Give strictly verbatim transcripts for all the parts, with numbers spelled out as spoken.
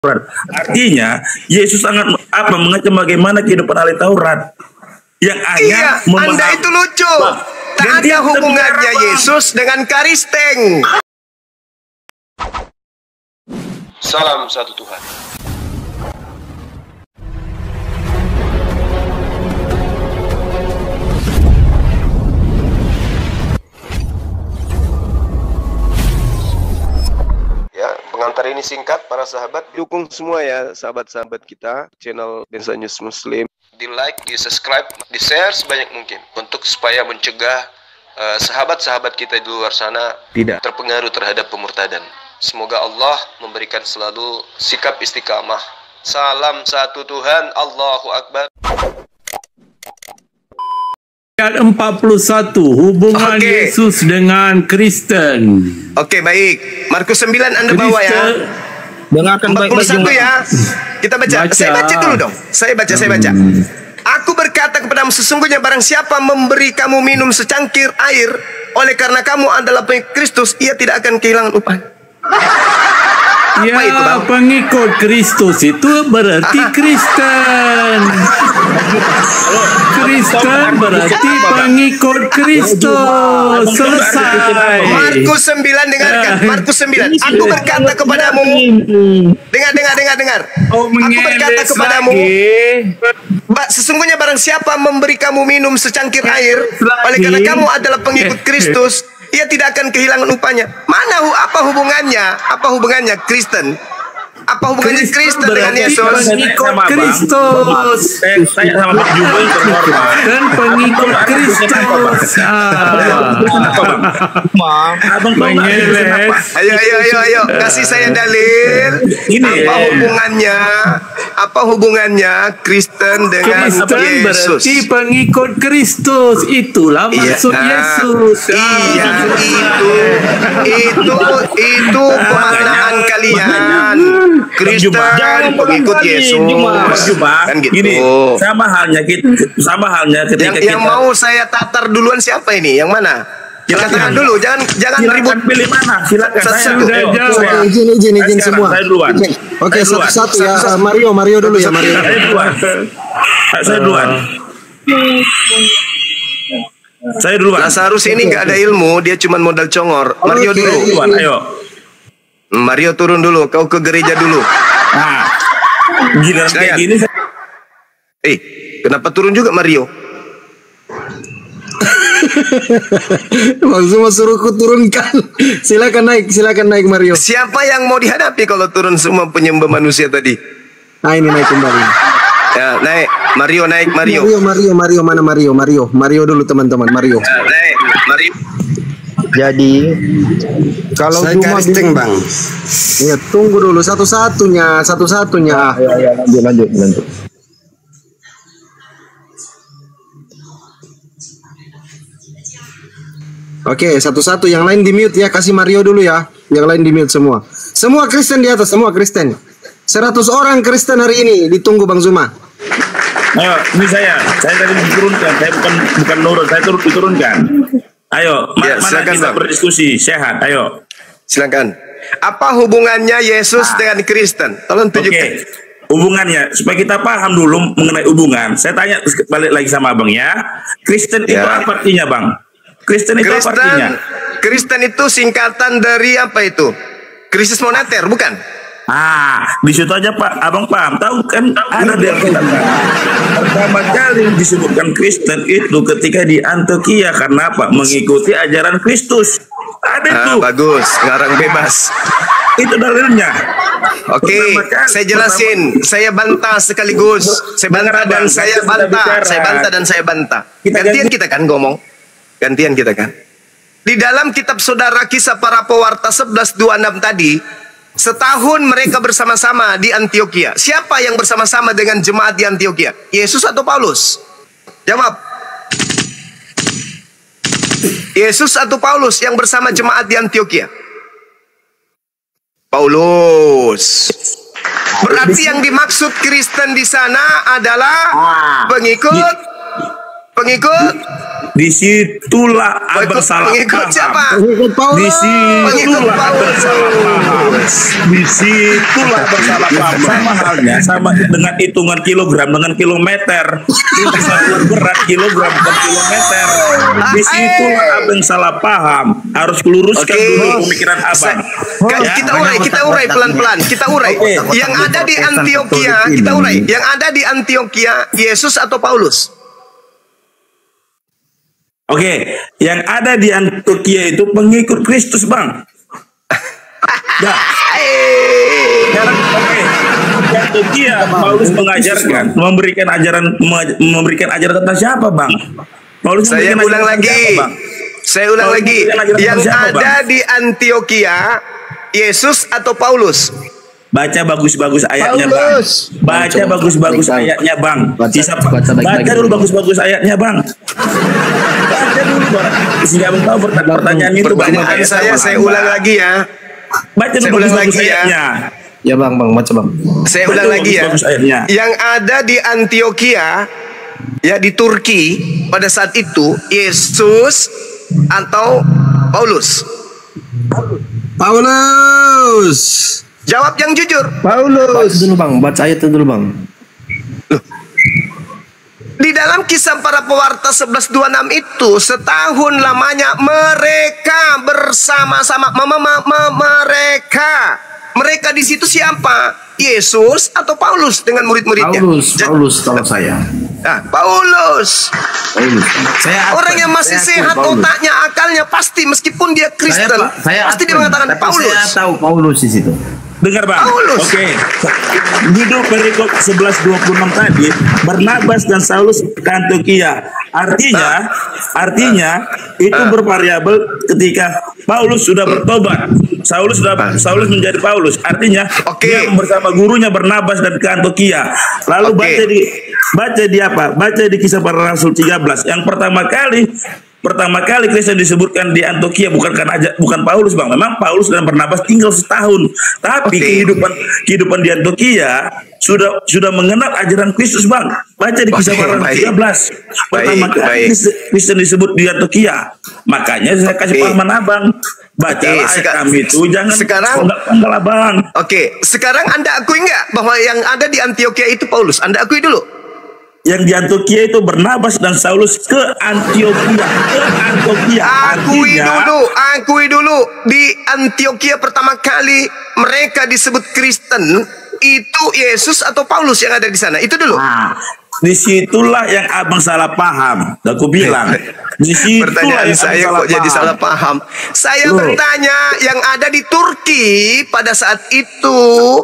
Artinya Yesus sangat apa mengecam bagaimana kehidupan ahli Taurat yang hanya iya, Anda itu lucu. Tak ada hubungannya Yesus dengan Kristen. Salam satu Tuhan. Ya, pengantar ini singkat para sahabat. Dukung semua ya sahabat-sahabat kita channel Densa News Muslim. Di like, di subscribe, di share sebanyak mungkin untuk supaya mencegah sahabat-sahabat uh, kita di luar sana tidak terpengaruh terhadap pemurtadan. Semoga Allah memberikan selalu sikap istiqamah. Salam satu Tuhan, Allahu Akbar. Ayat empat puluh satu, hubungan okay. Yesus dengan Kristen. Oke, okay, baik. Markus sembilan Anda Kristen, bawa ya. Dengarkan empat puluh satu ya. Kita baca. baca. Saya baca dulu dong. Saya baca, saya baca. Hmm. Aku berkata kepadamu, sesungguhnya barang siapa memberi kamu minum secangkir air, oleh karena kamu adalah pengikut Kristus, ia tidak akan kehilangan upah. Apa ya, itu, Bang? Pengikut Kristus itu berarti Kristen. Kristen berarti pengikut Kristus. Selesai. Markus sembilan, dengarkan. Markus sembilan. Aku berkata kepadamu. Dengar, dengar, dengar, dengar. Aku berkata kepadamu. Sesungguhnya barang siapa memberi kamu minum secangkir air, oleh karena kamu adalah pengikut Kristus, ia tidak akan kehilangan upahnya. Mana apa hubungannya? Apa hubungannya Kristen? Apa hubungannya Kristen dengan Yesus? Pengikut Kristus. Saya sama Pak Jubel dan pengikut Kristus. Abang Ayo, ayo, ayo, ayo. Kasih saya dalil. Ini apa hubungannya? Apa hubungannya Kristen dengan Kristen Yesus? Berarti pengikut Kristus. Itulah maksud iya, Yesus. Iya, itu, itu, itu pemaknaan kalian. Kristen pengikut Yesus. Kan gitu. Gini, sama halnya kita, sama halnya ketika yang, yang kita mau saya tatar duluan siapa ini? Yang mana? Katakan dulu, jangan jangan silakan ribut. Pilih mana? Silakan saya. Saya izin izin izin semua. Saya duluan. Oke, satu-satu ya. Mario, Mario dulu ya, Mario. Saya duluan. Saya duluan. Saya duluan. Lazarus ini nggak ada ilmu, dia cuma modal congor. Mario dulu. Duluan, ayo. Mario turun dulu, kau ke gereja dulu. Nah, gila kayak gini. Eh, kenapa turun juga Mario? Maksudnya suruhku turunkan. Silakan naik, silakan naik Mario. Siapa yang mau dihadapi kalau turun semua penyembah manusia tadi? Nah, ini naik kembali. Ya, naik. Mario naik, Mario. Mario, Mario, Mario, mana Mario? Mario, Mario dulu teman-teman, Mario. Ya, naik, Mario. Jadi kalau cuma Kristen, Bang. Ya, tunggu dulu satu-satunya, satu-satunya. Ah, ya, ya, lanjut, lanjut, lanjut. Oke, satu-satu. Yang lain di mute ya. Kasih Mario dulu ya. Yang lain di mute semua. Semua Kristen di atas, semua Kristen. seratus orang Kristen hari ini. Ditunggu Bang Zuma. Ayo, ini saya. Saya tadi diturunkan. Saya bukan bukan nurut, saya turut diturunkan. Ayo, ya, mana silakan, kita Bang. berdiskusi sehat. Ayo. Silakan. Apa hubungannya Yesus ah. dengan Kristen? Tolong tunjukkan. Okay. Hubungannya supaya kita paham dulu mengenai hubungan. Saya tanya balik lagi sama Abang ya. Kristen ya. Itu apa artinya, Bang? Kristen itu Kristen, apa artinya? Kristen itu singkatan dari apa itu? Krisis moneter, bukan? Ah, di situ aja Pak, Abang paham. Tahu kan ada di Alkitab. Pertama kali disebutkan Kristen itu ketika di Antioquia, karena apa? Mengikuti ajaran Kristus. Ada ah, tuh. Bagus, ngarang bebas. Itu dalilnya. Oke, okay, saya jelasin. Pertama, saya bantah sekaligus. Saya bantah dan saya bantah. Saya bantah dan saya bantah. Gantian kita kan ngomong. Gantian kita kan. Di dalam kitab Saudara Kisah Para Pewarta sebelas dua puluh enam tadi, setahun mereka bersama-sama di Antioquia. Siapa yang bersama-sama dengan jemaat di Antioquia? Yesus atau Paulus? Jawab. Yesus atau Paulus yang bersama jemaat di Antioquia? Paulus. Berarti yang dimaksud Kristen di sana adalah pengikut pengikut Disitulah abang salah pengikut paham. siapa? Disitulah abang salah paham. Disitulah abang salah paham. Sama halnya, sama dengan hitungan kilogram dengan kilometer. Itu satu berat kilogram per kilometer. Disitulah abang salah paham. Harus luruskan Oke. dulu pemikiran abang. Kan Ya. kita urai, kita urai pelan-pelan. Kita urai. Oke. Yang ada di Antioquia, kita urai. Yang ada di Antioquia, Yesus atau Paulus? Oke, yang ada di Antioquia itu pengikut Kristus, Bang. Ya. Sekarang, oke. Di Antioquia, Paulus mengajarkan, memberikan ajaran, memberikan ajaran tentang siapa, Bang? Paulus Saya memberikan ulang ajaran lagi. tentang siapa, Bang? Saya ulang Paulus lagi. memberikan ajaran Yang tentang siapa, ada Bang? di Antioquia, Yesus atau Paulus? Baca bagus-bagus ayatnya, Paulus. Bang. Baca bagus-bagus ayatnya, Bang. Baca- Bisa baca baik-baik baca dulu dulu. bagus-bagus ayatnya, Bang. Baca dulu, Bang. Sehingga Abang tahu perta- pertanyaan itu, Bang. Pertanyaan Makanya saya, Bang. saya ulang lagi ya. Baca saya dulu ulang bagus-bagus lagi ya. ayatnya. Ya bang, bang, baca bang. Saya Baca ulang dulu lagi ya. bagus-bagus ayatnya. Yang ada di Antioquia, ya di Turki pada saat itu, Yesus atau Paulus? Paulus. Jawab yang jujur. Baca Paulus. dulu bang, baca ayatnya dulu bang. Di dalam kisah para pewarta sebelas dua puluh enam itu, setahun lamanya mereka bersama-sama mem- mem- mem- mereka. Mereka di situ siapa? Yesus atau Paulus dengan murid-muridnya? Paulus, Ja- Paulus kalau saya. Nah, Paulus. Paulus. Saya Orang yang masih saya akui sehat Paulus. otaknya, akalnya pasti meskipun dia Kristen, Saya, Pak, saya pasti dia akui, mengatakan tapi Paulus. Saya tahu Paulus di situ. Dengar, Bang. Paulus. Oke. Judul perikop sebelas dua puluh enam tadi, Barnabas dan Saulus ke Antioquia. Artinya, artinya itu bervariabel ketika Paulus sudah bertobat. Saulus sudah Saulus menjadi Paulus. Artinya Oke. dia bersama gurunya Barnabas dan ke Antioquia. Lalu Oke. baca di baca di apa? Baca di Kisah Para Rasul tiga belas. Yang pertama kali Pertama kali Kristen disebutkan di Antioquia bukan karena aja, bukan Paulus, Bang. Memang Paulus dan Barnabas tinggal setahun, tapi Oke. kehidupan kehidupan di Antioquia sudah sudah mengenal ajaran Kristus, Bang. Baca di Kisah Oke, Para Rasul baik. tiga belas. Pertama Baik, kali baik. Kristen- Kristen disebut di Antioquia. Makanya saya kasih Oke. pahaman Abang. Baca Oke, ayat seka- kami itu jangan sekarang- penggal Abang. Oke, sekarang Anda akui nggak bahwa yang ada di Antioquia itu Paulus? Anda akui dulu. Yang di Antioquia itu Barnabas dan Saulus ke Antioquia, ke Antioquia. Akui Artinya- dulu, akui dulu. Di Antioquia pertama kali mereka disebut Kristen, itu Yesus atau Paulus yang ada di sana? Itu dulu. Nah, disitulah yang abang salah paham. Aku bilang, disitulah Pertanyaan yang saya abang kok jadi salah paham. Saya Loh. bertanya, yang ada di Turki pada saat itu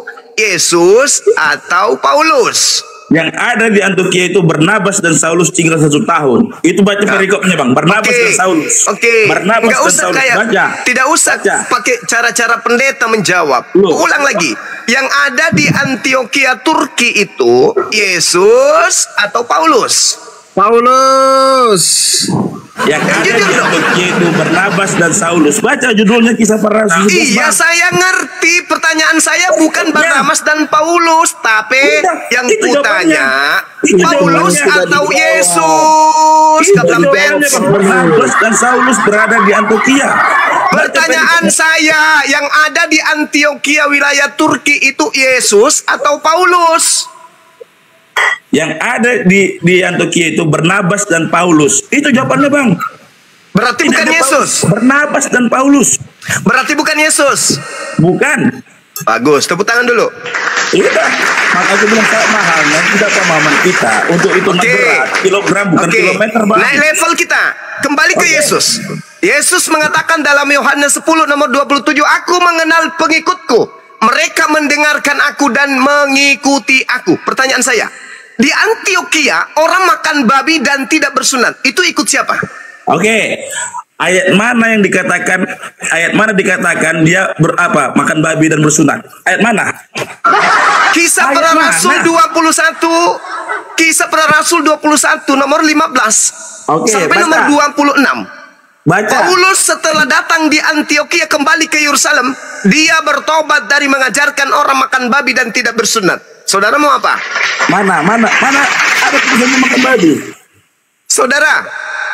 Yesus atau Paulus? Yang ada di Antioquia itu Barnabas dan Saulus tinggal satu tahun. Itu baca perikopnya, Bang. Barnabas Oke, dan Saulus. oke. Barnabas Nggak dan usah Saulus. kayak, Baca. tidak usah Baca. pakai cara-cara pendeta menjawab. Loh. Ulang lagi. Yang ada di Antioquia Turki itu Yesus atau Paulus? Paulus. Yang ada Jujur di dong. Antioquia itu Barnabas dan Saulus. Baca judulnya Kisah Para Rasul. Iya, Bang. saya ngerti. Pertanyaan saya bukan Barnabas dan Paulus, tapi Udah, yang itu kutanya Itu Paulus jawabannya. atau Sudah Yesus? Itu Kata jawabannya, Benz. Bang. Barnabas dan Saulus berada di Antioquia. Baca Pertanyaan perikopnya. saya, yang ada di Antioquia wilayah Turki itu Yesus atau Paulus? Yang ada di di Antioquia itu Barnabas dan Paulus. Itu jawabannya, Bang. Berarti Tidak bukan ada Yesus. Paulus. Barnabas dan Paulus. Berarti bukan Yesus. Bukan. Bagus, tepuk tangan dulu. Iya, maka aku bilang sangat mahal. Nanti tidak pemahaman kita untuk itu Oke. berat kilogram bukan Oke. kilometer, Bang. Naik level kita. Kembali ke Oke. Yesus. Yesus mengatakan dalam Yohanes sepuluh nomor dua puluh tujuh, "Aku mengenal pengikutku. Mereka mendengarkan aku dan mengikuti aku." Pertanyaan saya, di Antioquia orang makan babi dan tidak bersunat. Itu ikut siapa? Oke. Ayat mana yang dikatakan ayat mana dikatakan dia berapa makan babi dan bersunat? Ayat mana? Kisah Ayat Para mana? Rasul dua puluh satu. Kisah Para Rasul dua puluh satu nomor lima belas Oke, sampai baca. nomor dua puluh enam. Baca. Paulus setelah datang di Antioquia kembali ke Yerusalem, dia bertobat dari mengajarkan orang makan babi dan tidak bersunat. Saudara mau apa? Mana? Mana? Mana ada tulisannya makan babi? Saudara,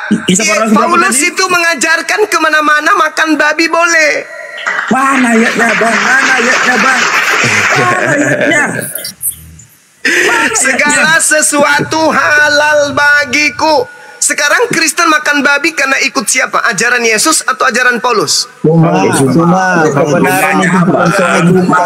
Kisah para Iya, rasul berapa Paulus tadi? itu mengajarkan kemana-mana makan babi boleh. Mana ayatnya bang? Mana ayatnya bang? Mana ayatnya? Segala sesuatu halal bagiku. Sekarang Kristen makan babi karena ikut siapa? Ajaran Yesus atau ajaran Paulus? Cuma, cuma kebenaran itu bukan soal jumpa.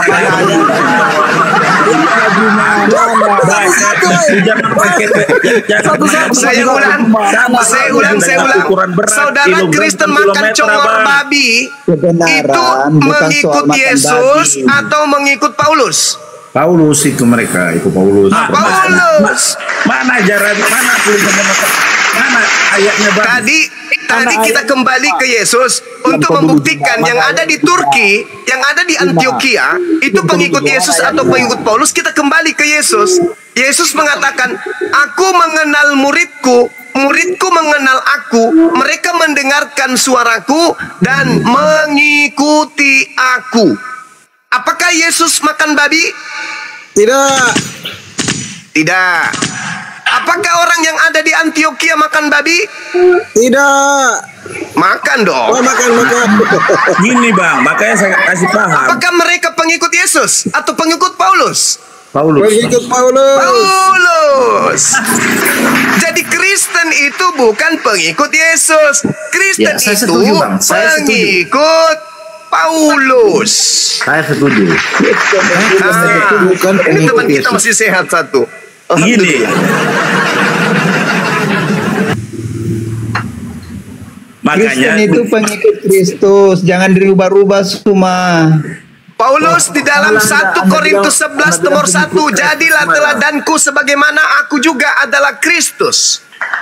Saya ulang, saya ulang, saya ulang. Saudara Kristen makan congor babi itu mengikut Yesus atau mengikut Paulus? Paulus itu mereka, itu Paulus. Ah, Paulus. Mana ajaran? Mana tulisannya? Mana ayatnya bang? Tadi tadi kita kembali ke Yesus untuk membuktikan yang ada di Turki, yang ada di Antioquia itu pengikut Yesus atau pengikut Paulus. Kita kembali ke Yesus. Yesus mengatakan, "Aku mengenal muridku, muridku mengenal aku, mereka mendengarkan suaraku dan mengikuti aku." Apakah Yesus makan babi? Tidak. Tidak. Apakah orang yang ada di Antioquia makan babi? Tidak. Makan dong. Oh, makan, makan. Gini bang, makanya saya kasih paham. Apakah mereka pengikut Yesus atau pengikut Paulus? Paulus. Pengikut Paulus. Paulus. Jadi Kristen itu bukan pengikut Yesus. Kristen Ya, saya itu setuju, Bang. Saya setuju. pengikut Paulus. Saya setuju. Ah, bukan ini pengikut teman kita Yesus. masih sehat satu. Gini. Kristen Makanya itu pengikut Kristus, jangan dirubah-rubah semua. Paulus di dalam satu Korintus sebelas nomor satu, jadilah teladanku sebagaimana aku juga adalah Kristus.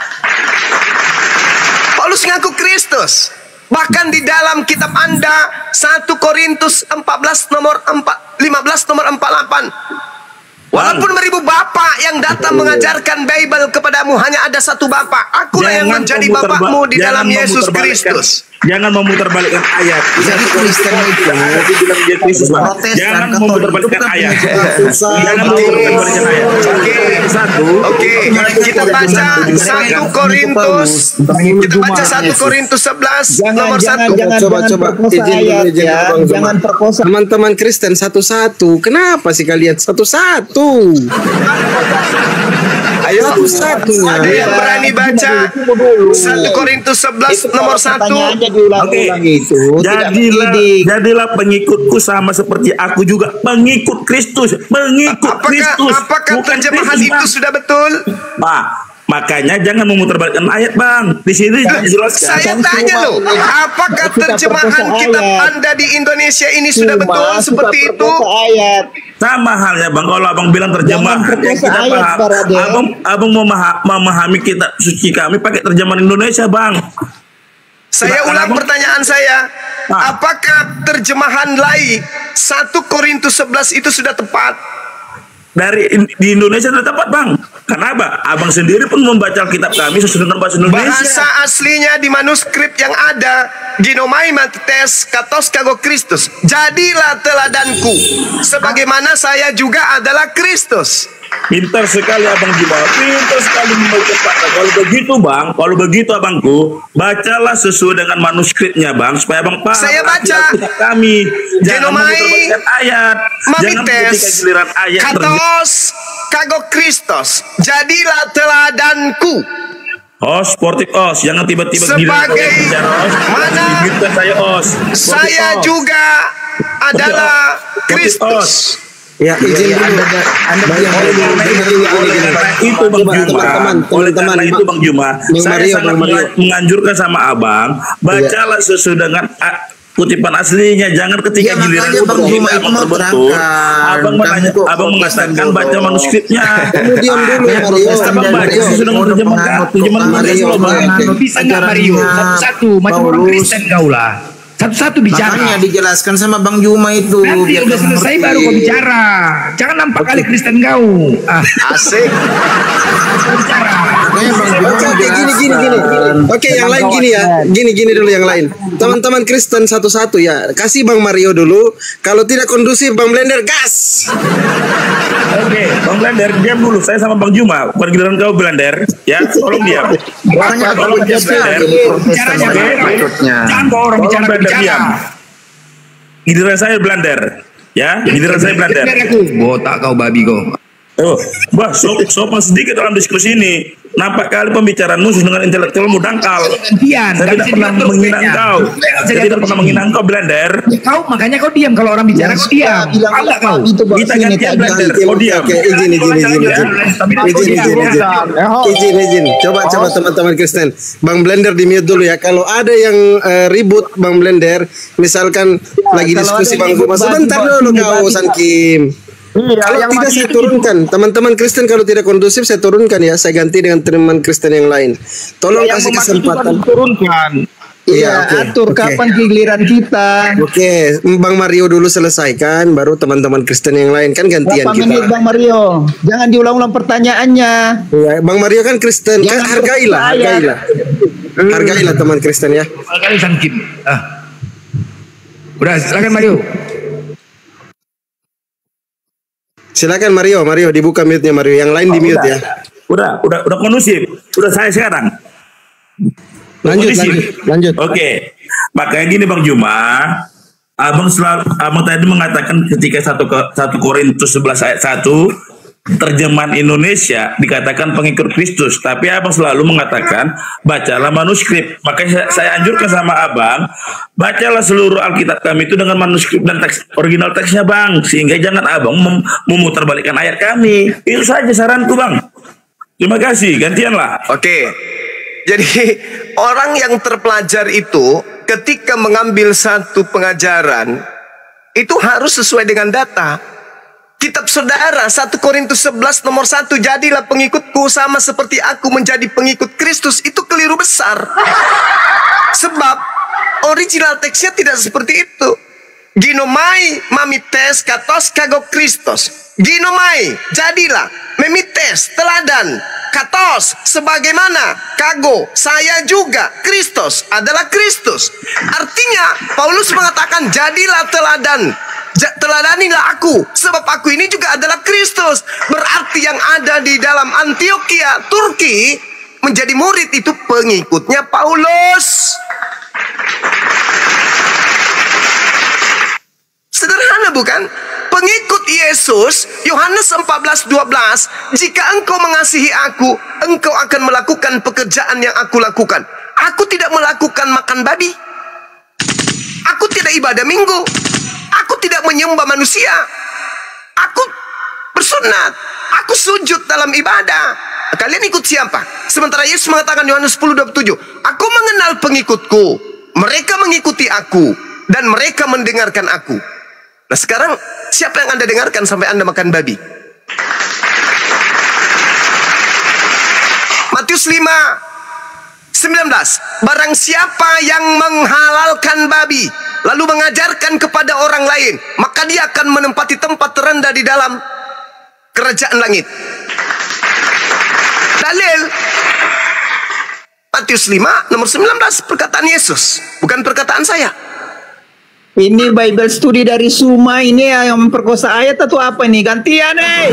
Paulus ngaku Kristus. Bahkan di dalam kitab Anda satu Korintus empat belas nomor empat, lima belas nomor empat puluh delapan. Walaupun beribu bapak yang datang mengajarkan Bible kepadamu, hanya ada satu bapak. Akulah yang Jangan menjadi memutarba- bapakmu di jangan dalam Yesus memutarbalikkan- Kristus. Jangan memutarbalikkan ayat. Jadi Kristen itu Nanti bilang dia Kristus, Bang. Protestan, Jangan Katolik memutarbalikkan itu bukan ayat. pengikut Jangan memutarbalikkan ayat. Oke. Satu. Oke, kita baca satu Korintus. Kita baca satu Korintus sebelas Jangan, nomor jangan, satu. jangan, Coba, jangan coba. perkosa Izin dulu, ayat izin ya, dulu, Bang. jangan perkosa. Teman-teman Kristen satu-satu. Kenapa sih kalian satu-satu? Ayo satu-satunya. Ada yang berani baca satu Korintus sebelas nomor satu. Pertanyaannya diulang-ulang itu tidak Jadilah, mendidik. jadilah pengikutku sama seperti aku juga pengikut Kristus, pengikut Apakah Kristus. apakah bukan terjemahan Kristus, itu Bang. sudah betul? Pak, makanya jangan memutarbalikkan ayat, Bang. Di sini dijelaskan. Saya tanya loh, apakah Kita terjemahan perkosa kitab ayat. Anda di Indonesia ini sudah Cuma betul kita seperti itu? perkosa ayat. Sama halnya Bang, kalau Abang bilang terjemahan Jangan yang perkosa kita ayat, paham, Barade. Abang Abang memaha- memahami kitab suci kami pakai terjemahan Indonesia, Bang. Saya Silakan, ulang Abang. pertanyaan saya. Ah. Apakah terjemahan lain satu Korintus sebelas itu sudah tepat? Dari di Indonesia sudah tepat, Bang. Kenapa? Abang sendiri pun membaca kitab kami sesuai dengan bahasa Indonesia. Bahasa aslinya di manuskrip yang ada, ginomai mates katos kago Kristus. Jadilah teladanku, sebagaimana saya juga adalah Kristus. Pintar sekali Abang Juma, pintar sekali membaca fakta. Kalau begitu Bang, kalau begitu Abangku, bacalah sesuai dengan manuskripnya Bang, supaya Abang paham. Saya baca. arti kitab kami. Jangan Genomai, memutarbalikkan ayat. Jangan ketika Mamites, giliran ayat terjadi. katos kago Kristus. Jadilah teladanku. Os, sportif os, jangan tiba-tiba giliran Sebagai saya bicara os. mana Dibiarkan saya os. Sportif Saya os. juga adalah Sportif Kristus. os. Ya, izin dulu. Anda Anda Oleh karena itu, oleh karena itu Bang Coba, Juma, teman-teman, oleh teman-teman. karena itu Bang Juma, Bang saya Mario, sangat Bang Mario. menganjurkan sama Abang, bacalah sesuai dengan ah, kutipan aslinya, jangan ketika Ya, giliran makanya Bang Juma itu mau terbentuk, terangkan. Abang Kamu menanya, kok Abang Protestan mengatakan baca bodoh. manuskripnya. Kamu diam dulu, Ah, Mario. Abang baca Mario. sesuai dengan terjemahan terjemahan Indonesia, Mario, Bang. Mario. Bisa nggak Mario? Satu-satu macam orang Kristen kau lah. Satu-satu bicara. Makanya dijelaskan sama Bang Juma itu. Nanti biar udah kamu selesai ngerti. baru kau bicara. Jangan nampak kali Kristen kau. Ah, Asik. bicara. Makanya Bang Juma Oke, oke, gini, gini, gini. Oke, yang lain gini ya. Gini, gini dulu yang lain. Teman-teman Kristen satu-satu ya. Kasih Bang Mario dulu. Kalau tidak kondusif, Bang Blender gas. Oke, Bang Bang Blender, diam dulu. Saya sama Bang Juma. Bukan giliran kau Blender. Ya, tolong diam. Makanya Tolong diam Blender. Bicaranya maksudnya. Jangan kau orang bicara Blender bicara. diam. Giliran saya Blender. Ya, giliran saya Blender. Botak kau babi kau. Oh, bah, so, sopan sedikit dalam diskusi ini. Nampak kali pembicaraan musuh dengan intelektualmu dangkal. Gantian. Saya tidak pernah menghina engkau. Saya tidak pernah menghina engkau, Blender. Kau makanya kau diam kalau orang bicara kau diam. Bilang Tahu nggak kau? itu Kita gantian Blender. Kau diam. Oke, izin, izin, izin, izin. Izin, izin, izin. Izin, izin. Coba, coba teman-teman Kristen. Bang Blender di mute dulu ya. Kalau ada yang eh, ribut Bang Blender, misalkan lagi diskusi Bang Juma, sebentar dulu kau San Kim. Kalau tidak saya turunkan, teman-teman Kristen kalau tidak kondusif saya turunkan ya, saya ganti dengan teman Kristen yang lain. Tolong kasih kesempatan. Turunkan. Iya, oke. Atur oke. kapan giliran kita. Oke, Bang Mario dulu selesaikan, baru teman-teman Kristen yang lain kan gantian Berapa kita. menit Bang Mario? Jangan diulang-ulang pertanyaannya. Ya, Bang Mario kan Kristen, kan Jangan hargailah, percaya. hargailah. Hargailah teman Kristen ya. Kali sangkip. Ah. Udah, silakan Mario. Silakan Mario, Mario dibuka mute-nya Mario, yang lain di mute ya. Udah, udah, udah kondusif. Udah saya sekarang. Lanjut, Kondusif. lanjut, lanjut. Oke, makanya gini Bang Juma, abang selalu, abang tadi mengatakan ketika satu ke satu Korintus sebelas ayat satu terjemahan Indonesia dikatakan pengikut Kristus, tapi abang selalu mengatakan bacalah manuskrip. Makanya saya, saya anjurkan sama abang, bacalah seluruh Alkitab kami itu dengan manuskrip dan teks original teksnya bang, sehingga jangan abang mem memutarbalikkan ayat kami. Itu saja saranku bang. Terima kasih, gantianlah. Oke. Jadi orang yang terpelajar itu ketika mengambil satu pengajaran itu harus sesuai dengan data. Kitab saudara satu Korintus sebelas nomor satu, jadilah pengikutku sama seperti aku menjadi pengikut Kristus, itu keliru besar. Sebab original teksnya tidak seperti itu. Ginomai mamites katos kago Kristus. Ginomai, jadilah, memites, teladan, katos, sebagaimana, kago, saya juga, Kristus adalah Kristus. Artinya, Paulus mengatakan, jadilah teladan, teladanilah aku, sebab aku ini juga adalah Kristus. Berarti yang ada di dalam Antioquia, Turki, menjadi murid itu pengikutnya Paulus. Sederhana bukan? Pengikut Yesus, Yohanes empat belas dua belas, jika engkau mengasihi aku, engkau akan melakukan pekerjaan yang aku lakukan. Aku tidak melakukan makan babi. Aku tidak ibadah minggu. Aku tidak menyembah manusia. Aku bersunat. Aku sujud dalam ibadah. Kalian ikut siapa? Sementara Yesus mengatakan Yohanes sepuluh dua puluh tujuh, aku mengenal pengikutku, mereka mengikuti aku, dan mereka mendengarkan aku. Nah sekarang siapa yang Anda dengarkan sampai Anda makan babi? Matius lima sembilan belas, barang siapa yang menghalalkan babi lalu mengajarkan kepada orang lain, maka dia akan menempati tempat terendah di dalam kerajaan langit. Dalil Matius lima nomor sembilan belas, perkataan Yesus, bukan perkataan saya. Ini Bible study dari Suma ini yang memperkosa ayat atau apa nih? Gantian eh.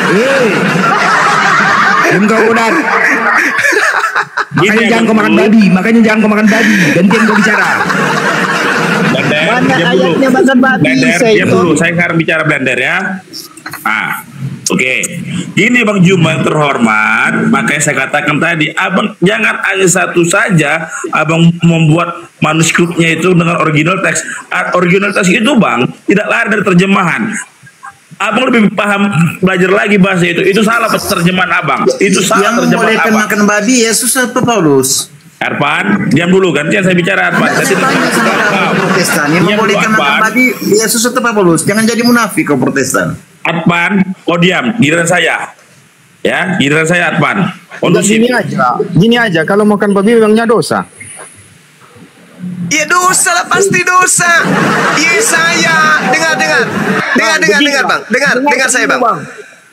Engkau udah. Makanya jangan kau makan babi, makanya jangan kau makan babi. Gantian kau bicara. Blender, Mana diam dulu. ayatnya makan babi, Blender, saya diam itu. dulu. Saya sekarang bicara Blender ya. Ah, oke. Okay. Gini Bang Juma yang terhormat, makanya saya katakan tadi, abang jangan hanya satu saja, abang membuat manuskripnya itu dengan original teks. Original teks itu bang, tidak lari dari terjemahan. Abang lebih paham belajar lagi bahasa itu. Itu salah terjemahan abang. Itu salah Yang terjemahan membolehkan abang. makan babi Yesus atau Paulus? Arpan, diam dulu kan? Saya bicara Arpan. Saya tidak Tanya sama orang Protestan yang Diam dulu, membolehkan makan Arpan. babi Yesus atau Paulus? Jangan jadi munafik kau Protestan. Arpan, kau diam. Giliran saya. Ya, giliran saya Arpan. Kondusif. Gini aja, gini aja. Kalau makan babi memangnya dosa. Ya dosa lah, pasti dosa. Yesaya, dengar dengar, dengar dengar dengar bang, dengar dengar saya bang.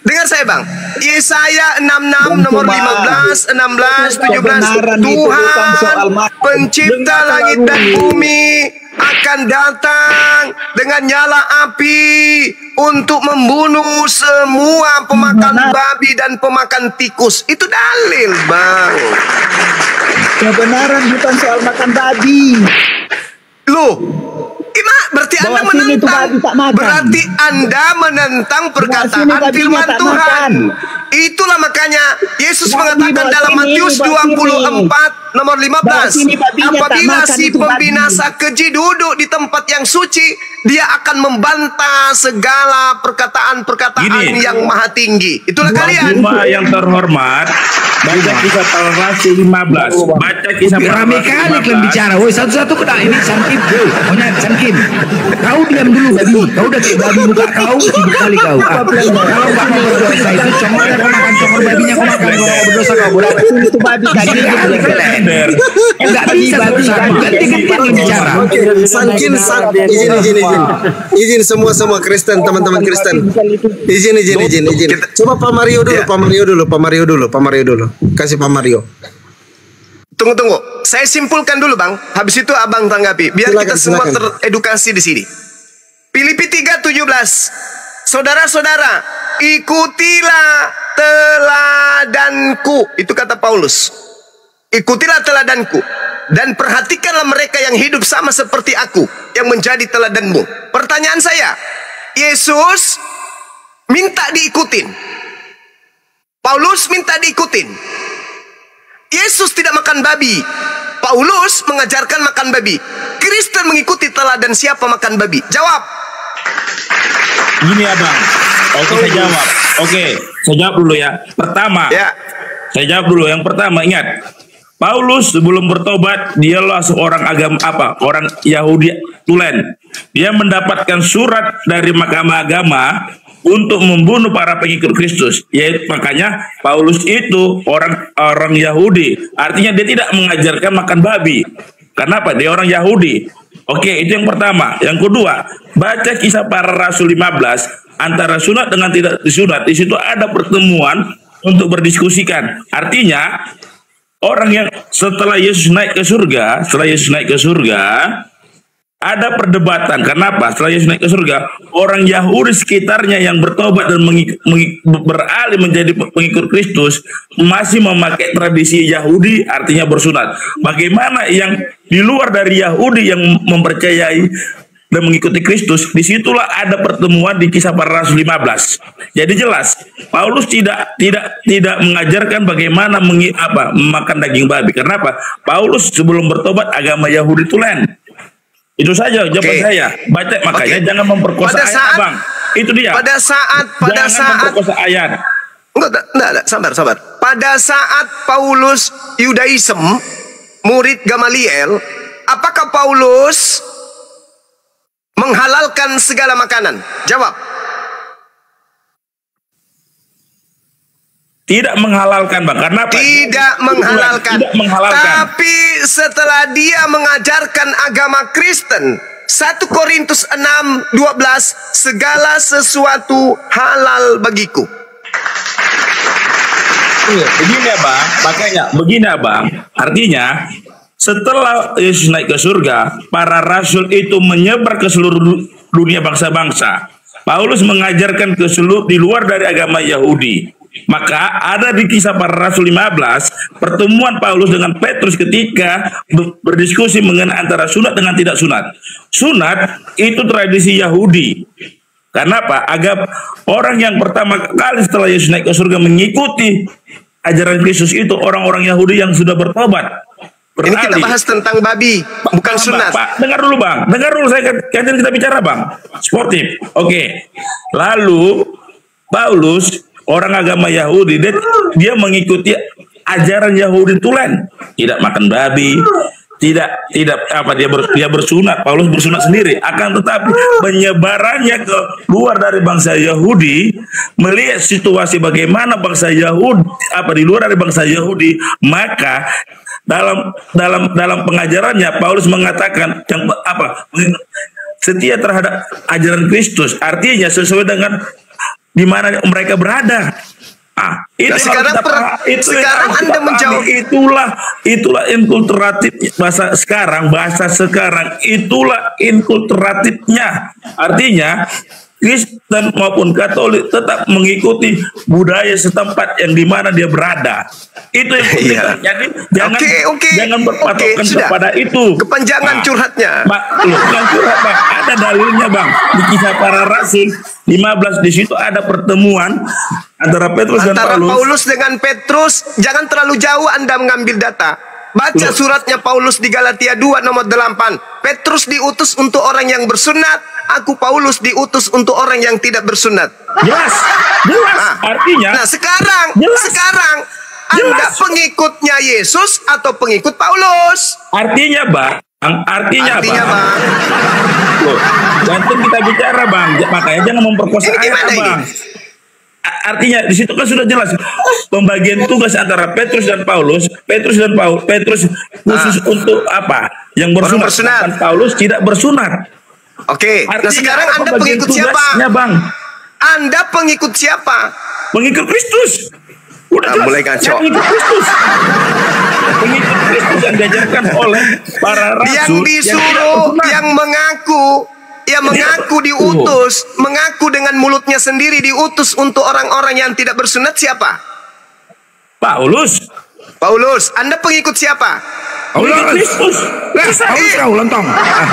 Dengar saya Bang, Yesaya enam puluh enam nomor lima belas, enam belas, tujuh belas. Tuhan pencipta langit dan bumi akan datang dengan nyala api untuk membunuh semua pemakan babi dan pemakan tikus. Itu dalil Bang. Kebenaran bukan soal makan babi. Loh, Ima, berarti Anda menentang, berarti Anda menentang perkataan firman Tuhan. Itulah makanya Yesus mengatakan dalam Matius dua puluh empat nomor lima belas, apabila si pembinasa keji duduk di tempat yang suci, dia akan membantah segala perkataan-perkataan yang maha tinggi. Itulah kalian. Cuma yang terhormat, baca kisah para rasul lima belas. Baca kisah para Rame kali kalian bicara. Woi, satu-satu kena ini Samkim. Monyet Samkim. Kau diam dulu babi. Kau udah kayak babi muka kau, sibuk kali kau. Ah, kalau kau mau berdosa itu congolnya kau makan congol babinya kau makan. Kalau kau berdosa kau boleh. Itu babi kali kali kalian. Enggak bisa berusaha. Ganti-gantian bicara. Sankin san izin izin izin. Izin semua semua Kristen, teman-teman Kristen. Izin izin izin izin. Coba Pak Mario dulu, Pak Mario dulu, Pak Mario dulu, Pak Mario dulu. Kasih Pak Mario. Tunggu tunggu, saya simpulkan dulu Bang. Habis itu Abang tanggapi. Biar silakan, kita semua silakan. teredukasi di sini. Filipi tiga tujuh belas. Saudara-saudara, ikutilah teladanku. Itu kata Paulus. Ikutilah teladanku dan perhatikanlah mereka yang hidup sama seperti aku yang menjadi teladanmu. Pertanyaan saya, Yesus minta diikutin. Paulus minta diikutin. Yesus tidak makan babi. Paulus mengajarkan makan babi. Kristen mengikuti teladan siapa makan babi? Jawab. Gini Abang. Oke, saya jawab. Oke, saya jawab dulu ya. Pertama. Ya. Saya jawab dulu. Yang pertama, ingat. Paulus sebelum bertobat, dialah seorang agama apa? Orang Yahudi tulen. Dia mendapatkan surat dari mahkamah agama untuk membunuh para pengikut Kristus. Yaitu makanya Paulus itu orang orang Yahudi. Artinya dia tidak mengajarkan makan babi. Kenapa? Dia orang Yahudi. Oke, itu yang pertama. Yang kedua, baca kisah para rasul lima belas antara sunat dengan tidak disunat. Di situ ada pertemuan untuk berdiskusikan. Artinya orang yang setelah Yesus naik ke surga, setelah Yesus naik ke surga, ada perdebatan. Kenapa? Setelah Yesus naik ke surga, orang Yahudi sekitarnya yang bertobat dan mengik- mengik- beralih menjadi pengikut Kristus masih memakai tradisi Yahudi, artinya bersunat. Bagaimana yang di luar dari Yahudi yang mempercayai dan mengikuti Kristus? Disitulah ada pertemuan di kisah para rasul lima belas. Jadi jelas Paulus tidak tidak tidak mengajarkan bagaimana mengi, apa makan daging babi. Kenapa? Paulus sebelum bertobat agama Yahudi tulen. Itu saja jawaban okay. saya. Baca makanya okay. jangan memperkosa pada ayat saat, Bang. Itu dia. Pada saat pada jangan saat memperkosa ayat. Enggak, enggak, enggak, sabar, sabar. Pada saat Paulus Yudaism, murid Gamaliel, apakah Paulus menghalalkan segala makanan? Jawab. Tidak menghalalkan Bang. Karena apa? Tidak menghalalkan. Tidak menghalalkan. Tapi setelah dia mengajarkan agama Kristen, satu Korintus enam dua belas, segala sesuatu halal bagiku. Iya, begini ya Bang. Makanya begini ya Bang. Artinya setelah Yesus naik ke surga, para rasul itu menyebar ke seluruh dunia bangsa-bangsa. Paulus mengajarkan ke seluruh di luar dari agama Yahudi. Maka ada di kisah para rasul lima belas pertemuan Paulus dengan Petrus ketika berdiskusi mengenai antara sunat dengan tidak sunat. Sunat itu tradisi Yahudi. Karena apa? Agama orang yang pertama kali setelah Yesus naik ke surga mengikuti ajaran Kristus itu orang-orang Yahudi yang sudah bertobat. Beralih. Ini kita bahas tentang babi, bukan sunat. Pak, dengar dulu Bang, dengar dulu saya kan kita bicara Bang. Sportif. Oke. Lalu Paulus orang agama Yahudi, dia, dia mengikuti ajaran Yahudi tulen, tidak makan babi, tidak tidak apa dia ber, dia bersunat. Paulus bersunat sendiri. Akan tetapi penyebarannya ke luar dari bangsa Yahudi, melihat situasi bagaimana bangsa Yahudi apa di luar dari bangsa Yahudi, maka dalam dalam dalam pengajarannya Paulus mengatakan yang apa setia terhadap ajaran Kristus. Artinya sesuai dengan di mana mereka berada. Ah, itu nah, sekarang kita, per, itu sekarang Anda menjawab itulah itulah inkulturatif bahasa sekarang bahasa sekarang itulah inkulturatifnya. Artinya Kristen maupun Katolik tetap mengikuti budaya setempat yang di mana dia berada. Itu yang penting. Iya. Jadi jangan Oke, oke. jangan berpatokan Oke, sudah. kepada itu. Kepanjangan Ah. curhatnya. Bang, loh, bukan curhat, Bang. Ada dalilnya, Bang. Di Kisah Para Rasul lima belas di situ ada pertemuan antara Petrus dan Antara Paulus. Paulus dengan Petrus, jangan terlalu jauh Anda mengambil data. Baca Loh. suratnya Paulus di Galatia dua nomor delapan. Petrus diutus untuk orang yang bersunat, aku Paulus diutus untuk orang yang tidak bersunat. Jelas, jelas. Nah, Artinya, Nah, sekarang, Jelas. sekarang Anda Jelas. pengikutnya Yesus atau pengikut Paulus? artinya, Bang. Artinya, Artinya, Bang. Bang. Loh, jangan kita bicara, Bang. Makanya jangan memperkosa Ini ayat, gimana ini? Bang. A- Artinya di situ kan sudah jelas pembagian tugas antara Petrus dan Paulus. Petrus dan Paulus, Petrus khusus Ah. untuk apa? Yang Orang bersunat. bersunat. sedangkan Paulus tidak bersunat. Oke, nah Artinya sekarang apa Anda bagian pengikut siapa? tugasnya, Bang? Anda pengikut siapa? Pengikut Kristus. Udah Nah, jelas. mulai kacau. Saya pengikut Kristus. Pengikut Kristus yang diajarkan oleh para rasul. Yang tidak disuruh, bersunat. yang mengaku, yang mengaku diutus, mengaku dengan mulutnya sendiri diutus untuk orang-orang yang tidak bersunat siapa? Paulus. Paulus. Anda pengikut siapa? Pengikut Kristus. Lah, Paulus kau lontong.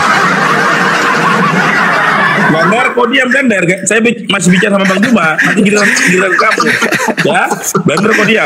Blender, kok diam Blender? Saya bi- masih bicara sama Bang Juma. Nanti giliran giliran kamu. Ya, Blender kok diam.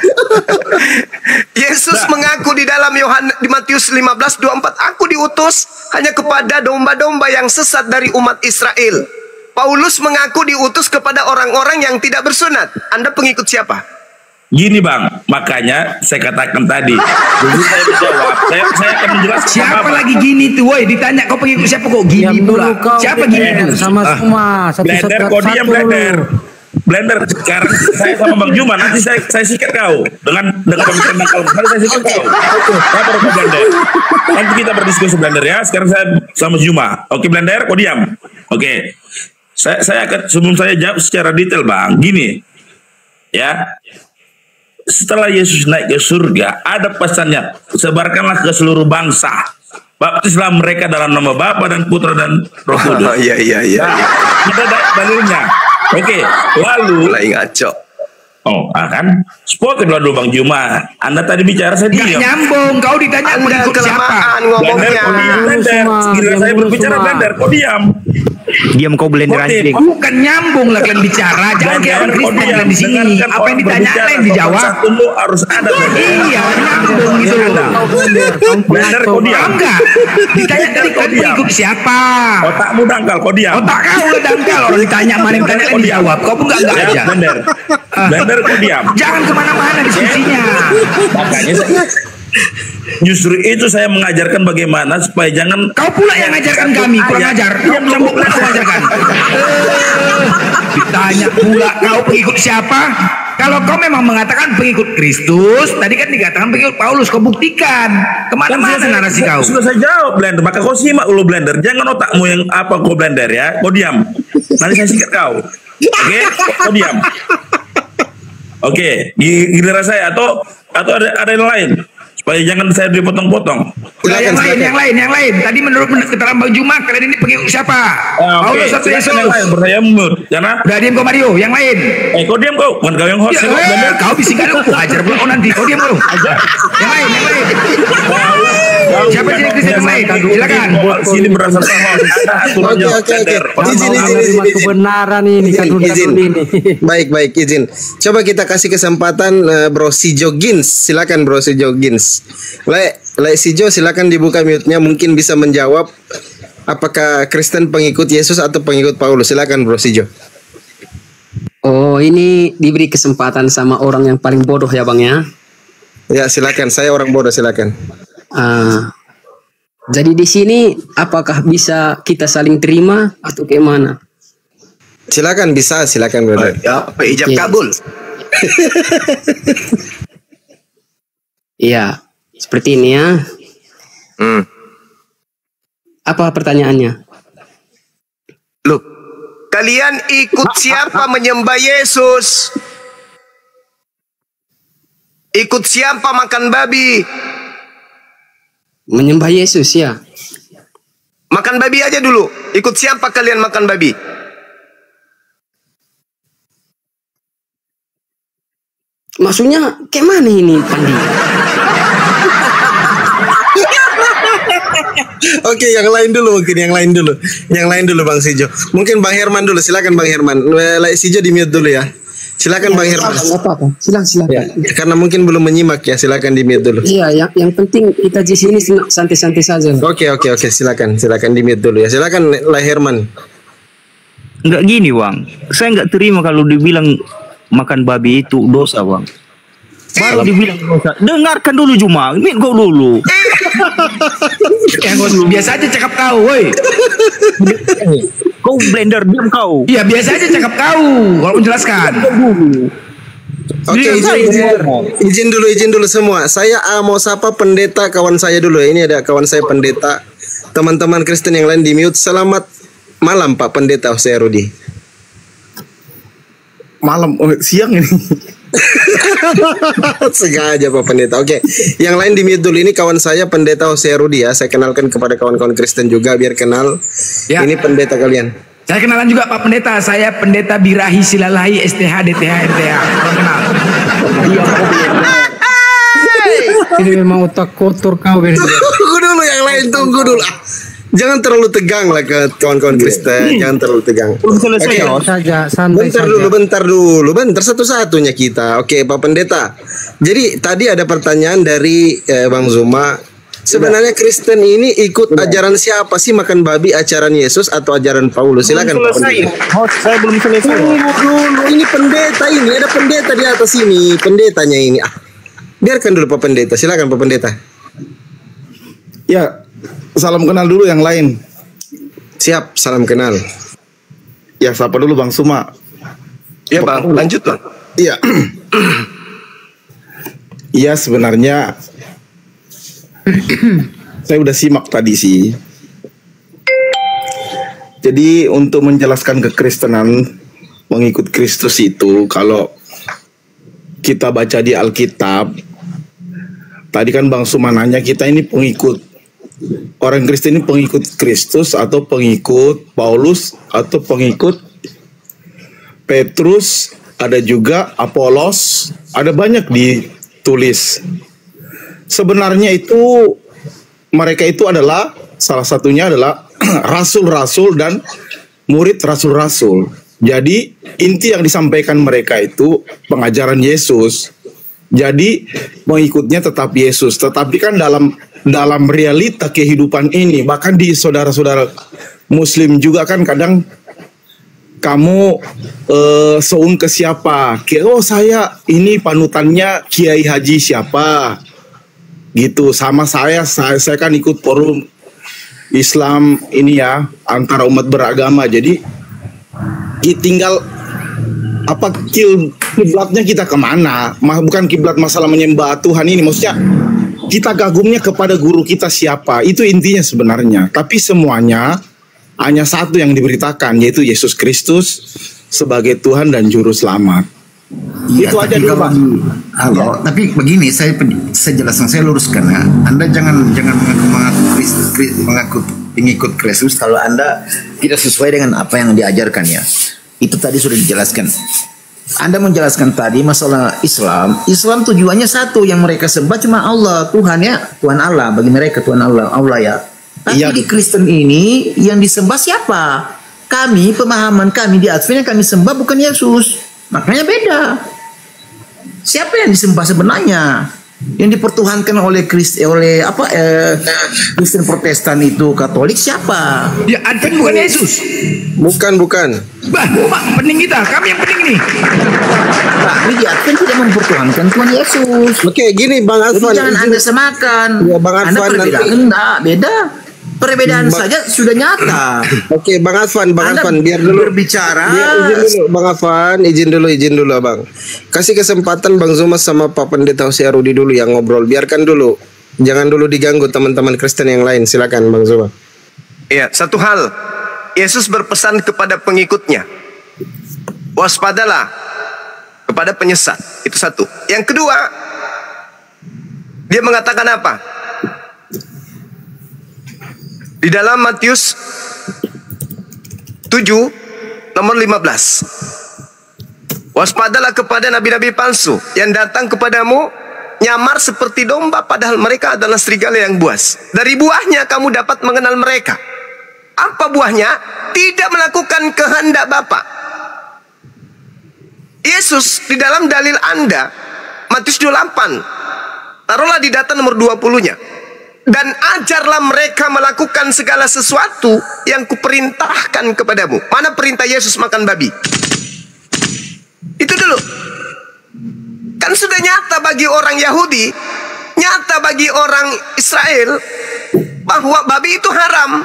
Yesus Nah. mengaku di dalam Yohanes di Matius lima belas dua puluh empat, aku diutus hanya kepada domba-domba yang sesat dari umat Israel. Paulus mengaku diutus kepada orang-orang yang tidak bersunat. Anda pengikut siapa? Gini Bang, makanya saya katakan tadi. Jadi saya menjawab. Saya, saya akan menjelaskan. Siapa apa. lagi gini tuh, woi? Ditanya kau pengikut siapa kok gini pula? Siapa gini tuh? sama semua satu Blender, satu kau diam satu Blender. dulu. Blender, sekarang saya sama Bang Juma. Nanti saya saya sikat kau dengan dengan pemikiran nakal. Nanti saya sikat kau. Saya baru ke Blender. Nanti kita berdiskusi Blender ya. Sekarang saya sama Juma. Oke Blender, kau diam. Oke. Saya saya akan sebelum saya jawab secara detail Bang. Gini, ya. Setelah Yesus naik ke surga, ada pesannya, sebarkanlah ke seluruh bangsa, baptislah mereka dalam nama Bapa dan Putra dan Roh Kudus. Oh, iya iya iya. Nah, kita ada dalilnya. Oke, lalu Mulai ngaco. oh, ah, kan spot kedua dulu Bang Juma. Anda tadi bicara saya Nggak diam. nyambung, kau ditanya Anda pengikut siapa? kelamaan Blender, ngomongnya. kau diam Blender. Semua, Gila diam saya dulu berbicara semua. Blender, kau diam. Diam kau blender Oke. anjing. Bukan nyambung lah kalian bicara. Jangan kayak orang Kristen kalian di sini. Dengarkan Apa yang orang ditanya, berbicara, apa yang dijawab? sopan santun harus ada. Blender. Iya, nyambung gitu. Blender, kau diam. Tahu nggak? Ditanya tadi kau Diam. pengikut siapa? Otakmu dangkal, kau diam. Otak kau lah dangkal. Orang ditanya mana yang ditanya Kau kalian diam. dijawab. Kau pun nggak nggak Ya, aja. Blender. Blender, kau diam. Jangan kemana-mana diskusinya. Makanya saya, justru itu saya mengajarkan bagaimana supaya jangan Kau pula yang ngajarkan kami, kurang Ayat. ajar. Kau nyambung pula kau ajarkan. Eh, ditanya pula kau pengikut siapa? Kalau kau memang mengatakan pengikut Kristus, tadi kan dikatakan pengikut Paulus, kau buktikan. Kan Kemana-mana sudah saya- narasi kau? Sudah saya jawab Blender, maka kau simak dulu Blender. Jangan otakmu yang apa kau Blender ya. Kau diam. Nanti saya sikat kau. Oke, kau diam. Oke, giliran saya atau atau ada ada yang lain supaya jangan saya dipotong-potong. Udah, yang lain, yang lain, yang lain. Tadi menurut menurut keterangan Bang Juma, kalian ini pengikut siapa? Ah, Oke, Paulus atau silakan Yesus? yang lain bertanya mute. Karena Udah diam kau Mario, yang lain. eh kau diam kau, bukan kau yang host. Ya, kau eh, Blender. kau bisikan aku ajar pula kau nanti. Kau diam kau. Yang lain, yang lain. Siapa jadi Kristen yang lain? Silakan. Sini berdasarkan host. Ada aturannya Oke, oke, oke. Blender. Izin, izin, izin, Menerima izin. kebenaran ini Izin, kadun izin. ini. Baik, baik, izin. Coba kita kasih kesempatan eh, Bro Sijo Gins. Silakan Bro Sijo Gins. Le, Le Sijo silakan dibuka mute-nya, mungkin bisa menjawab apakah Kristen pengikut Yesus atau pengikut Paulus. Silakan Bro Sijo. Oh, ini diberi kesempatan sama orang yang paling bodoh ya Bang ya. Ya, silakan. Saya orang bodoh, silakan. Ah, jadi di sini apakah bisa kita saling terima atau gimana? Silakan bisa, silakan Bro. Ya, apa ijab Oke. kabul? Iya, seperti ini ya. Hmm. Apa pertanyaannya? Loh, Kalian ikut siapa menyembah Yesus? Ikut siapa makan babi? Menyembah Yesus ya. Makan babi aja dulu. Ikut siapa kalian makan babi? Maksudnya kayak mana ini, Pandi? Oke, yang lain dulu mungkin, yang lain dulu. Yang lain dulu Bang Sijo. Mungkin Bang Herman dulu, silakan Bang Herman. Lai Sijo di mute dulu ya. Silakan Bang Herman. Apa-apa. Silakan, silakan. Ya, karena mungkin belum menyimak ya, silakan di mute dulu. Iya, yang yang penting kita di sini santai-santai saja. Oke, oke, oke, silakan, silakan di mute dulu ya. Silakan Lai Herman. Enggak gini, Bang. Saya enggak terima kalau dibilang makan babi itu dosa, Bang. Baru dibilang dosa. Dengarkan dulu Juma. Ini kau dulu. Yang biasa aja cakap kau, woi. Kau blender diam kau. Iya, biasa aja cakap kau. Kalau menjelaskan. Oke, izin, izin, izin dulu, izin dulu semua. Saya uh, mau sapa pendeta kawan saya dulu. Ini ada kawan saya pendeta. Teman-teman Kristen yang lain di mute. Selamat malam Pak Pendeta Hosea Rudi. Malam, oh, siang ini. Sengaja Pak Pendeta. Oke, yang lain di mute dulu. Ini kawan saya Pendeta Hosea Rudi ya. Saya kenalkan kepada kawan-kawan Kristen juga biar kenal. Ya. Ini pendeta kalian. Saya kenalan juga Pak Pendeta. Saya Pendeta Birahi Silalahi S T H D T H R T H. Kenal. Ini memang otak kotor kau. Tunggu dulu, yang lain tunggu dulu. Jangan terlalu tegang lah ke kawan-kawan Kristen. Jangan terlalu tegang. Belum selesai okay. saja, santai bentar saja. dulu, bentar dulu, bentar satu-satunya kita. Oke, Pak Pendeta. Jadi tadi ada pertanyaan dari eh, Bang Zuma. Sebenarnya Kristen ini ikut ajaran siapa sih, makan babi, ajaran Yesus atau ajaran Paulus? Silakan Pak Pendeta. Oh, saya belum selesai. Tunggu dulu, ini pendeta ini, ada pendeta di atas ini, pendetanya ini. Ah, biarkan dulu Pak Pendeta. Silakan Pak Pendeta. Ya, salam kenal dulu yang lain. Siap, salam kenal. Ya, sapa dulu Bang Suma. Ya Bang, lanjut Bang. Iya. Iya, sebenarnya saya udah simak tadi sih. Jadi untuk menjelaskan kekristenan, mengikut Kristus itu, kalau kita baca di Alkitab, tadi kan Bang Suma nanya kita ini pengikut, orang Kristen ini pengikut Kristus atau pengikut Paulus atau pengikut Petrus, ada juga Apolos, ada banyak ditulis. Sebenarnya itu mereka itu adalah, salah satunya adalah rasul-rasul dan murid rasul-rasul. Jadi inti yang disampaikan mereka itu pengajaran Yesus. Jadi mengikutnya tetap Yesus. Tetapi kan dalam dalam realita kehidupan ini, bahkan di saudara-saudara Muslim juga kan kadang kamu uh, seung ke siapa? Oh saya ini panutannya Kiai Haji siapa? Gitu. Sama saya, saya, saya kan ikut forum Islam ini ya, antara umat beragama. Jadi tinggal apa kiblatnya kita kemana? Bukan kiblat masalah menyembah Tuhan ini, maksudnya kita kagumnya kepada guru kita siapa, itu intinya sebenarnya. Tapi semuanya hanya satu yang diberitakan, yaitu Yesus Kristus sebagai Tuhan dan Juru Selamat. Ya, itu aja dulu Pak. Halo, ya. Tapi begini, saya saya jelaskan, saya luruskan ya. Anda jangan jangan mengaku mengaku Kristus, mengaku pengikut Kristus kalau Anda tidak sesuai dengan apa yang diajarkan ya. Itu tadi sudah dijelaskan. Anda menjelaskan tadi masalah Islam. Islam tujuannya satu, yang mereka sembah cuma Allah, Tuhan ya, Tuhan Allah, bagi mereka Tuhan Allah, Allah ya. Tapi ya, di Kristen ini yang disembah siapa? Kami, pemahaman kami di Advent yang kami sembah bukan Yesus. Makanya beda. Siapa yang disembah sebenarnya? Yang dipertuhankan oleh Kristen, oleh apa eh, Kristen Protestan itu Katolik siapa? Ya Advent bukan Yesus. Bukan, bukan. Bah, bah, penting kita, kami yang penting ini. Nah, di Advent tidak mempertuhankan Tuhan Yesus. Oke, gini Bang Advan. Jadi jangan Anda semakan. Ya, Bang Advan, Anda perbedaan nanti... enggak, beda. Perbedaan Bang... saja sudah nyata. Oke, Bang Advan, Bang Anda Advan, biar dulu berbicara. Biar izin dulu, Bang Advan, izin dulu, izin dulu, Bang. Kasih kesempatan Bang Zuma sama Pak Pendeta Hosea Rudi dulu yang ngobrol. Biarkan dulu. Jangan dulu diganggu teman-teman Kristen yang lain. Silakan Bang Zuma. Iya, satu hal. Yesus berpesan kepada pengikutnya, waspadalah kepada penyesat. Itu satu. Yang kedua, dia mengatakan apa? Di dalam Matius tujuh nomor lima belas. Waspadalah kepada nabi-nabi palsu yang datang kepadamu nyamar seperti domba, padahal mereka adalah serigala yang buas. Dari buahnya kamu dapat mengenal mereka. Apa buahnya? Tidak melakukan kehendak Bapa. Yesus di dalam dalil Anda, Matius dua puluh delapan, taruhlah di data nomor dua puluh-nya. Dan ajarlah mereka melakukan segala sesuatu yang kuperintahkan kepadamu. Mana perintah Yesus makan babi? Itu dulu. Kan sudah nyata bagi orang Yahudi, nyata bagi orang Israel, bahwa babi itu haram.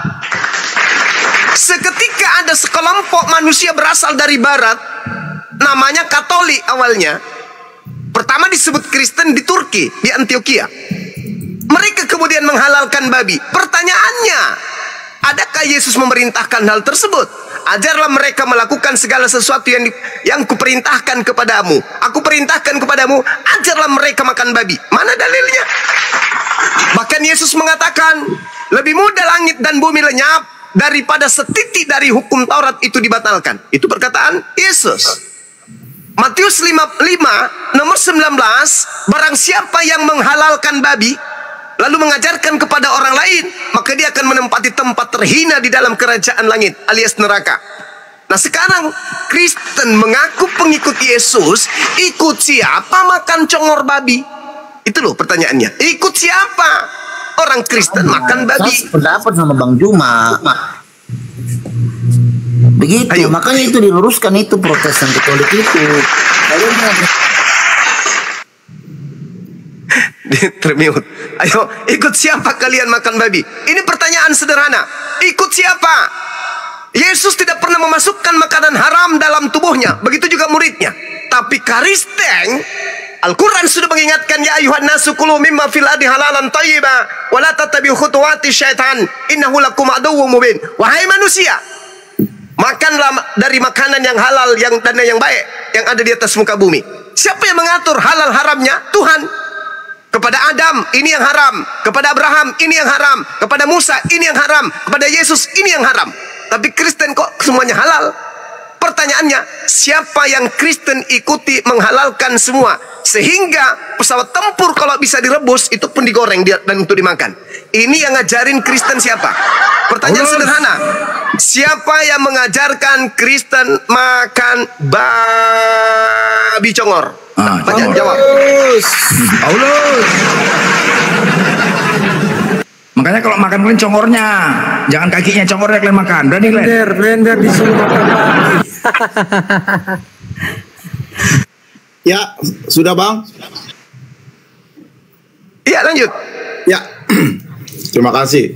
Seketika ada sekelompok manusia berasal dari barat, namanya Katolik awalnya. Pertama disebut Kristen di Turki, di Antioquia. Mereka kemudian menghalalkan babi. Pertanyaannya, adakah Yesus memerintahkan hal tersebut? Ajarlah mereka melakukan segala sesuatu yang di, yang kuperintahkan kepadamu. Aku perintahkan kepadamu, ajarlah mereka makan babi. Mana dalilnya? Bahkan Yesus mengatakan, lebih mudah langit dan bumi lenyap daripada setitik dari hukum Taurat itu dibatalkan. Itu perkataan Yesus. Matius lima, nomor sembilan belas, barang siapa yang menghalalkan babi lalu mengajarkan kepada orang lain, maka dia akan menempati tempat terhina di dalam kerajaan langit alias neraka. Nah sekarang Kristen mengaku pengikut Yesus, ikut siapa makan congor babi? Itu loh pertanyaannya. Ikut siapa? Orang Kristen makan babi. Saya pendapat sama Bang Juma. Begitu, Ayo. Makanya itu diluruskan itu Protestan Katolik itu. Termute. Ayo, ikut siapa kalian makan babi? Ini pertanyaan sederhana. Ikut siapa? Yesus tidak pernah memasukkan makanan haram dalam tubuhnya. Begitu juga muridnya. Tapi Kristen, Al-Quran sudah mengingatkan, ya ayuhan nasu kulu mimma fil ardi halalan thayyiba wa la tattabi'u khutuwati syaitan innahu lakum aduwwum mubin. Wahai manusia, makanlah dari makanan yang halal yang dan yang baik yang ada di atas muka bumi. Siapa yang mengatur halal haramnya? Tuhan. Kepada Adam ini yang haram, kepada Abraham ini yang haram, kepada Musa ini yang haram, kepada Yesus ini yang haram. Tapi Kristen kok semuanya halal? Pertanyaannya, siapa yang Kristen ikuti menghalalkan semua? Sehingga pesawat tempur kalau bisa direbus itu pun digoreng dan untuk dimakan. Ini yang ngajarin Kristen siapa? Pertanyaan sederhana. Siapa yang mengajarkan Kristen makan babi congor? Ah, Banyak jawab. Paulus. Makanya kalau makan kalian congornya, jangan kakinya congornya kalian makan. Berani kalian? Blender, blender disuruh makan. Ya, sudah Bang? Iya, lanjut. Ya, terima kasih.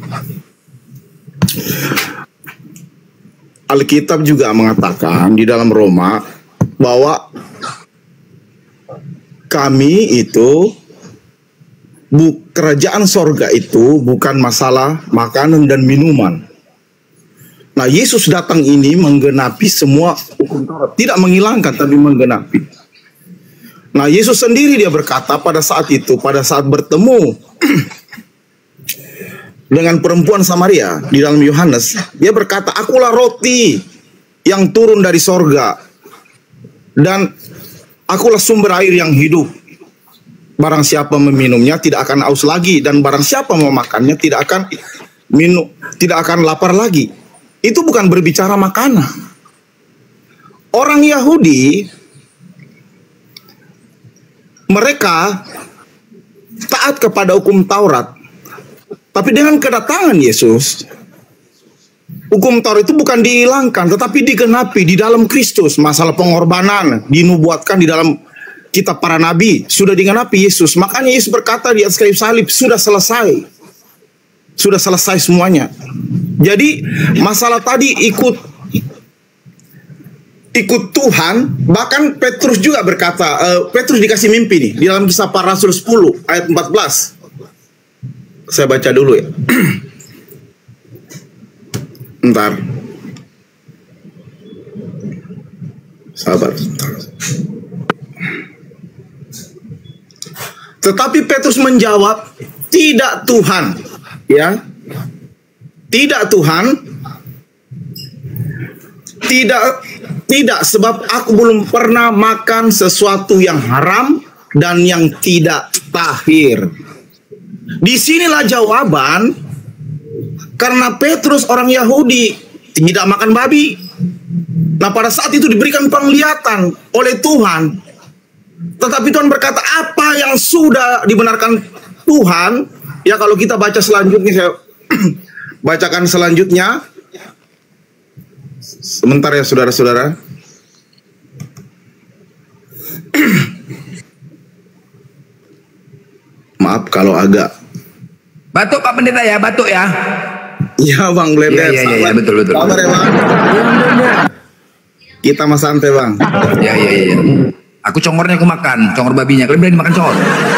Alkitab juga mengatakan di dalam Roma bahwa kami itu bu, kerajaan sorga itu bukan masalah makanan dan minuman. Nah, Yesus datang ini menggenapi semua hukum Taurat, tidak menghilangkan tapi menggenapi. Nah, Yesus sendiri dia berkata pada saat itu, pada saat bertemu dengan perempuan Samaria di dalam Yohanes, dia berkata, akulah roti yang turun dari sorga dan akulah sumber air yang hidup. Barang siapa meminumnya tidak akan haus lagi, dan barang siapa memakannya tidak akan minum, tidak akan lapar lagi. Itu bukan berbicara makanan. Orang Yahudi mereka taat kepada hukum Taurat. Tapi dengan kedatangan Yesus, hukum Taurat itu bukan dihilangkan, tetapi digenapi di dalam Kristus. Masalah pengorbanan dinubuatkan di dalam kitab para nabi, sudah digenapi Yesus. Makanya Yesus berkata di atas kayu salib, sudah selesai. Sudah selesai semuanya. Jadi masalah tadi ikut ikut Tuhan. Bahkan Petrus juga berkata, uh, Petrus dikasih mimpi nih di dalam Kisah Para Rasul sepuluh ayat empat belas. Saya baca dulu ya. Bentar. Sabar. Tetapi Petrus menjawab, tidak Tuhan, ya, tidak Tuhan, tidak, tidak, sebab aku belum pernah makan sesuatu yang haram dan yang tidak tahir. Disinilah jawaban, karena Petrus orang Yahudi tidak makan babi. Nah, pada saat itu diberikan penglihatan oleh Tuhan. Tetapi Tuhan berkata, apa yang sudah dibenarkan Tuhan, ya kalau kita baca selanjutnya, saya bacakan selanjutnya. Sebentar ya saudara-saudara. Maaf kalau agak batuk Pak Pendeta ya, batuk ya. Iya Bang Blender. Iya, iya, iya, betul, betul. Sabar ya Bang. Kita mas santai Bang. Iya, iya, iya. Aku congornya aku makan, congor babinya. Kalian berani makan congor?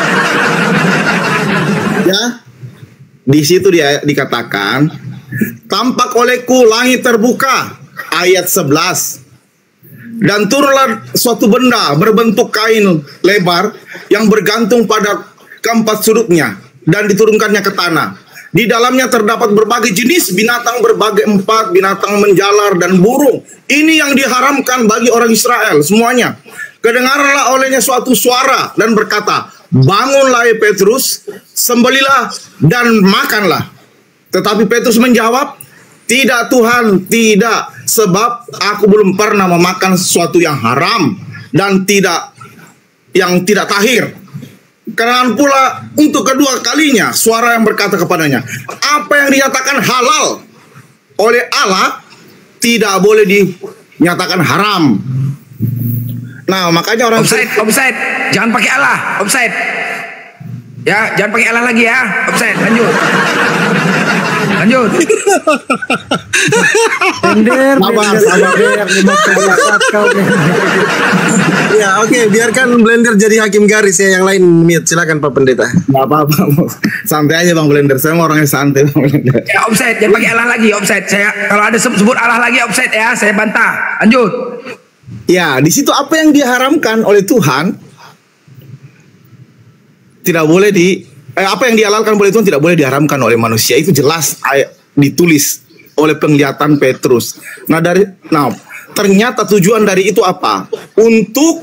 Ya, di situ dia dikatakan, tampak olehku langit terbuka, ayat sebelas. Dan turunlah suatu benda berbentuk kain lebar yang bergantung pada keempat sudutnya dan diturunkannya ke tanah. Di dalamnya terdapat berbagai jenis binatang berbagai empat, binatang menjalar dan burung. Ini yang diharamkan bagi orang Israel semuanya. Kedengaranlah olehnya suatu suara dan berkata, bangunlah ya Petrus, sembelilah dan makanlah. Tetapi Petrus menjawab, tidak Tuhan, tidak, sebab aku belum pernah memakan sesuatu yang haram dan tidak yang tidak tahir. Karena pula untuk kedua kalinya suara yang berkata kepadanya, apa yang dinyatakan halal oleh Allah tidak boleh dinyatakan haram. Nah, makanya orang offside, offside, jangan pakai Allah, offside. Ya, jangan pakai Allah lagi ya, offside. Lanjut, lanjut. Blender, ya oke, biarkan Blender jadi hakim garis ya. Yang lain mute, silakan Pak Pendeta. Nggak apa-apa, santai aja Bang Blender. Saya mau orangnya santai Bang Blender. Ya, offside, jangan pakai Allah lagi, offside. Saya kalau ada sebut Allah lagi offside ya, saya bantah. Lanjut. Ya, di situ apa yang diharamkan oleh Tuhan tidak boleh di eh, apa yang dihalalkan oleh Tuhan tidak boleh diharamkan oleh manusia. Itu jelas ayat ditulis oleh penglihatan Petrus. Nah, dari nah ternyata tujuan dari itu apa? Untuk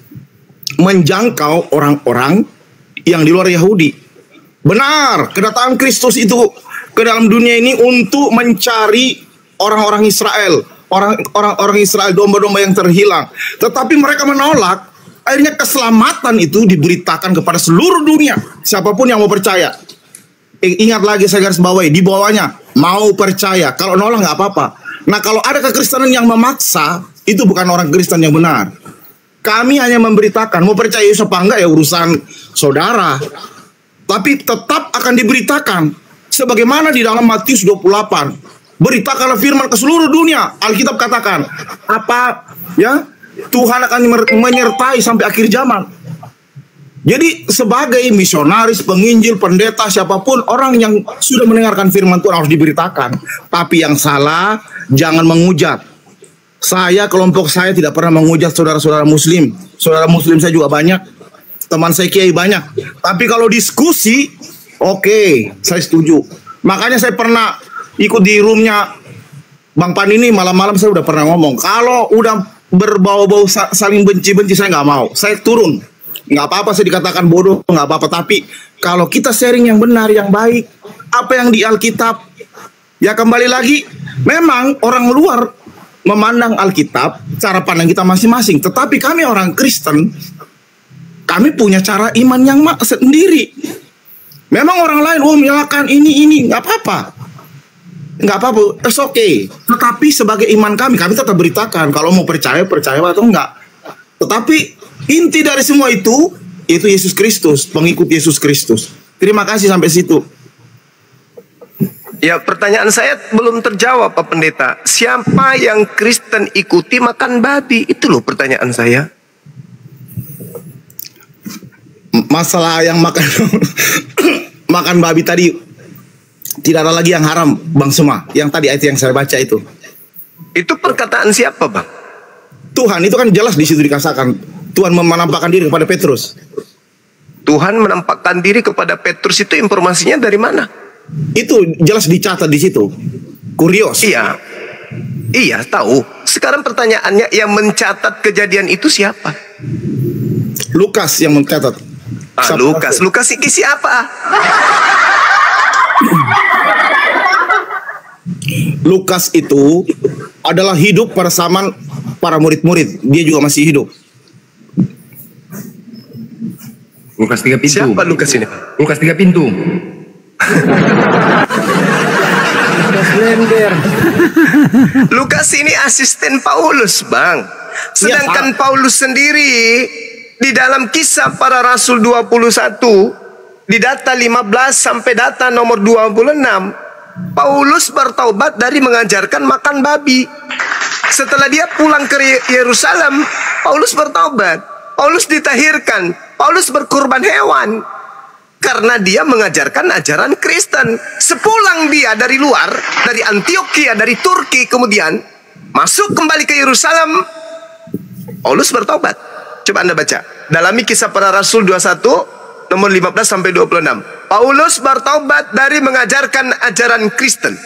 menjangkau orang-orang yang di luar Yahudi. Benar, kedatangan Kristus itu ke dalam dunia ini untuk mencari orang-orang Israel. Orang-orang Israel, domba-domba yang terhilang. Tetapi mereka menolak. Akhirnya keselamatan itu diberitakan kepada seluruh dunia. Siapapun yang mau percaya. Ingat lagi saya garis bawahi, di bawahnya mau percaya. Kalau nolak nggak apa-apa. Nah, kalau ada kekristenan yang memaksa, itu bukan orang Kristen yang benar. Kami hanya memberitakan, mau percaya Yesus apa enggak ya urusan saudara. Tapi tetap akan diberitakan. Sebagaimana di dalam Matius dua puluh delapan. Beritakanlah firman ke seluruh dunia. Alkitab katakan, apa ya? Tuhan akan menyertai sampai akhir zaman. Jadi sebagai misionaris, penginjil, pendeta, siapapun orang yang sudah mendengarkan firman Tuhan harus diberitakan. Tapi yang salah, jangan mengujat. Saya, kelompok saya tidak pernah mengujat saudara-saudara muslim. Saudara muslim saya juga banyak. Teman saya kiai banyak. Tapi kalau diskusi, oke, okay, saya setuju. Makanya saya pernah ikut di roomnya Bang Pan ini, malam-malam saya udah pernah ngomong, kalau udah berbau-bau saling benci-benci saya nggak mau, saya turun. Nggak apa-apa saya dikatakan bodoh, nggak apa-apa, tapi kalau kita sharing yang benar, yang baik, apa yang di Alkitab, ya kembali lagi, memang orang luar memandang Alkitab cara pandang kita masing-masing, tetapi kami orang Kristen, kami punya cara iman yang sendiri. Memang orang lain, oh menyalahkan ini ini, nggak apa-apa. Nggak apa-apa, it's okay. Tetapi sebagai iman kami, kami tetap beritakan. Kalau mau percaya, percaya atau enggak. Tetapi inti dari semua itu, itu Yesus Kristus, pengikut Yesus Kristus. Terima kasih sampai situ. Ya, pertanyaan saya belum terjawab Pak Pendeta. Siapa yang Kristen ikuti makan babi? Itu loh pertanyaan saya. Masalah yang makan makan babi tadi, tidak ada lagi yang haram, Bang Suma. Yang tadi ayat yang saya baca itu. Itu perkataan siapa, Bang? Tuhan itu kan jelas di situ dikatakan Tuhan menampakkan diri kepada Petrus. Tuhan menampakkan diri kepada Petrus itu informasinya dari mana? Itu jelas dicatat di situ. Kurios. Iya. Iya, tahu. Sekarang pertanyaannya, yang mencatat kejadian itu siapa? Lukas yang mencatat. Ah, Lukas. Lukas ini siapa? Lukas itu adalah hidup pada zaman para murid-murid. Dia juga masih hidup. Lukas tiga pintu. Siapa Lukas ini? Lukas tiga pintu. Lukas ini asisten Paulus, Bang. Sedangkan ya, Paulus sendiri di dalam Kisah Para Rasul dua puluh satu di data lima belas sampai data nomor dua puluh enam, Paulus bertaubat dari mengajarkan makan babi. Setelah dia pulang ke Yerusalem, Paulus bertaubat. Paulus ditahirkan. Paulus berkurban hewan karena dia mengajarkan ajaran Kristen. Sepulang dia dari luar, dari Antioquia, dari Turki, kemudian masuk kembali ke Yerusalem, Paulus bertobat. Coba Anda baca. Dalami Kisah Para Rasul dua puluh satu nomor lima belas sampai dua puluh enam. Paulus bertobat dari mengajarkan ajaran Kristen.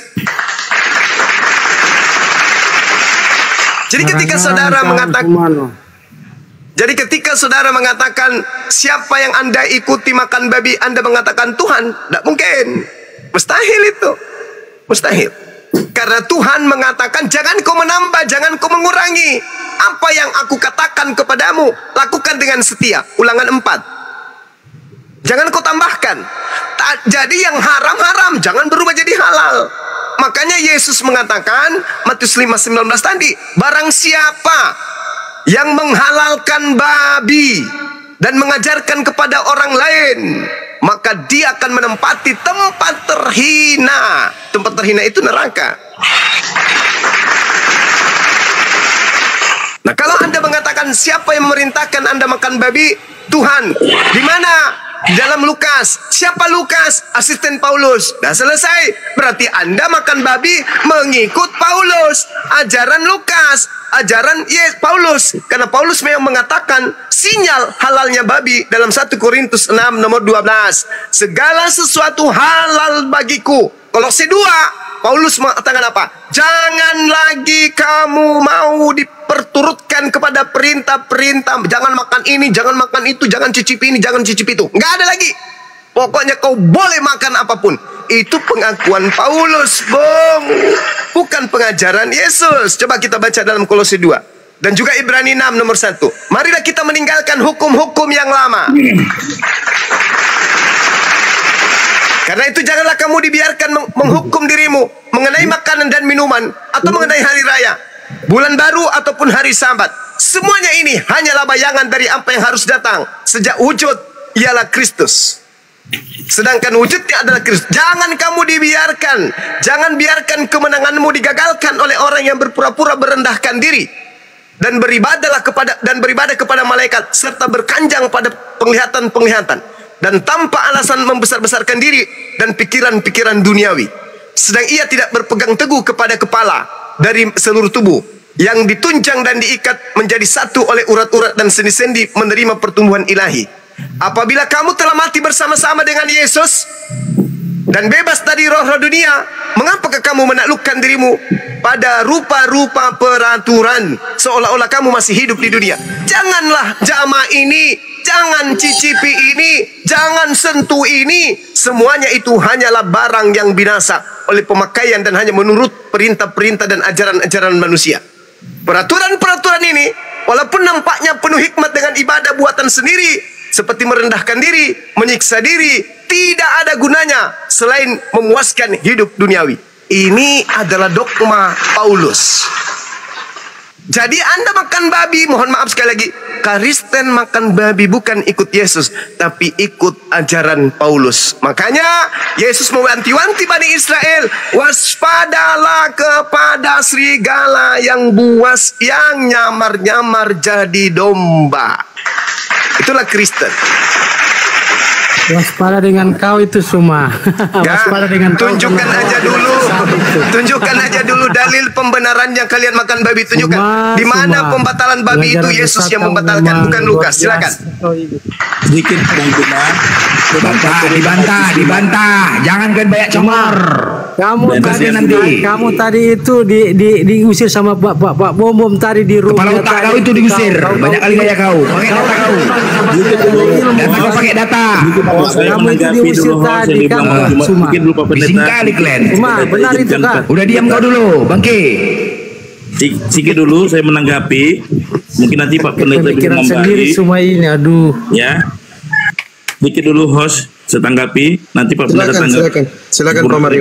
Jadi ketika saudara mengatakan Jadi ketika saudara mengatakan siapa yang Anda ikuti makan babi, Anda mengatakan Tuhan, tidak mungkin. Mustahil itu. Mustahil. Karena Tuhan mengatakan jangan kau menambah, jangan kau mengurangi. Apa yang aku katakan kepadamu, lakukan dengan setia. Ulangan empat. Jangan kau tambahkan. Jadi yang haram-haram, jangan berubah jadi halal. Makanya Yesus mengatakan, Matius lima sembilan belas tadi, barang siapa yang menghalalkan babi dan mengajarkan kepada orang lain, maka dia akan menempati tempat terhina. Tempat terhina itu neraka. Nah, kalau Anda mengatakan siapa yang memerintahkan Anda makan babi? Tuhan. Di mana? Di dalam Lukas. Siapa Lukas? Asisten Paulus. Dah selesai. Berarti Anda makan babi mengikut Paulus. Ajaran Lukas, ajaran yes, Paulus. Karena Paulus memang mengatakan sinyal halalnya babi dalam satu Korintus enam nomor dua belas. Segala sesuatu halal bagiku. Kolose dua, Paulus mengatakan apa? Jangan lagi kamu mau diperturutkan kepada perintah-perintah. Jangan makan ini, jangan makan itu, jangan cicipi ini, jangan cicipi itu. Nggak ada lagi. Pokoknya kau boleh makan apapun. Itu pengakuan Paulus, Bung. Bukan pengajaran Yesus. Coba kita baca dalam Kolose dua. Dan juga Ibrani enam nomor satu. Marilah kita meninggalkan hukum-hukum yang lama. Karena itu janganlah kamu dibiarkan menghukum dirimu mengenai makanan dan minuman, atau mengenai hari raya, bulan baru ataupun hari Sabat. Semuanya ini hanyalah bayangan dari apa yang harus datang. Sejak wujud ialah Kristus, sedangkan wujudnya adalah Kristus. Jangan kamu dibiarkan, jangan biarkan kemenanganmu digagalkan oleh orang yang berpura-pura merendahkan diri dan beribadahlah kepada dan beribadah kepada malaikat, serta berkanjang pada penglihatan-penglihatan, dan tanpa alasan membesar-besarkan diri dan pikiran-pikiran duniawi. Sedang ia tidak berpegang teguh kepada kepala dari seluruh tubuh, yang ditunjang dan diikat menjadi satu oleh urat-urat dan sendi-sendi menerima pertumbuhan ilahi. Apabila kamu telah mati bersama-sama dengan Yesus dan bebas dari roh-roh dunia, mengapakah kamu menaklukkan dirimu pada rupa-rupa peraturan, seolah-olah kamu masih hidup di dunia? Janganlah jamaah ini, jangan cicipi ini, jangan sentuh ini. Semuanya itu hanyalah barang yang binasa oleh pemakaian dan hanya menurut perintah-perintah dan ajaran-ajaran manusia. Peraturan-peraturan ini, walaupun nampaknya penuh hikmat dengan ibadah buatan sendiri, seperti merendahkan diri, menyiksa diri, tidak ada gunanya selain memuaskan hidup duniawi. Ini adalah dogma Paulus. Jadi Anda makan babi, mohon maaf sekali lagi, Kristen makan babi bukan ikut Yesus, tapi ikut ajaran Paulus. Makanya Yesus mewanti-wanti Bani Israel, waspadalah kepada serigala yang buas, yang nyamar-nyamar jadi domba. Itulah Kristen. Waspada dengan kau itu Suma. Waspada dengan kau. Tunjukkan aja dulu. Tunjukkan aja dulu dalil pembenaran yang kalian makan babi. Tunjukkan. Di mana pembatalan babi itu Yesus yang membatalkan, bukan Lukas. Silakan. Sedikit Bang Juma. Dibantah, dibantah, dibantah. Jangan kan banyak cemar. Kamu Dan tadi nanti. kamu tadi itu di, di, diusir sama Pak Pak Pak Bom Bom tadi di rumah. Kepala otak kau itu diusir. Banyak kali gaya kau. Pakai data kau. Data kau pakai data. Kamu itu diusir tadi kan Suma. Bising kali kalian. Suma, benar itu kan? Udah diam kau dulu, Bangke. Sikit dulu saya menanggapi. Mungkin nanti Pak Pendeta bisa Pikiran sendiri membagi. semua ini, aduh. Ya. Sedikit dulu host saya tanggapi. Nanti Pak Pendeta Silakan, tanggapi. silakan. Silakan Pak Mario.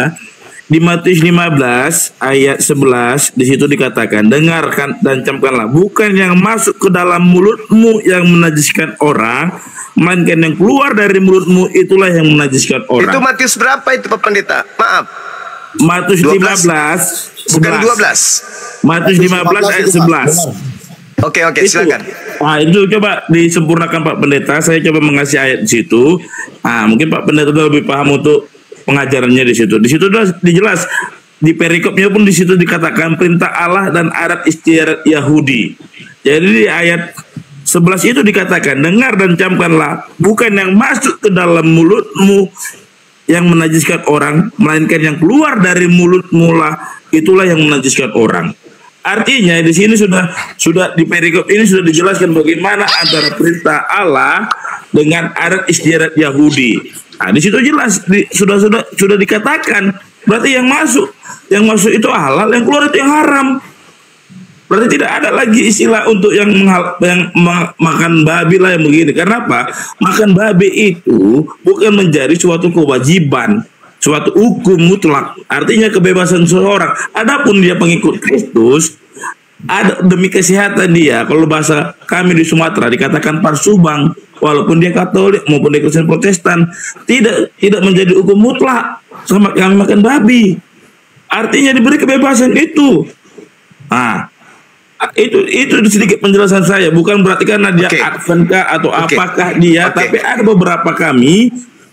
Di Matius lima belas ayat sebelas di situ dikatakan, dengarkan dan camkanlah, bukan yang masuk ke dalam mulutmu yang menajiskan orang, melainkan yang keluar dari mulutmu itulah yang menajiskan orang. Itu Matius berapa itu Pak Pendeta? Maaf. Matius lima belas bukan dua belas. Matius lima belas ayat sebelas. Oke oke silakan. Nah, itu coba disempurnakan Pak Pendeta. Saya coba mengasih ayat di situ. Ah, mungkin Pak Pendeta lebih paham untuk pengajarannya di situ. Di situ sudah dijelas, di perikopnya pun di situ dikatakan perintah Allah dan adat istiadat Yahudi. Jadi di ayat sebelas itu dikatakan, dengar dan camkanlah, bukan yang masuk ke dalam mulutmu yang menajiskan orang, melainkan yang keluar dari mulutmu lah itulah yang menajiskan orang. Artinya di sini sudah sudah di perikop ini sudah dijelaskan bagaimana antara perintah Allah dengan adat istiadat Yahudi. Nah, di situ jelas di, sudah sudah sudah dikatakan berarti yang masuk yang masuk itu halal, yang keluar itu yang haram. Berarti tidak ada lagi istilah untuk yang menghal, yang ma makan babi lah yang begini. Karena apa? Makan babi itu bukan menjadi suatu kewajiban, suatu hukum mutlak. Artinya kebebasan seseorang. Adapun dia pengikut Kristus, ada demi kesehatan dia. Kalau bahasa kami di Sumatera dikatakan parsubang, walaupun dia Katolik maupun dia Kristen Protestan, tidak tidak menjadi hukum mutlak sama kami makan babi. Artinya diberi kebebasan itu. Nah, itu itu sedikit penjelasan saya. Bukan berarti karena dia okay. Advent kah atau okay. apakah dia, okay. tapi ada beberapa kami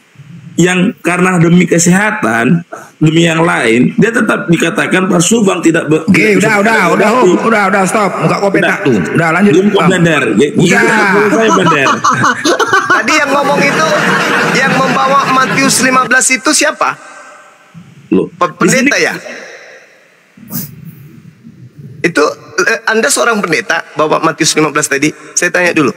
yang karena demi kesehatan, demi yang lain, dia tetap dikatakan parsubang tidak. Oke, okay, udah, udah, udah, udah, udah, udah, stop, muka kopi tak tuh, udah lanjut. Dia blender, udah. Saya blender. Tadi yang ngomong itu, yang membawa Matius lima belas itu siapa? Loh, pendeta ya? Itu Anda seorang pendeta bawa Matius lima belas tadi? Saya tanya dulu.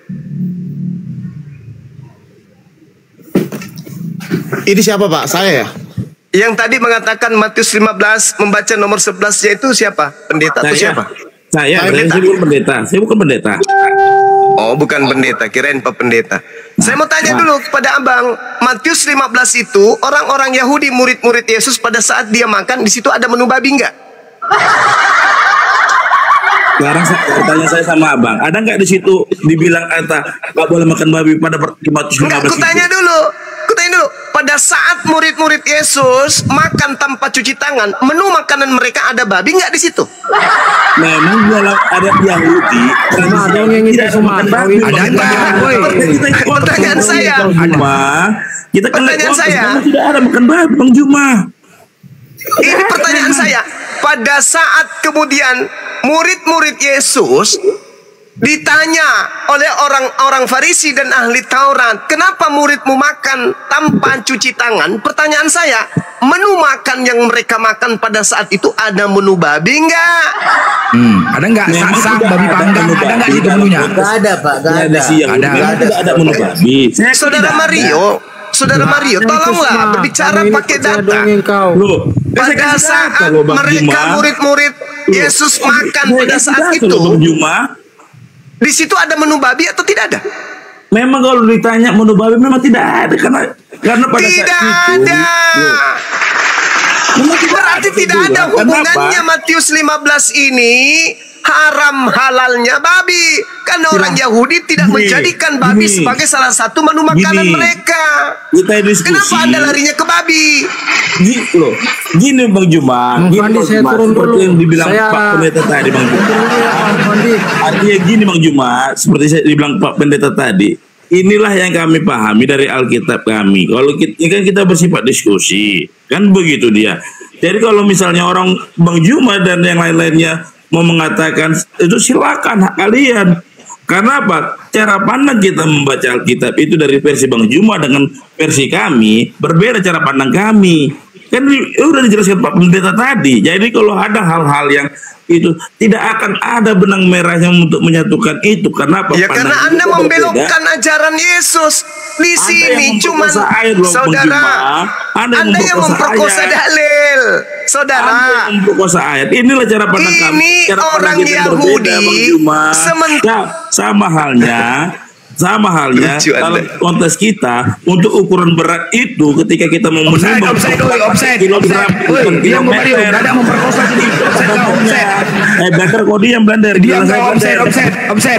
Ini siapa Pak? Saya ya? Yang tadi mengatakan Matius lima belas membaca nomor sebelas yaitu siapa? Pendeta atau siapa? Saya, saya, saya bukan pendeta. Saya bukan pendeta. Oh, bukan pendeta. Kirain Pak Pendeta. Nah, saya mau tanya nah. dulu kepada Abang, Matius lima belas itu orang-orang Yahudi murid-murid Yesus pada saat dia makan di situ ada menu babi enggak? Sekarang pertanyaan saya sama Abang, ada nggak di situ dibilang kata nggak boleh makan babi pada Matius lima belas? Enggak, aku tanya dulu. Aku tanya dulu. Pada saat murid-murid Yesus makan tanpa cuci tangan, menu makanan mereka ada babi nggak di situ? Memang kalau ada Yahudi, ada yang tidak makan babi. Ada nggak? Pertanyaan saya. Kita kan pertanyaan saya. Tidak ada makan babi, Bang Juma. Ini pertanyaan saya. Pada saat kemudian murid-murid Yesus ditanya oleh orang-orang Farisi dan ahli Taurat, kenapa muridmu makan tanpa cuci tangan? Pertanyaan saya, menu makan yang mereka makan pada saat itu ada menu babi enggak? Hmm, ada enggak? Sasak, babi panggang, ada enggak situ menunya? Enggak ada, Pak, enggak ada. Ada. Tidak ada menu babi. Saudara Mario, Saudara Mario, tolonglah berbicara pakai data. Pada saat mereka murid-murid Yesus makan pada saat itu, di situ ada menu babi atau tidak ada? Memang kalau ditanya menu babi memang tidak ada karena karena pada tidak saat itu, ada. Memang tidak berarti ada tidak ada hubungannya Kenapa? Matius lima belas ini haram halalnya babi. Karena orang Yahudi tidak Gini, menjadikan babi gini. sebagai salah satu menu makanan Gini. mereka. Kita diskusi. Kenapa Anda larinya ke babi? Gini loh, gini Bang Juma, Bang gini Fandi, Bang saya Juma, turun seperti dulu. yang dibilang Saya- Pak Pendeta tadi Bang Juma. Bang Fandi. Artinya gini Bang Juma, seperti saya dibilang Pak Pendeta tadi, inilah yang kami pahami dari Alkitab kami. Kalau kita kan kita bersifat diskusi, kan begitu dia. Jadi kalau misalnya orang Bang Juma dan yang lain-lainnya mau mengatakan itu, silakan, hak kalian. Karena apa? Cara pandang kita membaca Alkitab itu dari versi Bang Juma dengan versi kami berbeda cara pandang kami. Kan udah dijelaskan Pak Pendeta tadi. Jadi kalau ada hal-hal yang itu tidak akan ada benang merahnya untuk menyatukan itu. Karena apa? Ya karena Anda membelokkan ajaran Yesus. Di sini cuma saudara, Anda yang, Anda yang memperkosa dalil. Saudara, Anda yang memperkosa ayat. Inilah cara pandang ini kami. Cara orang Yahudi sementara sama halnya sama halnya dalam konteks kita untuk ukuran berat itu ketika kita mau menimbang kilogram kilometer ada memperkosa sini eh Blander kok diam Blander dia nggak offset offset offset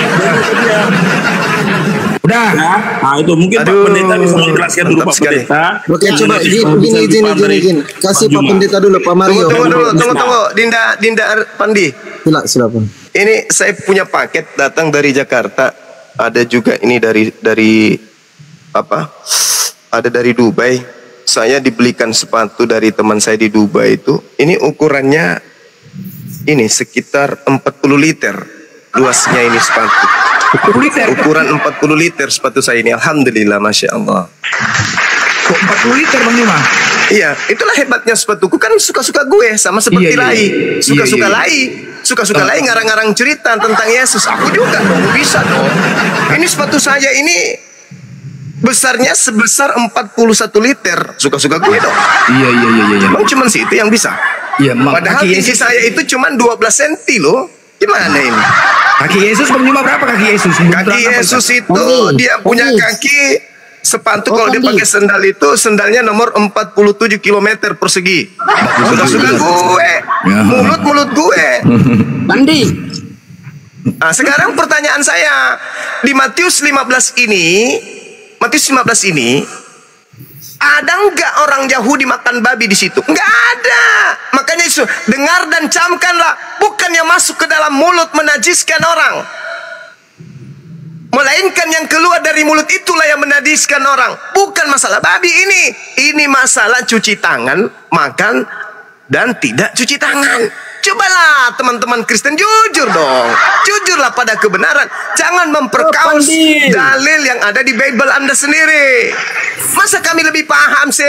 udah nah itu mungkin Pak Pendeta bisa menjelaskan dulu Pak Pendeta. Oke coba gini izin izin izin kasih Pak Pendeta dulu Pak Mario. Tunggu tunggu tunggu tunggu Dinda Dinda Pandi. Silakan silakan. Ini saya punya paket datang dari Jakarta. Ada juga ini dari dari apa? Ada dari Dubai. Saya dibelikan sepatu dari teman saya di Dubai itu. Ini ukurannya ini sekitar empat puluh liter luasnya ini sepatu. Ukuran empat puluh liter sepatu saya ini. Alhamdulillah, masya Allah. Kok empat puluh liter Bang Juma? Iya, itulah hebatnya sepatuku kan suka-suka gue sama seperti iya, iya. Lai, suka-suka iya, iya. Lai, suka-suka Lai ngarang-ngarang cerita tentang Yesus. Aku juga dong, bisa dong. Ini sepatu saya ini besarnya sebesar empat puluh satu liter, suka-suka gue dong. Iya iya iya iya. Bang cuman sih itu yang bisa. Iya, padahal isi saya itu cuman dua belas senti loh. Gimana ini? Kaki Yesus Bang Juma berapa kaki Yesus? Kaki Yesus itu dia punya kaki sepatu kalau dia pakai sendal itu sendalnya nomor empat puluh tujuh kilometer persegi. Suka-suka gue, mulut-mulut gue. Pandi. Nah, sekarang pertanyaan saya di Matius lima belas ini, Matius lima belas ini ada nggak orang Yahudi makan babi di situ? Nggak ada. Makanya Yesus dengar dan camkanlah, bukan yang masuk ke dalam mulut menajiskan orang, melainkan yang keluar dari mulut itulah yang menajiskan orang. Bukan masalah babi ini. Ini masalah cuci tangan, makan, dan tidak cuci tangan. Cobalah teman-teman Kristen jujur dong. Jujurlah pada kebenaran. Jangan memperkaos dalil yang ada di Bible Anda sendiri. Masa kami lebih paham sih?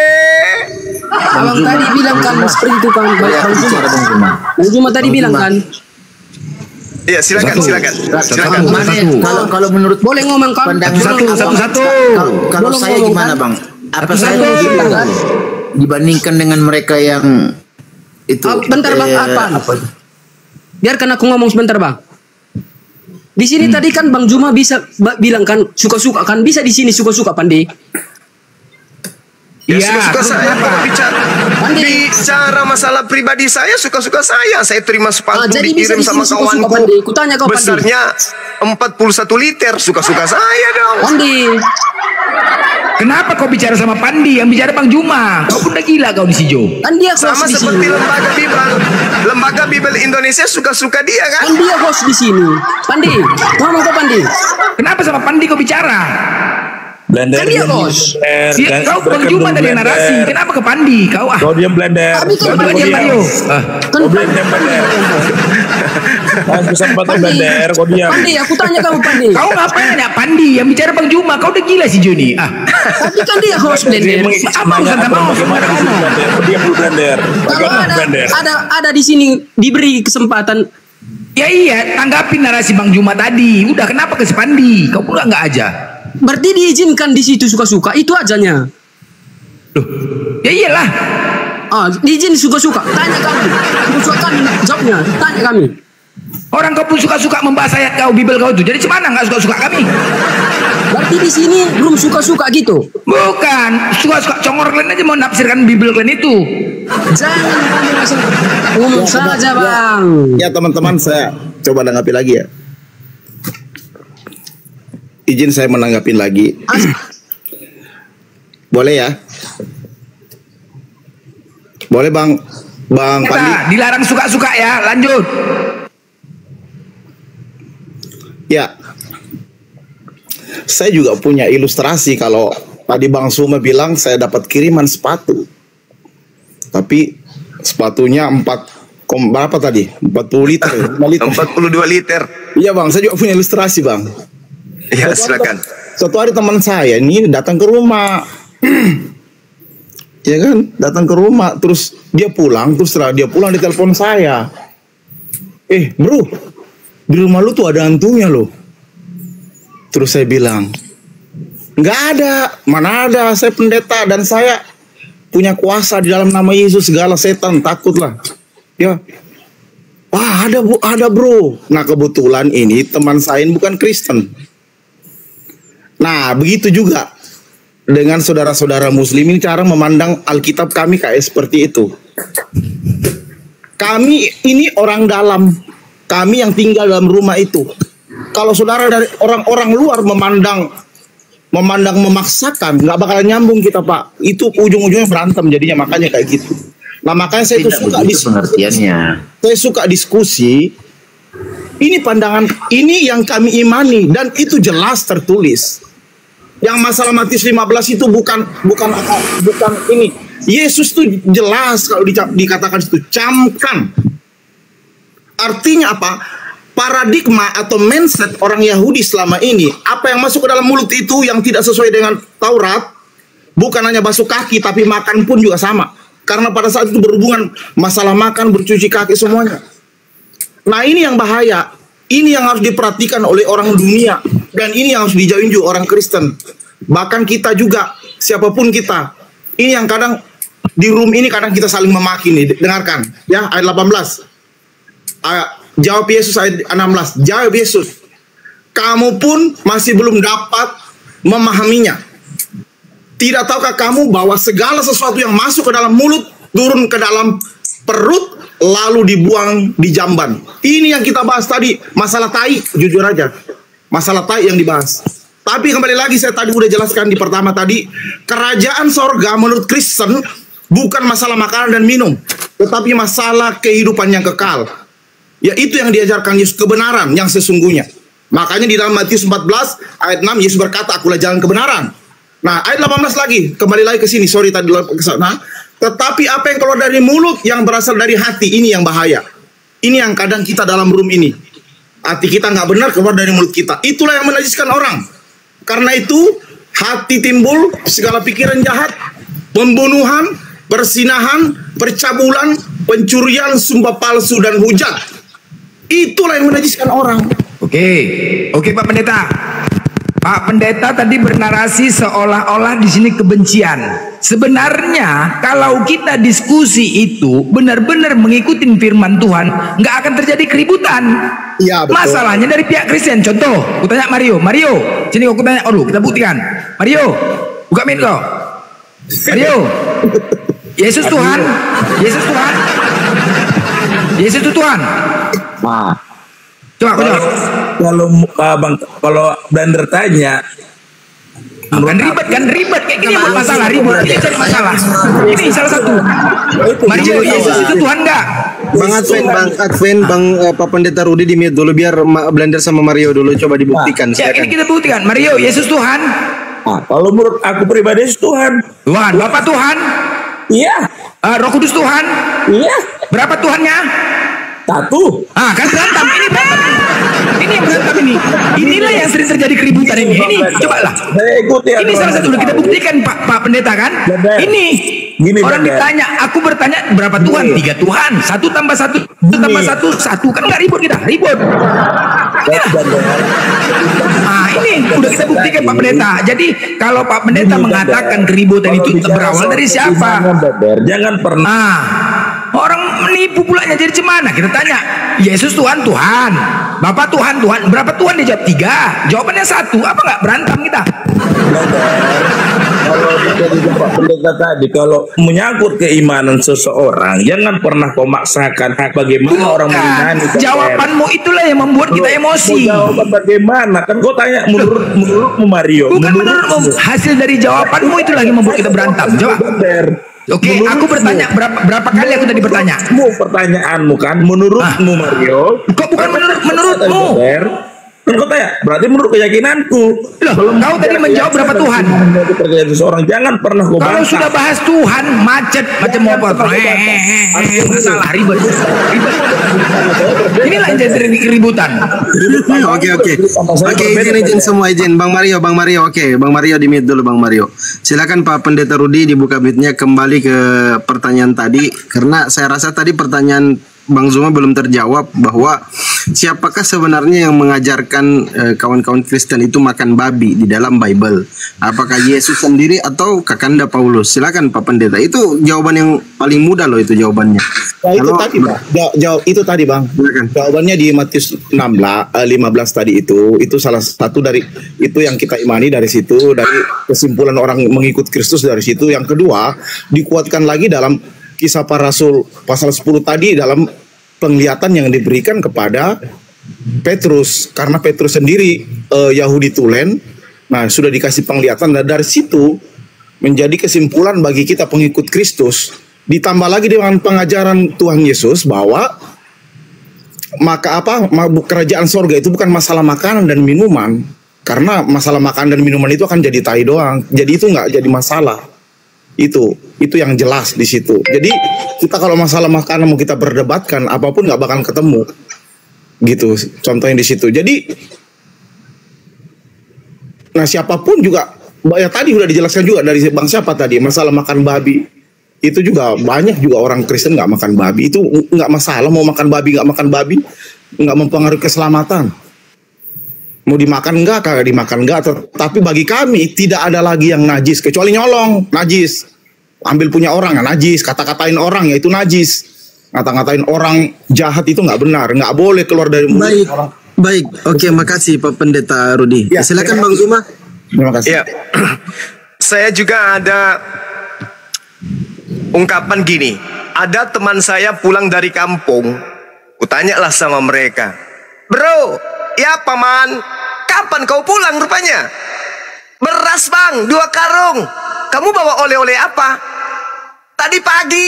Abang tadi bilang kan seperti itu kan. Bang Juma. Bang Juma tadi bilang kan. Iya silakan silakan. Silakan. Kalau kalau menurut boleh ngomong kan? Satu satu satu. Kalau saya gimana Bang? Apa saya kan dibandingkan dengan mereka yang itu? Bentar Bang, apa? Biarkan aku ngomong sebentar Bang. Di sini tadi kan Bang Juma bisa bilang kan suka-suka kan, bisa di sini suka-suka Pandi. Ya, suka-suka saya bicara, bicara masalah pribadi saya, suka-suka saya. Saya terima sepatu ah, dikirim sama kawanku. Kau, besarnya empat puluh satu liter, suka-suka saya dong. Pandi. Kenapa kau bicara sama Pandi? Yang bicara Bang Juma. Kau pun udah gila kau di Sijo. Kan dia sama seperti lembaga Bible, lembaga Bible Indonesia suka-suka dia kan? Kan dia host di sini. Pandi, ngomong kau Pandi. Kenapa sama Pandi kau bicara? Blender, kan dia bos. Dia, kau Bang Juma dari narasi. Kenapa ke Pandi? Kau ah. Kau diam Blender. Tapi kau diam Mario. Kau diam Blender. Kau kesempatan Blender. Kau diam. Pandi, aku tanya kamu Pandi. Kau ngapain nanya Pandi? Yang bicara Bang Juma. Kau udah gila si Joni. Ah. Tapi kan dia host Blender. Apa urusan sama host? Kau diam dulu Blender. Kalau ada ada ada di sini diberi kesempatan. Ya iya, tanggapin narasi Bang Juma tadi. Udah kenapa ke Pandi? Kau pula nggak aja. Berarti diizinkan di situ suka-suka, itu ajanya. Loh, ya iyalah. Ah, diizin suka-suka. Tanya kami. Suka kami jawabnya. Tanya kami. Orang kau pun suka-suka membahas ayat kau, Bible kau itu. Jadi cemana nggak suka-suka kami? Berarti di sini belum suka-suka gitu. Bukan, suka-suka congor kalian aja mau nafsirkan Bible kalian itu. Jangan ngomong saja Bang. Ya teman-teman, saya coba tanggapi lagi ya. Izin saya menanggapin lagi. Boleh ya? Boleh Bang Bang Pandi. Dilarang suka-suka ya, lanjut. Ya. saya juga punya ilustrasi. Kalau tadi Bang Suma bilang saya dapat kiriman sepatu, tapi sepatunya empat kom berapa tadi? empat puluh liter, liter. empat puluh dua liter. Iya Bang, saya juga punya ilustrasi Bang. Ya silakan. Suatu hari teman saya ini datang ke rumah, ya kan, datang ke rumah, terus dia pulang, terus setelah dia pulang dia telepon saya, eh bro, di rumah lu tuh ada hantunya loh. Terus saya bilang, nggak ada, mana ada, saya pendeta dan saya punya kuasa di dalam nama Yesus, segala setan takutlah. Ya, wah ada bu, ada bro. Nah kebetulan ini teman saya ini bukan Kristen. Nah begitu juga dengan saudara-saudara Muslim ini cara memandang Alkitab kami kayak seperti itu. Kami ini orang dalam, kami yang tinggal dalam rumah itu. Kalau saudara dari orang-orang luar memandang memandang memaksakan, nggak bakalan nyambung kita Pak. Itu ujung-ujungnya berantem jadinya, makanya kayak gitu. Nah makanya saya itu suka diskusi. Saya suka diskusi. Ini pandangan, ini yang kami imani dan itu jelas tertulis. Yang masalah Matius lima belas itu bukan bukan bukan ini. Yesus tuh jelas kalau dikatakan itu camkan. Artinya apa? Paradigma atau mindset orang Yahudi selama ini, apa yang masuk ke dalam mulut itu yang tidak sesuai dengan Taurat, bukan hanya basuh kaki, tapi makan pun juga sama. Karena pada saat itu berhubungan masalah makan, bercuci kaki semuanya. Nah ini yang bahaya, ini yang harus diperhatikan oleh orang dunia, dan ini yang harus dijauhin juga orang Kristen. Bahkan kita juga, siapapun kita, ini yang kadang di room ini kadang kita saling memaki nih. Dengarkan ya, ayat delapan belas. Ayat Jawab Yesus ayat enam belas. Jawab Yesus, kamu pun masih belum dapat memahaminya. Tidak tahukah kamu bahwa segala sesuatu yang masuk ke dalam mulut turun ke dalam perut lalu dibuang di jamban. Ini yang kita bahas tadi, masalah tai, jujur aja. Masalah tai yang dibahas. Tapi kembali lagi saya tadi udah jelaskan di pertama tadi, kerajaan sorga menurut Kristen bukan masalah makanan dan minum, tetapi masalah kehidupan yang kekal. Ya itu yang diajarkan Yesus, kebenaran yang sesungguhnya. Makanya di dalam Matius empat belas ayat enam Yesus berkata, akulah jalan kebenaran. Nah ayat delapan belas lagi, kembali lagi ke sini, sorry tadi ke sana. Tetapi apa yang keluar dari mulut yang berasal dari hati, ini yang bahaya. Ini yang kadang kita dalam room ini, hati kita nggak benar keluar dari mulut kita. Itulah yang menajiskan orang. Karena itu hati timbul segala pikiran jahat, pembunuhan, persinahan, percabulan, pencurian, sumpah palsu dan hujat. Itulah yang menajiskan orang. Oke, oke Pak Pendeta. Pak Pendeta tadi bernarasi seolah-olah di sini kebencian. Sebenarnya kalau kita diskusi itu benar-benar mengikuti firman Tuhan, nggak akan terjadi keributan. Iya, betul. Masalahnya dari pihak Kristen. Contoh, aku tanya Mario, Mario, sini aku tanya, oh kita buktikan. Mario, buka mic kau. Mario, Yesus Tuhan, Yesus Tuhan, Yesus itu Tuhan. Nah, coba kalau, kalau uh, bang, kalau Blender tanya, kan ribet kan ribet kayak gini buat masalah ribet ini cari masalah. Ini salah satu. Mario, Yesus itu Tuhan enggak? Bang Advent, Bang Advent, Bang uh, Pak Pendeta Rudi di mute dulu biar Blender sama Mario dulu coba dibuktikan. Ya, ini kita buktikan. Mario, Yesus Tuhan. Nah, kalau menurut aku pribadi Tuhan. Tuhan, Bapak Tuhan. Iya. Uh, Roh Kudus Tuhan. Iya. Berapa Tuhannya? Satu. Ah, kan berantem ini berantem. Ini yang berantem ini. Inilah yang sering terjadi keributan ini. Ini cobalah. Ini salah satu kita buktikan Pak Pak Pendeta kan. Ini Gini, orang Blender. ditanya, aku bertanya berapa Tuhan? Gini. Tiga Tuhan. Satu tambah satu, satu tambah satu, satu kan nggak ribut kita, ribut. Ya. Ah ini udah kita buktikan Pak Pendeta. Jadi kalau Pak Pendeta Gini, mengatakan Blender. keributan itu Kalau berawal dari siapa? Blender, jangan pernah. Ah, orang menipu pulanya jadi cemana? Kita tanya, Yesus Tuhan, Tuhan. Bapak Tuhan, Tuhan. Berapa Tuhan? Dia jawab tiga. Jawabannya satu. Apa nggak berantem kita? Kalau dari Bapak Pendeta tadi, kalau menyangkut keimanan seseorang, jangan pernah kau maksakan hak bagaimana Bukan. orang mengimani. Jawabanmu itulah yang membuat kita emosi. Mau jawaban bagaimana? Kan kau tanya menurut menurutmu Mario. Bukan menurutmu. Hasil dari jawabanmu itu lagi membuat kita berantem. Coba. Oke, okay, aku bertanya berapa berapa kali aku tadi bertanya? Menurutmu pertanyaanmu kan, menurutmu ah. Mario. Kok bukan menurut menurutmu? Kan kau tanya, berarti menurut keyakinanku. Loh, kau tadi menjawab berapa Tuhan? Percaya seseorang, jangan pernah kau Kalau bantah. sudah bahas Tuhan, macet macam apa? Masalah ribet. Ribet. Inilah yang jadi ributan. Oke oke. Oke, izin izin semua izin. Bang Mario, Bang Mario. Oke, Bang Mario di mute dulu Bang Mario. Silakan Pak Pendeta Rudi dibuka mute-nya kembali ke pertanyaan tadi karena saya rasa tadi pertanyaan Bang Zuma belum terjawab bahwa siapakah sebenarnya yang mengajarkan eh, kawan-kawan Kristen itu makan babi di dalam Bible? Apakah Yesus sendiri atau Kakanda Paulus? Silakan Pak Pendeta. Itu jawaban yang paling mudah loh itu jawabannya. Ya, itu Kalau, tadi Bang. Jawab, jawab, itu tadi Bang. Silakan. Jawabannya di Matius enam belas, lima belas tadi itu. Itu salah satu dari itu yang kita imani dari situ, dari kesimpulan orang mengikut Kristus dari situ. Yang kedua, dikuatkan lagi dalam Kisah Para Rasul pasal sepuluh tadi dalam penglihatan yang diberikan kepada Petrus karena Petrus sendiri uh, Yahudi tulen. Nah, sudah dikasih penglihatan dan dari situ menjadi kesimpulan bagi kita pengikut Kristus, ditambah lagi dengan pengajaran Tuhan Yesus bahwa maka apa kerajaan sorga itu bukan masalah makanan dan minuman, karena masalah makanan dan minuman itu akan jadi tai doang, jadi itu nggak jadi masalah. Itu itu yang jelas di situ. Jadi kita kalau masalah makanan mau kita berdebatkan apapun nggak bakal ketemu gitu, contohnya di situ. Jadi nah siapapun juga ya tadi udah dijelaskan juga dari bang siapa tadi masalah makan babi itu juga banyak juga orang Kristen nggak makan babi, itu nggak masalah mau makan babi nggak makan babi, nggak mempengaruhi keselamatan. Mau dimakan enggak, kagak dimakan enggak, tapi bagi kami tidak ada lagi yang najis kecuali nyolong, najis. Ambil punya orang ya najis, kata-katain orang ya itu najis. Ngata-ngatain orang jahat itu nggak benar, nggak boleh keluar dari mulut baik, orang. Baik, oke makasih Pak Pendeta Rudi. Ya, silakan Bang Zuma. Terima kasih. Ya. Saya juga ada ungkapan gini. Ada teman saya pulang dari kampung, kutanyalah sama mereka, bro, ya paman, kapan kau pulang rupanya? Beras bang, dua karung. Kamu bawa oleh-oleh apa? Tadi pagi.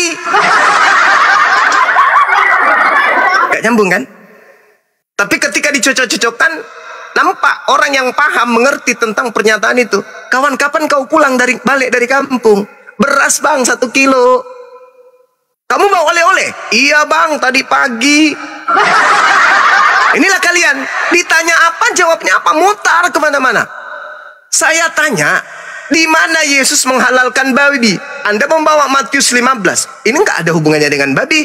Gak nyambung kan? Tapi ketika dicocok-cocokkan, nampak orang yang paham mengerti tentang pernyataan itu. Kawan, kapan kau pulang dari balik dari kampung? Beras bang, satu kilo. Kamu bawa oleh-oleh? Iya bang, tadi pagi. Inilah kalian, ditanya apa, jawabnya apa, mutar kemana-mana. Saya tanya, di mana Yesus menghalalkan babi? Anda membawa Matius lima belas. Ini nggak ada hubungannya dengan babi.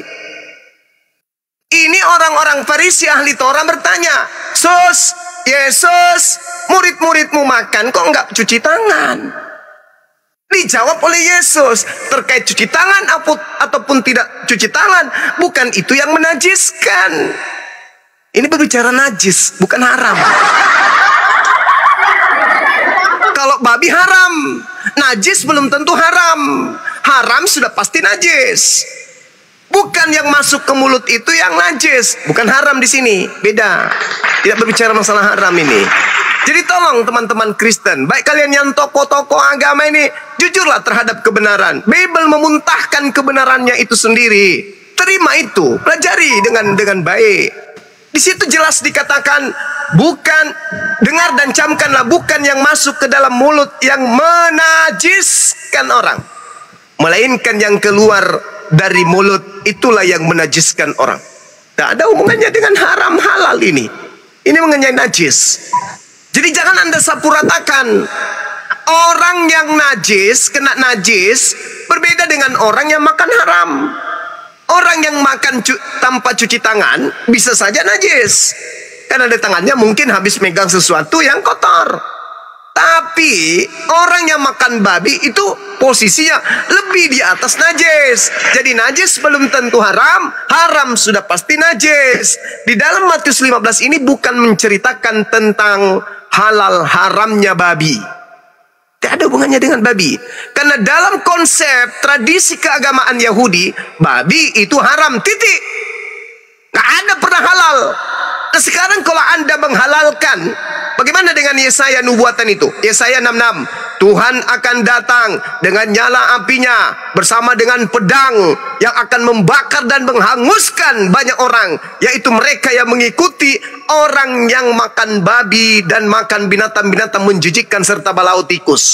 Ini orang-orang Farisi ahli Torah bertanya, Sus, Yesus, murid-muridmu makan kok nggak cuci tangan? Dijawab oleh Yesus, terkait cuci tangan ataupun tidak cuci tangan, bukan itu yang menajiskan. Ini berbicara najis, bukan haram. Kalau babi haram, najis belum tentu haram. Haram sudah pasti najis. Bukan yang masuk ke mulut itu yang najis, bukan haram di sini. Beda. Tidak berbicara masalah haram ini. Jadi tolong teman-teman Kristen, baik kalian yang tokoh-tokoh agama ini, jujurlah terhadap kebenaran. Bible memuntahkan kebenarannya itu sendiri. Terima itu, pelajari dengan dengan baik. Di situ jelas dikatakan, bukan, dengar dan camkanlah, bukan yang masuk ke dalam mulut yang menajiskan orang, melainkan yang keluar dari mulut itulah yang menajiskan orang. Tak ada hubungannya dengan haram halal ini. Ini mengenai najis. Jadi jangan Anda sapu ratakan. Orang yang najis, kena najis, berbeda dengan orang yang makan haram. Orang yang makan cu tanpa cuci tangan bisa saja najis, karena di tangannya mungkin habis megang sesuatu yang kotor. Tapi orang yang makan babi itu posisinya lebih di atas najis. Jadi najis belum tentu haram, haram sudah pasti najis. Di dalam Matius lima belas ini bukan menceritakan tentang halal haramnya babi. Tidak ada hubungannya dengan babi. Karena dalam konsep tradisi keagamaan Yahudi, babi itu haram, titik. Gak ada pernah halal. Nah sekarang kalau Anda menghalalkan, bagaimana dengan Yesaya nubuatan itu? Yesaya enam puluh enam, Tuhan akan datang dengan nyala apinya bersama dengan pedang yang akan membakar dan menghanguskan banyak orang, yaitu mereka yang mengikuti orang yang makan babi dan makan binatang-binatang menjijikkan serta balau tikus.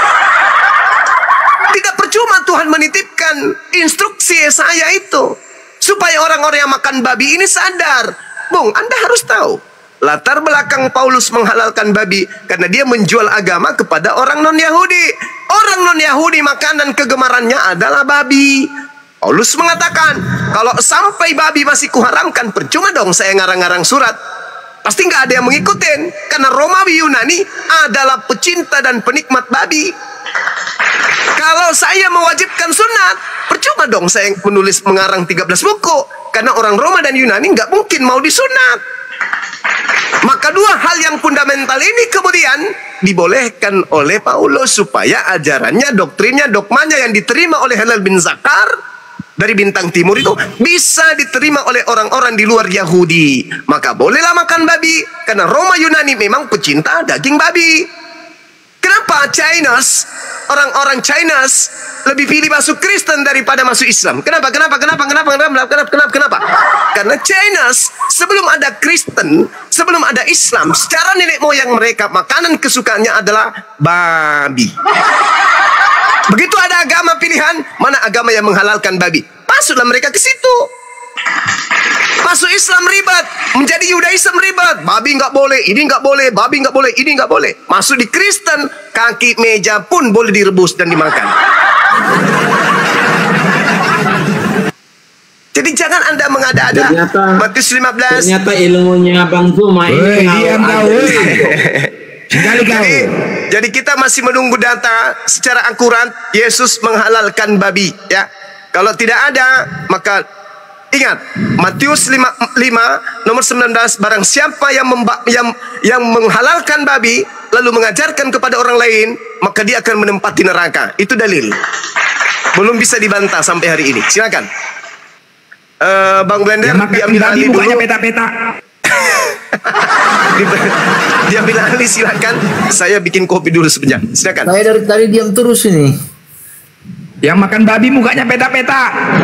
Tidak percuma Tuhan menitipkan instruksi Yesaya itu supaya orang-orang yang makan babi ini sadar. Bung, Anda harus tahu latar belakang Paulus menghalalkan babi karena dia menjual agama kepada orang non-Yahudi. Orang non-Yahudi makanan kegemarannya adalah babi. Paulus mengatakan, kalau sampai babi masih kuharamkan, percuma dong saya ngarang-ngarang surat. Pasti nggak ada yang mengikutin karena Romawi Yunani adalah pecinta dan penikmat babi. Kalau saya mewajibkan sunat, percuma dong saya menulis mengarang tiga belas buku karena orang Roma dan Yunani nggak mungkin mau disunat. Maka dua hal yang fundamental ini kemudian dibolehkan oleh Paulus supaya ajarannya, doktrinnya, dogmanya yang diterima oleh Hillel bin Zakar dari bintang timur itu bisa diterima oleh orang-orang di luar Yahudi. Maka bolehlah makan babi karena Roma Yunani memang pecinta daging babi. Kenapa Chinese, orang-orang Chinese lebih pilih masuk Kristen daripada masuk Islam? Kenapa? Kenapa? Kenapa? Kenapa? Kenapa? Kenapa? Kenapa? Kenapa? Karena Chinese sebelum ada Kristen, sebelum ada Islam, secara nenek moyang mereka makanan kesukaannya adalah babi. Begitu ada agama pilihan, mana agama yang menghalalkan babi? Masuklah mereka ke situ. Masuk Islam ribet, menjadi Yudaism ribet. Babi nggak boleh, ini nggak boleh, babi nggak boleh, ini nggak boleh. Masuk di Kristen, kaki meja pun boleh direbus dan dimakan. Jadi jangan Anda mengada-ada. Matius lima belas. Ternyata ilmunya Bang Zuma ini diam kau. Jadi, jadi kita masih menunggu data secara akurat Yesus menghalalkan babi, ya. Kalau tidak ada, maka ingat Matius lima, lima nomor sembilan belas, barang siapa yang, memba, yang yang menghalalkan babi lalu mengajarkan kepada orang lain, maka dia akan menempati neraka. Itu dalil. Belum bisa dibantah sampai hari ini. Silakan. Uh, Bang Blender, diambil alih dulu. Peta-peta. Diambil alih, silakan. Saya bikin kopi dulu sebentar. Silakan. Saya dari tadi diam terus ini. Yang makan babi mukanya peta-peta.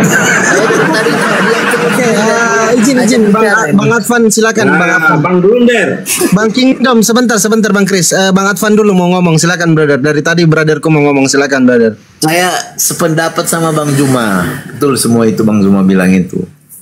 Uh, izin izin Bang, Bang Advan silakan. Nah, Bang Advan. Bang Blunder. Bang Kingdom sebentar sebentar Bang Chris. Uh, Bang Advan dulu mau ngomong, silakan brother. Dari tadi brotherku mau ngomong, silakan brother. Saya sependapat sama Bang Juma. Betul semua itu Bang Juma bilang itu.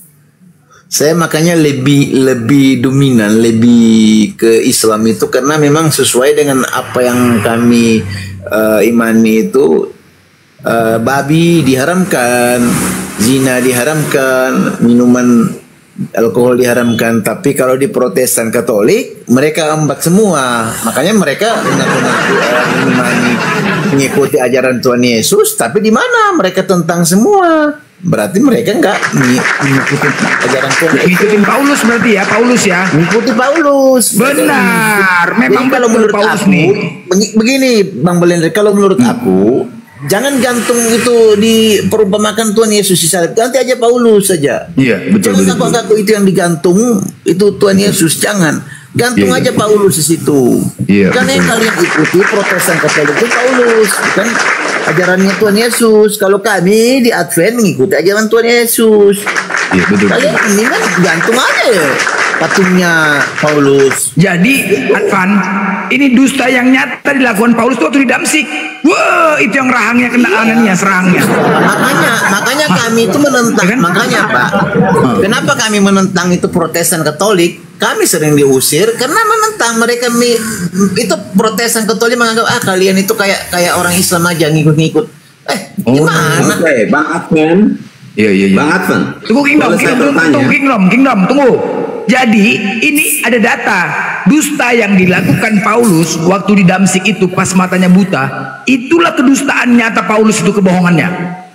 Saya makanya lebih lebih dominan, lebih ke Islam itu karena memang sesuai dengan apa yang kami uh, imani itu. Uh, babi diharamkan, zina diharamkan, minuman alkohol diharamkan. Tapi kalau di Protestan Katolik mereka ambak semua. Makanya mereka mengaku-ngaku uh, mengimani, mengikuti ajaran Tuhan Yesus, tapi di mana mereka tentang semua. Berarti mereka enggak mengikuti ajaran Tuhan. Mengikuti Paulus berarti ya, Paulus ya. Mengikuti Paulus. Benar. Memang kalau menurut Paulus aku, nih. Begini Bang Belender, kalau menurut hmm. aku jangan gantung itu di perumpamakan Tuhan Yesus di salib. Ganti aja Paulus saja. Iya, betul. Jangan ngaku-ngaku itu yang digantung itu Tuhan Yesus, jangan. Gantung yeah, aja yeah. Paulus di situ. Iya. Karena yang kalian ikuti Protestan Katolik itu Paulus, kan ajarannya Tuhan Yesus. Kalau kami di Advent mengikuti ajaran Tuhan Yesus. Iya, betul. Kalian ini kan gantung aja ya patungnya Paulus. Jadi Advan, ini dusta yang nyata dilakukan Paulus waktu di Damsik. Wah, itu yang rahangnya kena anannya, serangnya. Makanya, makanya kami itu menentang. Kan? Makanya Pak, kenapa kami menentang itu Protestan Katolik? Kami sering diusir karena menentang mereka. Itu Protestan Katolik menganggap ah kalian itu kayak kayak orang Islam aja ngikut-ngikut. Eh, gimana? Oke, okay. Bang Advan. Iya, iya, iya. Bang Advan. Tunggu Kingdom, Kingdom, tunggu Kingdom, Kingdom, tunggu. Jadi ini ada data dusta yang dilakukan Paulus waktu di Damsik itu pas matanya buta. Itulah kedustaan nyata Paulus, itu kebohongannya.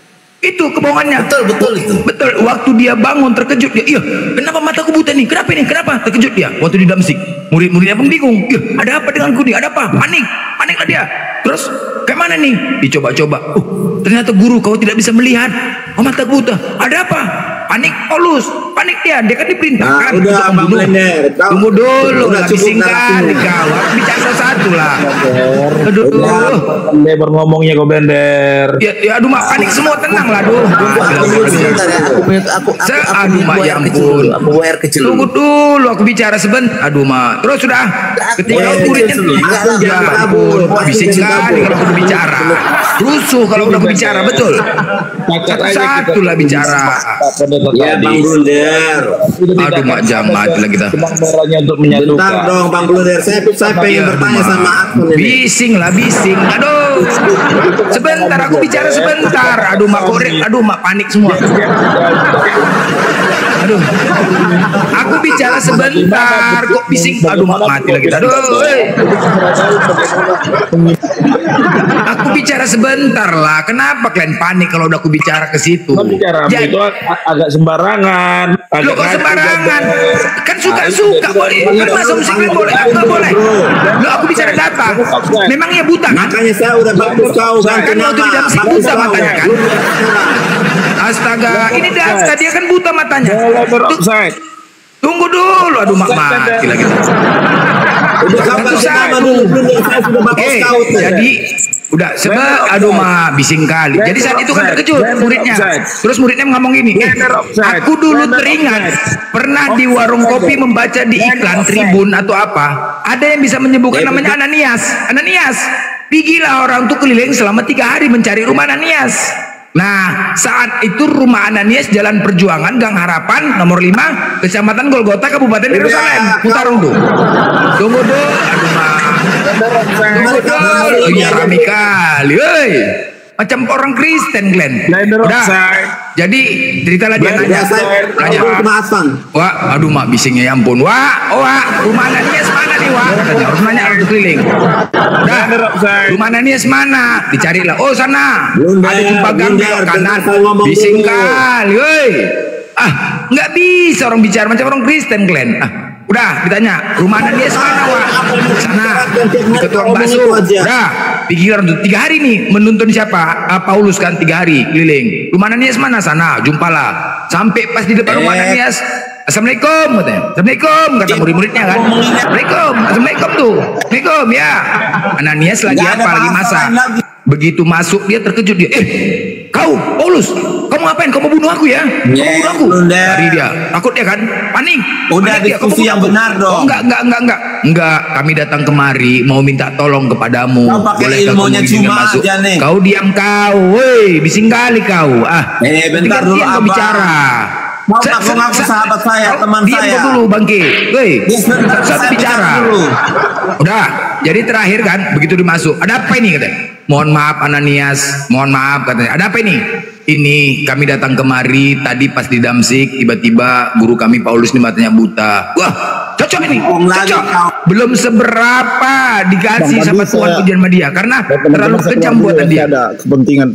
Itu kebohongannya. Betul, betul itu. Betul. Waktu dia bangun terkejut dia. Iya, kenapa mataku buta nih? Kenapa nih? Kenapa? Terkejut dia. Waktu di Damsik, murid-muridnya pun bingung. Iya, ada apa denganku nih? Ada apa? Panik, paniklah dia. Terus kayak mana nih? Dicoba-coba. Oh, ternyata guru kau tidak bisa melihat. Oh, mataku buta. Ada apa? Panik Paulus. panik dia, dia kan diperintahkan Nah, udah, untuk Bang membunuh. Blender. Kau- Tunggu dulu udah lah, cukup bising kali narasinya. kau. Aku bicara satu-satu lah. Aduh, Blender ngomongnya kok Blender. ya, ya aduh mak panik semua, tenang lah, aduh. Sebentar ya, aku punya aku aku, Se- aku aduh mak buat ya air kecil ampun. dulu, aku buat air kecil Tunggu dulu. dulu, aku bicara sebentar. Aduh mak, terus sudah. Ketika Aku- muridnya aku- enggak aku- ya aku- ampun, aku- bising aku- sekali kalau aku bicara. Rusuh kalau udah aku bicara, betul. Satu-satu lah bicara. Ya Bang Blunder. Aduh mak jam mati lah kita. Untuk Bentar dong Bang Blunder. Saya saya pengen Iya, bertanya aduh, sama Mak. akun ini. Bising lah, bising. Aduh. Sebentar aku bicara sebentar. Aduh mak korek. Aduh mak panik semua. Aduh. Aku bicara sebentar. Kok bising? Aduh mak mati lagi. Aduh. Hey. Aku bicara sebentar lah. Kenapa kalian panik kalau udah aku bicara ke situ? bicara Jadi- itu ag- agak sembarangan. Lo Agak kok ngaco, sembarangan? Blender. Kan suka-suka boleh. Kan masa musik kalian boleh? Aku nggak boleh. Lo aku bicara data. Memangnya buta kan? Makanya saya udah bagus kau ganti Kan waktu di nama. dalam Bagus buta kau. matanya kan? Astaga, ini data dia kan buta matanya. Blender Tuh, offside. tunggu dulu, aduh mak mati lagi. Udah kau ganti nama dulu. Blunder. Saya sudah bagus Oke, kau. tuh. jadi udah sebab aduh mah bising kali. Jadi saat itu kan terkejut muridnya. Terus muridnya ngomong gini, eh, aku dulu teringat pernah di warung kopi membaca di iklan Tribun atau apa, ada yang bisa menyebutkan namanya Ananias. Ananias, pergilah orang tuh keliling selama tiga hari mencari rumah Ananias. Nah, saat itu rumah Ananias Jalan Perjuangan Gang Harapan nomor lima Kecamatan Golgota Kabupaten Yerusalem. Mutarung tuh. Tunggu dulu. Aduh mah. Tunggu dulu. Iya rame kali. Hei. Macam orang Kristen Glenn. Udah. Jadi cerita lagi Blender, nanya. saya Nanya. aku kemasan. Wah, aduh mak bisingnya ya ampun. Wah, oh, wah, rumah Ananias mana nih, wah? Katanya harus nanya harus keliling. Dah, rumah Ananias mana? Dicarilah. Oh, sana. Blunder, Ada jumpa gang Blunder, belok kanan. bentar saya ngomong Bising dulu. kali, woi. Ah, nggak bisa orang bicara macam orang Kristen, Glenn. Ah, udah ditanya, rumah Ananias mana, wah? Sana. Di tukang bakso. Udah, pikiran tuh tiga hari nih menuntun siapa? Ah, Paulus kan tiga hari keliling. Rumah Ananias mana? Sana, jumpalah. Sampai pas di depan rumah Eh. Ananias, Assalamualaikum katanya. Assalamualaikum kata murid-muridnya kan. Assalamualaikum. Assalamualaikum tuh. Assalamualaikum ya. Ananias lagi Nggak ada apa? Lagi bahasa masak. lain lagi. Begitu masuk dia terkejut dia. Eh, kau Paulus, kamu ngapain? Kamu mau bunuh aku ya? Kamu Yeah, bunuh aku. Blunder. Dari dia. Takut dia kan? Panik. Udah Panik dia. Kamu diskusi bunuh yang aku. benar dong. Oh, enggak, enggak, enggak, enggak. Enggak, kami datang kemari mau minta tolong kepadamu. Kau pakai Bolehkah ilmunya kamu izinkan cuma masuk? aja nih. Kau diam kau, woi, bising kali kau. Ah, Eh, bentar dulu, gantian kau Abang. bicara. Mau Sa- aku sa- ngaku sa- sahabat saya, kau teman diam saya. kau dulu bangke. Woi, Ya, sebentar, satu saya bicara. bicara dulu. Udah, jadi terakhir kan begitu dimasuk. Ada apa ini katanya? Mohon maaf Ananias, mohon maaf katanya. Ada apa ini? Ini kami datang kemari tadi pas di Damsik tiba-tiba guru kami Paulus ini matanya buta. Wah, cocok ini. Cocok. Belum seberapa dikasih sama Tuhan ujian sama dia karena terlalu kejam buatan dia. Ada kepentingan.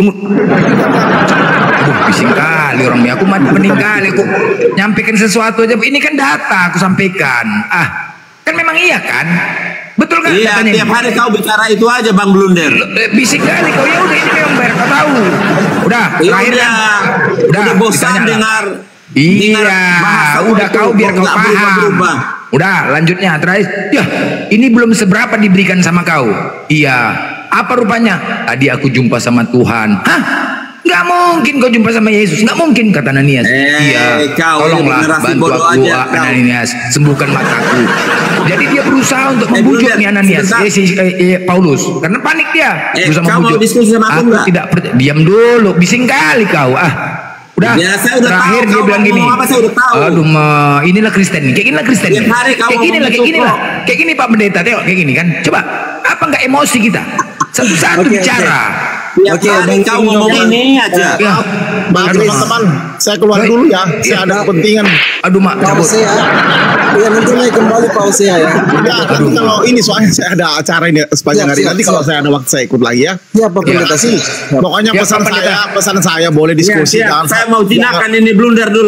Aduh, bising kali orang ini. Aku mati pening kali. Aku nyampaikan sesuatu aja. Ini kan data aku sampaikan. Ah, kan memang iya kan? Betul kan? Iya, datanya tiap ini? hari kau bicara itu aja Bang Blunder. Eh, bising kali kau ya udah ini memang biar kau tahu. Udah, Ya terakhir udah, kan? udah bosan ditanya lah. dengar. Iya, bahasa udah itu, kau biar kok kau nggak paham. berubah-berubah. Udah, lanjutnya terakhir. Ya, ini belum seberapa diberikan sama kau. Iya. Apa rupanya? Tadi aku jumpa sama Tuhan. Hah? Nggak mungkin kau jumpa sama Yesus. Nggak mungkin kata Ananias. Eh, iya. kau Tolonglah generasi bantu bodoh aku, aja, kau. Ananias. Sembuhkan mataku. Jadi dia berusaha untuk Eh, membujuk Blunder, nih Ananias, sebentar. eh, si, eh, eh, Paulus, karena panik dia. Eh, berusaha kau mau membujuk. diskusi sama aku nggak? tidak percaya. Diam dulu, bising kali kau. Ah, udah. Ya, saya udah terakhir tahu dia kau bilang mau gini. ngomong apa, saya udah tahu. Aduh, ma, inilah Kristen nih. Kayak inilah Kristen. Tiap nih. hari kau Kayak gini ngomong lah, kayak gitu gini kok. lah. Kayak gini Pak Pendeta, tengok kayak gini kan. Coba, apa nggak emosi kita? Satu-satu Oke, bicara. Tiap Oke, hari Bang kau Kino, ngomong Bang. ini aja. Ya. Maaf Aduh, teman-teman, saya keluar Baik. dulu ya. Iya. Saya ada kepentingan. Aduh, mak, cabut. Pause ya. Iya nanti naik kembali pause ya. ya. Ya, nanti kalau ini soalnya saya ada acara ini sepanjang Siap, hari. siap, Nanti kalau siap. saya ada waktu saya ikut lagi ya. Iya Pak Pendeta sih. Pokoknya Ya, pesan Pak Pendeta. saya, pesan saya boleh Ya, diskusi. siap. jangan- Saya mau jinakan ini Blunder dulu.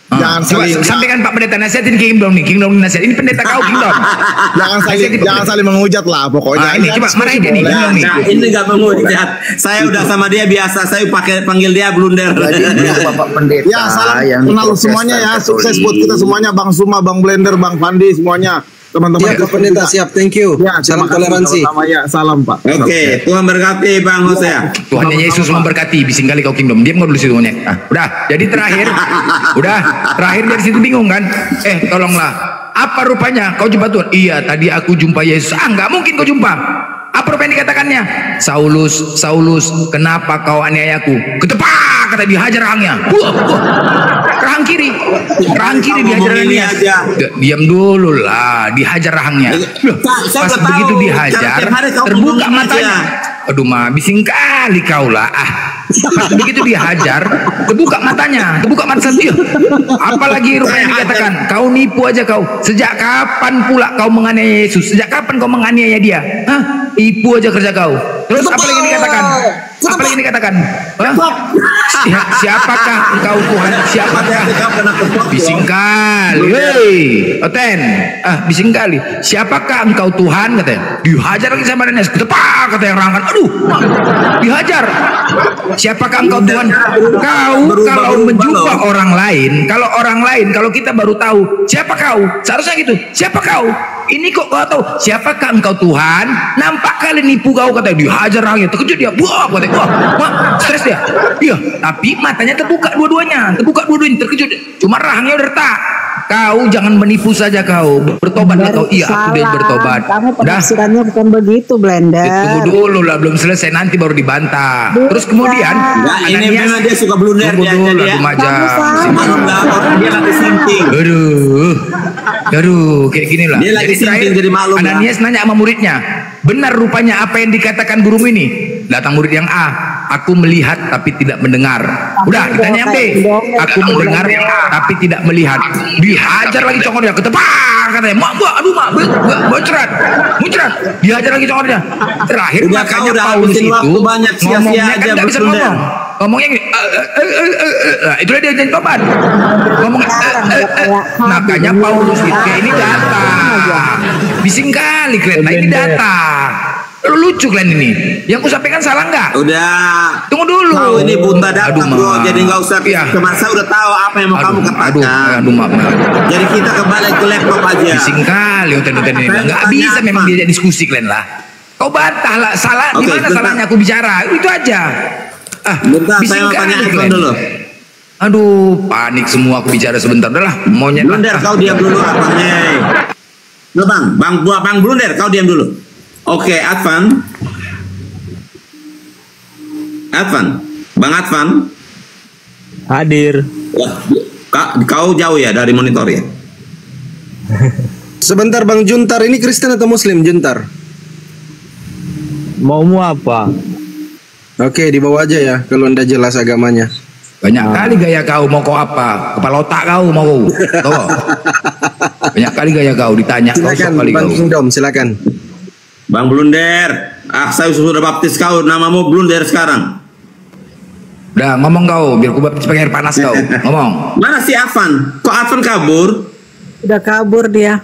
Jangan Coba saling sampaikan Pak Pendeta nasihatin King Dom nih, King Dom nasihat. Ini pendeta kau King Dom. jangan saling jangan saling menghujat lah pokoknya. Ah, ini coba marahin dia nih, King Dom nih. Nah, ini nggak menghujat. Saya udah sama dia biasa. Saya pakai panggil dia blunder. Bapak Pendeta Ya salam yang kenal di semuanya ya, Protestan sukses Katolik. buat kita semuanya, Bang Suma, Bang Blender, Bang Fandi semuanya. Teman-teman Ya, Pak Pendeta, siap, thank you. Ya, Salam terima kasih toleransi. sama-sama ya, salam Pak. Oke, Tuhan berkati Bang Hosea. Tuhan Yesus memberkati, bising kali kau Kingdom. Diam kau dulu situ monyet. Ah, udah, jadi terakhir, udah, terakhir dari situ bingung kan? Eh, tolonglah. Apa rupanya kau jumpa Tuhan? Iya, tadi aku jumpa Yesus. Ah, nggak mungkin kau jumpa. Apa rupanya dikatakannya? Saulus, Saulus, kenapa kau aniayaku? Ketepak, kata dihajar rahangnya. Wah, wah. Rahang kiri, rahang kiri dihajar rahangnya. Diam dulu lah, dihajar rahangnya. Pas begitu dihajar, terbuka matanya. Aduh mah, bising kali kau lah. Ah, pas begitu dihajar, terbuka matanya, terbuka mata dia. Apalagi rupanya dikatakan, kau nipu aja kau. Sejak kapan pula kau menganiaya Yesus? Sejak kapan kau menganiaya dia? Hah? Tipu aja kerja kau. Terus apa lagi dikatakan? Apa lagi dikatakan? Hah? Si siapakah engkau Tuhan? Siapakah? Bising kali. Hei, Oten. Ah, bising kali. Siapakah engkau Tuhan katanya? Dihajar lagi sama Nenes. Ketepak kata yang rangkan. Aduh, dihajar. Siapakah engkau Tuhan? Kau kalau menjumpa orang lain, kalau orang lain, kalau kita baru tahu siapa kau, seharusnya gitu. Siapa kau? Ini kok kau tahu siapakah engkau Tuhan? Nampak kali nipu kau katanya. Dihajar rahangnya, terkejut dia. Wah, katanya. Wah, wah, stres dia. Iya, tapi matanya terbuka dua-duanya, terbuka dua-duanya, terkejut. Cuma rahangnya udah retak. Kau jangan menipu saja kau. Bertobatlah kau. Iya, aku udah bertobat. Kamu Udah. penafsirannya bukan begitu, Blender. Tunggu dulu lah, belum selesai, nanti baru dibantah. Terus kemudian Nah, ini memang dia suka blunder tunggu dia. dulu dia. lah, Dumaja. Malam dah orang dia lagi sinting. Aduh, aduh, kayak gini lah. Dia lagi sinting jadi maklum lah. Ananias nanya sama muridnya, benar rupanya apa yang dikatakan gurumu ini? Datang murid yang A, aku melihat tapi tidak mendengar. Udah, ditanya yang B, aku mendengar tapi tidak melihat. Dihajar lagi congornya, ketepak katanya. Mak, mak, aduh mak, bocrat, muncrat. Dihajar lagi congornya. Terakhir Udah, makanya kau udah Paulus habisin itu waktu banyak, sia-sia ngomongnya kan aja nggak bisa berblunder. ngomong. Ngomongnya gini, eh, eh, eh, eh, eh, eh. Itulah dia jadi tobat. Ngomongnya, eh, eh, eh. Makanya Paulus itu kayak ini data. Bising kali kalian, nah ini data. Lu lucu kalian ini. Yang ku sampaikan salah nggak? Udah. Tunggu dulu. Kau ini buta data Aduh, bro, Ma. jadi nggak usah. Iya. Kemarin saya udah tahu apa yang mau kamu katakan. Aduh, aduh maaf, maaf. Jadi kita kembali ke laptop aja. Bising kali uten-uten ini. Saya Nggak tanya bisa apa? memang diajak diskusi kalian lah. Kau bantah lah, salah. Di Oke, mana bentar. salahnya aku bicara? Itu aja. Ah, Bentar, bising saya mau kali tanya Edson kalian. dulu. Aduh, panik semua aku bicara sebentar. Udah lah, monyet lah. Blunder, kau diam dulu Advan. Lo bang, bang, buah bang Blunder, kau diam dulu. Oke, Advan. Advan, bang Advan. Hadir. Wah, ka- kau jauh ya dari monitor ya? Sebentar Bang Juntar, ini Kristen atau Muslim Juntar? Maumu apa? Oke, dibawa aja ya kalau Anda jelas agamanya. Banyak kali gaya kau, mau kau apa? Kepala otak kau mau kau. Tahu? Banyak kali gaya kau ditanya. Kau Silakan sok kali Bang kau. Kingdom, silakan. Bang Blunder, ah saya sudah baptis kau, namamu Blunder sekarang. Udah ngomong kau, biar ku baptis pakai air panas kau. Ngomong. Mana si Advan? Kok Advan kabur? Udah kabur dia.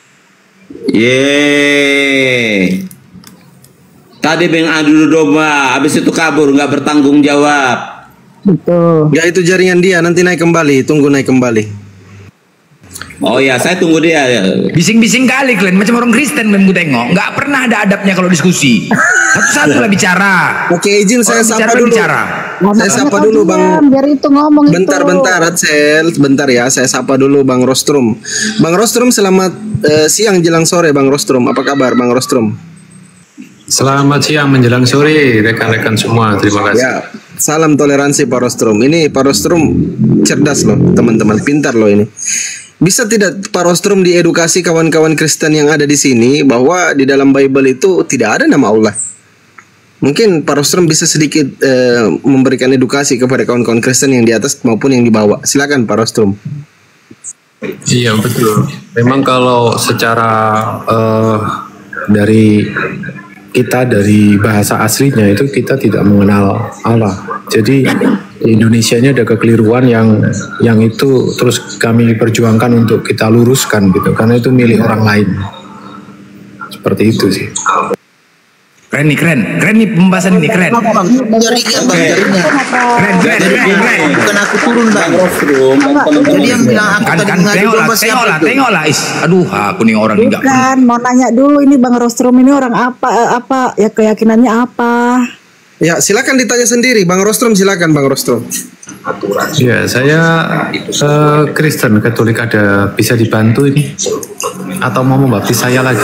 Yeay. Tadi beng adu domba, habis itu kabur, nggak bertanggung jawab. Betul. Enggak, itu jaringan dia, nanti naik kembali, tunggu naik kembali. Oh ya, saya tunggu dia. Bising-bising kali kalian, macam orang Kristen yang ku tengok. Nggak pernah ada adabnya kalau diskusi. Satu-satu lah bicara. Oke, izin saya Orang sapa bicara, dulu. bicara. Saya sapa dulu Bang. Biar itu ngomong Bentar, itu. bentar, Adsel, bentar ya. Saya sapa dulu Bang Rostrum. Bang Rostrum, selamat eh, siang jelang sore, Bang Rostrum. Apa kabar, Bang Rostrum? Selamat siang menjelang sore rekan-rekan semua. Terima kasih. Ya, salam toleransi Pak Rostrum. Ini Pak Rostrum cerdas loh, teman-teman, pintar loh ini. Bisa tidak Pak Rostrum diedukasi kawan-kawan Kristen yang ada di sini bahwa di dalam Bible itu tidak ada nama Allah? Mungkin Pak Rostrum bisa sedikit eh, memberikan edukasi kepada kawan-kawan Kristen yang di atas maupun yang di bawah. Silakan Pak Rostrum. Iya betul. Memang kalau secara eh, dari kita dari bahasa aslinya itu kita tidak mengenal Allah. Jadi Di Indonesia ini ada kekeliruan yang yang itu terus kami perjuangkan untuk kita luruskan gitu, karena itu milik orang lain. Seperti itu sih. Keren nih, keren, keren nih pembahasan ini, keren. Jarinya bang, jarinya. Keren, keren, keren, keren. Bukan aku turun bang. Jadi yang bilang aku kan, tadi kan, mengadu tengok lah, domba tengok siapa lah, itu? tengok lah, is. Aduh, aku nih orang enggak. Bukan, mau nanya dulu ini Bang Rostrom ini orang apa eh, apa ya keyakinannya apa? Ya, silakan ditanya sendiri, Bang Rostrom, silakan Bang Rostrom. Ya, saya uh, Kristen Katolik, ada bisa dibantu ini? Atau mau membaptis saya lagi?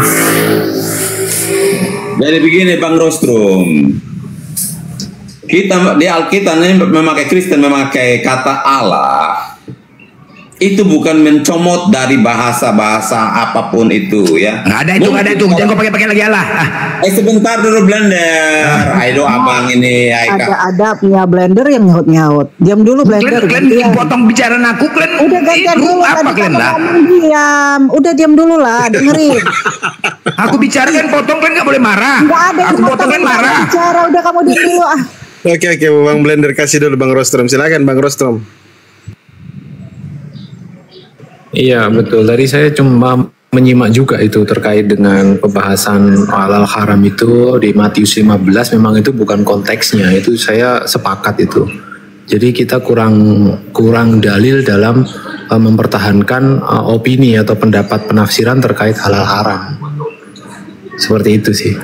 Jadi begini Bang Rostrom, kita di Alkitab ini memakai Kristen memakai kata Allah. Itu bukan mencomot dari bahasa-bahasa apapun itu ya. Nggak ada itu, nggak ada itu. Jangan kau pakai-pakai lagi Allah. Ah. Eh sebentar dulu Blender. Ayo abang ini. Aika. Ada adabnya Blender yang nyaut-nyaut. Diam dulu Blender. Kalian kalian potong bicara aku, kalian. Udah gantian Itu dulu. apa kalian lah? Diam. Udah diam dulu lah. Dengerin. Aku bicara kan potong, kalian nggak boleh marah. Nggak ada. Aku potong kan marah. Bicara. Udah kamu diam dulu ah. Oke oke Bang Blender kasih dulu Bang Rostrom. Silakan Bang Rostrom. Iya betul, tadi saya cuma menyimak juga itu terkait dengan pembahasan halal haram itu di Matius lima belas, memang itu bukan konteksnya, itu saya sepakat itu. Jadi kita kurang kurang dalil dalam uh, mempertahankan uh, opini atau pendapat penafsiran terkait halal haram. Seperti itu sih.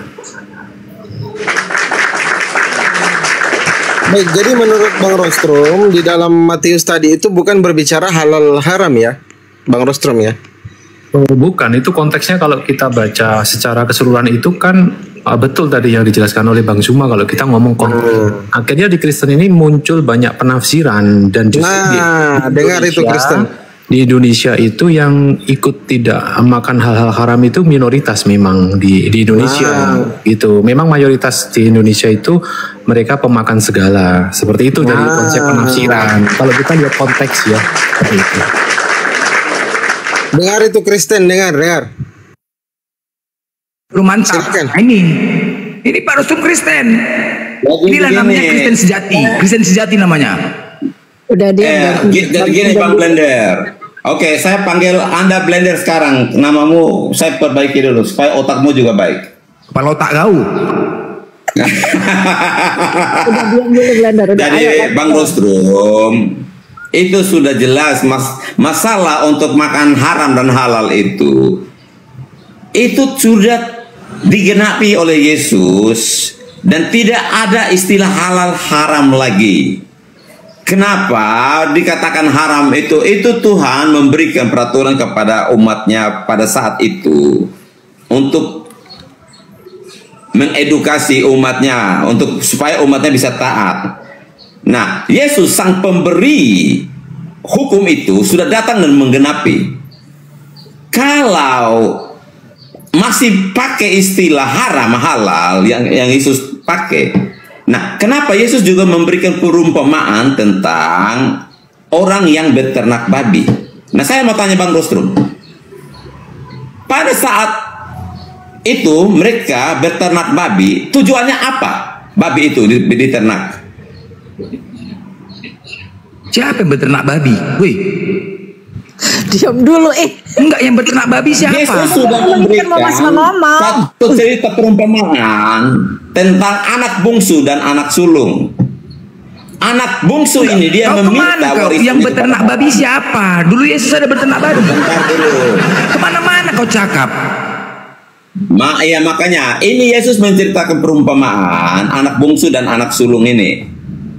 Baik, jadi menurut Bang Rostrom di dalam Matius tadi itu bukan berbicara halal haram ya? Bang Rostrom ya? Oh, bukan, itu konteksnya kalau kita baca secara keseluruhan itu kan uh, betul tadi yang dijelaskan oleh Bang Zuma kalau kita ngomong konteks. Hmm. Akhirnya di Kristen ini muncul banyak penafsiran dan justru nah, di dengar itu Kristen. Di Indonesia itu yang ikut tidak makan hal-hal haram itu minoritas memang di di Indonesia nah. Gitu. Memang mayoritas di Indonesia itu mereka pemakan segala. Seperti itu nah. Dari konsep penafsiran. Kalau kita lihat konteks ya seperti itu. Dengar itu Kristen, dengar, dengar. Lu mantap. Nah, ini, ini Pak Rostrom Kristen. Inilah namanya Kristen sejati. Kristen sejati namanya. Udah dia. Eh, gini, gini Bang Blender. Oke, saya panggil Anda Blender sekarang. Namamu saya perbaiki dulu supaya otakmu juga baik. Kepala otak kau. Udah diam dulu Blender. Udah, jadi ayo, Bang Rostrom. Itu sudah jelas mas masalah untuk makan haram dan halal itu itu sudah digenapi oleh Yesus dan tidak ada istilah halal haram lagi. Kenapa dikatakan haram itu? Itu Tuhan memberikan peraturan kepada umatnya pada saat itu untuk mengedukasi umatnya untuk supaya umatnya bisa taat. Nah, Yesus sang pemberi hukum itu sudah datang dan menggenapi. Kalau masih pakai istilah haram halal yang yang Yesus pakai. Nah, kenapa Yesus juga memberikan perumpamaan tentang orang yang beternak babi? Nah, saya mau tanya Bang Rostrom. Pada saat itu mereka beternak babi, tujuannya apa? Babi itu diternak. Siapa yang beternak babi? Wih. Diam dulu eh. Enggak, yang beternak babi siapa? Yesus sudah memberikan satu cerita perumpamaan tentang anak bungsu dan anak sulung. Anak bungsu Enggak. ini dia kau meminta warisan. Yang beternak babi siapa? Dulu Yesus ada beternak babi. Bentar dulu. Kemana-mana kau cakap. Ma, ya makanya ini Yesus menceritakan perumpamaan anak bungsu dan anak sulung ini.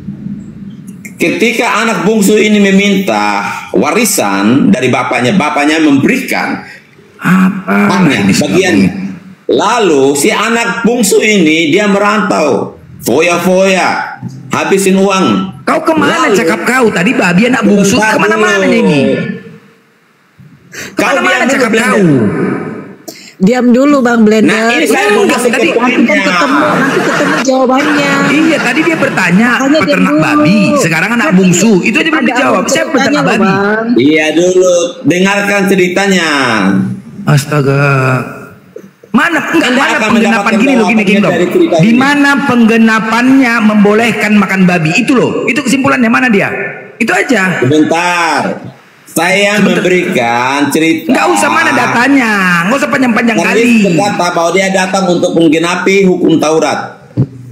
Ketika anak bungsu ini meminta warisan dari bapaknya, bapaknya memberikan apa bagiannya. Lalu si anak bungsu ini dia merantau, foya-foya, habisin uang. Kau kemana Lalu, cakap kau? Tadi babi anak bungsu kemana-mana ini? Kemana-mana cakap kau? Diam dulu Bang Blender. Nah, ini saya mau kasih tadi nanti kan ketemu, nanti ketemu jawabannya. Iya, tadi dia bertanya peternak babi, sekarang anak bungsu. Itu aja belum dijawab. Siapa peternak babi? Iya dulu, dengarkan ceritanya. Astaga. Mana enggak, Anda mana akan penggenapan mendapatkan gini loh, gini jawabannya Kingdom. dari cerita Di ini. mana penggenapannya membolehkan makan babi itu loh. Itu kesimpulannya mana dia? Itu aja. Sebentar. Saya memberikan cerita. Enggak usah mana datanya. Enggak usah panjang-panjang Karena kali. Yesus berkata bahwa dia datang untuk menggenapi hukum Taurat.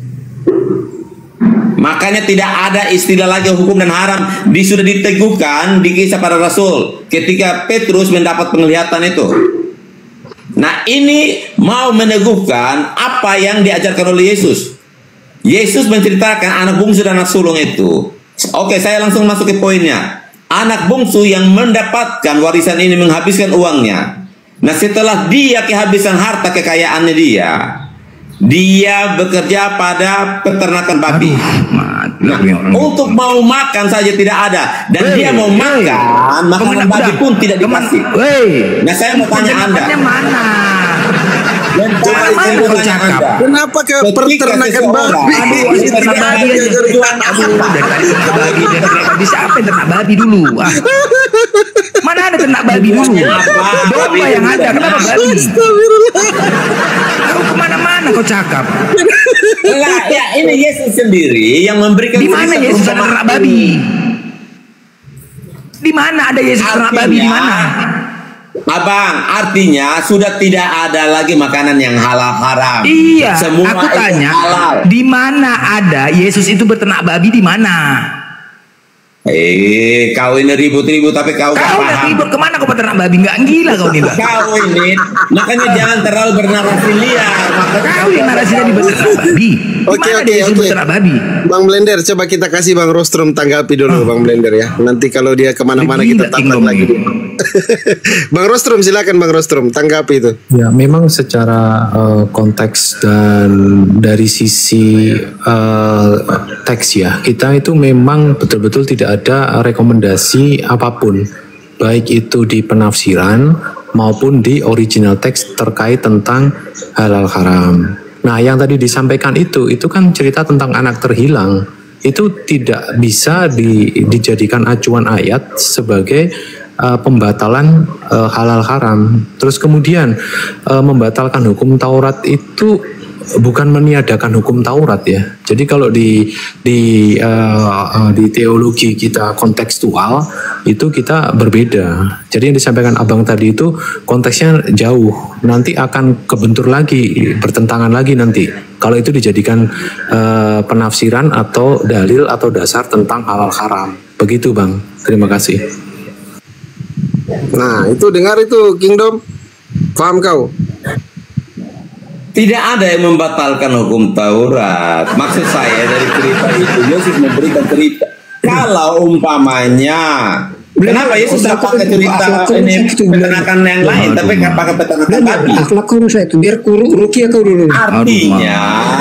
Makanya tidak ada istilah lagi hukum dan haram. Di, sudah diteguhkan di Kisah Para Rasul ketika Petrus mendapat penglihatan itu. Nah, ini mau meneguhkan apa yang diajarkan oleh Yesus. Yesus menceritakan anak bungsu dan anak sulung itu. Oke, saya langsung masuk ke poinnya. Anak bungsu yang mendapatkan warisan ini menghabiskan uangnya. Nah, setelah dia kehabisan harta kekayaannya dia, dia bekerja pada peternakan babi. Nah, untuk mau makan saja tidak ada, dan Wey, dia mau wey. makan makanan Kemana- babi udah. pun tidak dikasih. Wey. Nah, saya mau tanya Anda. Penggenapannya mana? Dan Coba saya izin mau kau tanya cakap. Anda. Kenapa ke Ketika peternakan seseorang- babi? Aduh, Ini ternak tidak babi ada aja. tujuan Aduh, dari tadi ternak babi, dari ternak babi. Siapa yang ternak babi dulu? Ah. Mana ada ternak babi dulu? Domba yang ada, kenapa babi? Kau kemana-mana kau cakap. Lah, ya ini Yesus sendiri yang memberikan. Di mana cerita Yesus ada perumpamaan ternak ini. babi? Di mana ada Yesus ternak babi? Di mana? Abang, artinya sudah tidak ada lagi makanan yang halal haram. Iya, Semua aku itu tanya, halal. di mana ada Yesus itu berternak babi di mana? Eh, kau ini ribut-ribut tapi kau gak Kau udah paham. ribut kemana kau berternak babi? Nggak gila kau nih, Bang. Kau ini, makanya jangan terlalu bernarasi liar. Makanya Kau yang narasinya di berternak babi. Di Oke mana oke dia Yesus oke. berternak babi? Bang Blender, coba kita kasih Bang Rostrum tanggapi dulu Bang Blender ya. Nanti kalau dia kemana-mana Gila, kita Kingdom tampar lagi. ini. Bang Rostrum silakan Bang Rostrum tanggapi itu. Ya, memang secara eh, konteks dan dari sisi eh, teks ya, kita itu memang betul-betul tidak ada rekomendasi apapun, baik itu di penafsiran maupun di original teks terkait tentang halal haram. Nah, yang tadi disampaikan itu, itu kan cerita tentang anak terhilang. Itu tidak bisa di- dijadikan acuan ayat sebagai uh, pembatalan uh, halal haram. Terus kemudian uh, membatalkan hukum Taurat itu bukan meniadakan hukum Taurat ya. Jadi kalau di di uh, uh, di teologi kita kontekstual itu kita berbeda. Jadi yang disampaikan Abang tadi itu konteksnya jauh. Nanti akan kebentur lagi, bertentangan lagi nanti. Kalau itu dijadikan uh, penafsiran atau dalil atau dasar tentang halal haram. Begitu Bang. Terima kasih. Nah, itu dengar itu Kingdom. Paham kau? tidak ada yang membatalkan hukum Taurat. Maksud saya dari cerita itu Yesus memberikan cerita. Kalau umpamanya, kenapa Yesus tidak pakai cerita ini peternakan yang lain, tapi nggak pakai peternakan babi? Akhlak kau saya itu biar kuru rukia kau dulu. Artinya,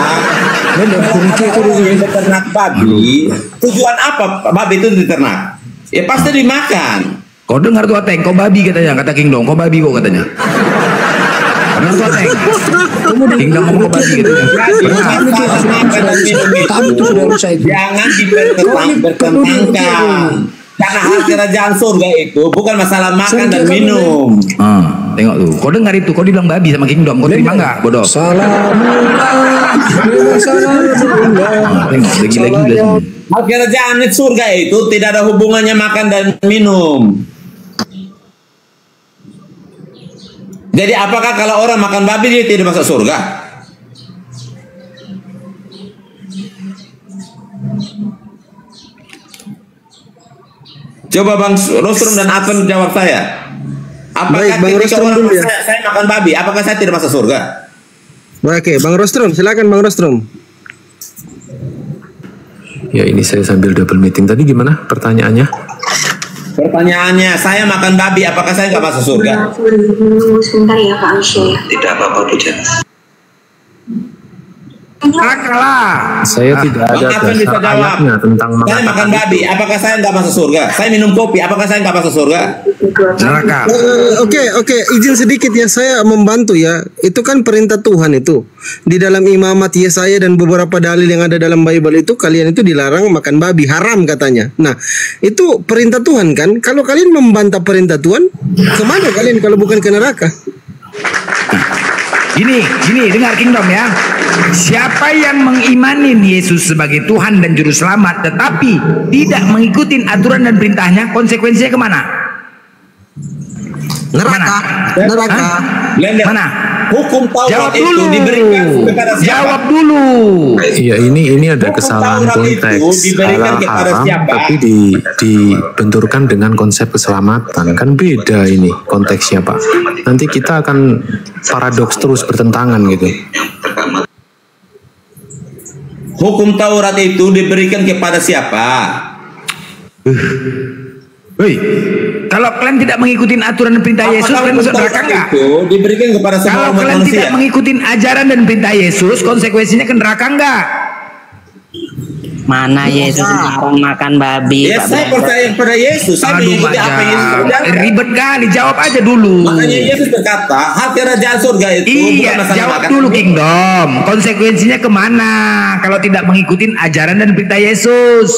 kalau yang beternak babi, tujuan apa babi itu diternak? Ya pasti dimakan. Kau dengar tuh Ateng, kau babi katanya, kata Kingdom, kau babi kau katanya. Dengar tuh Ateng, Kingdom mau kau babi katanya. Jangan dipertentangkan. Karena hal kerajaan surga itu bukan masalah makan dan minum. Ah, tengok tuh, kau dengar itu, kau dibilang babi sama Kingdom, kau terima nggak, bodoh? Ah, tengok, lagi-lagi lagi. Hal kerajaan surga itu tidak ada hubungannya makan dan minum. Jadi apakah kalau orang makan babi dia tidak masuk surga? Coba Bang Rostrum dan Adven jawab saya. Apakah Baik, Bang ketika Rostrum orang dulu ya. saya, saya makan babi, apakah saya tidak masuk surga? Oke, Bang Rostrum, silakan Bang Rostrum. Ya ini saya sambil double meeting. Tadi gimana pertanyaannya? Pertanyaannya, saya makan babi, apakah saya nggak masuk surga? Sebentar ya Pak Aisyah. Tidak apa-apa, Bu Jan. Kalah. Saya tidak ada Bang Adven bisa dasar jawab. ayatnya tentang Saya makan mengatakan babi, apakah saya nggak masuk surga? Saya minum kopi, apakah saya nggak masuk surga? Neraka. Eh, Oke, oke, izin sedikit ya, saya membantu ya. Itu kan perintah Tuhan itu. Di dalam Imamat Yesaya dan beberapa dalil yang ada dalam Bible itu, kalian itu dilarang makan babi, haram katanya. Nah, itu perintah Tuhan kan? Kalau kalian membantah perintah Tuhan, kemana kalian kalau bukan ke neraka? Gini, gini, dengar Kingdom ya. Siapa yang mengimanin Yesus sebagai Tuhan dan Juru Selamat, tetapi tidak mengikuti aturan dan perintahnya, konsekuensinya kemana? Neraka. Neraka. Mana? Hukum Taurat Jawab itu dulu. diberikan kepada siapa? Jawab dulu. Iya, ini ini ada Hukum kesalahan Taurat itu konteks. diberikan Halal kepada haram siapa? tapi di dibenturkan dengan konsep keselamatan. Kan beda ini konteksnya, Pak. Nanti kita akan paradoks terus bertentangan gitu. Hukum Taurat itu diberikan kepada siapa? Woi, kalau kalian tidak mengikuti aturan dan perintah Yesus, kalian masuk neraka enggak? Itu diberikan kepada semua Kalau umat kalian manusia. tidak mengikuti ajaran dan perintah Yesus, konsekuensinya ke neraka enggak? Mana Yesus melarang makan babi? Ya, Pak saya Brenda? percaya kepada Yesus. Saya Aduh, mengikuti apa yang Yesus Majak. kerjakan. Ribet kali, jawab aja dulu. Makanya Yesus berkata, hal kerajaan surga itu bukan Iya, masalah jawab makan. dulu Kingdom. Konsekuensinya kemana kalau tidak mengikuti ajaran dan perintah Yesus?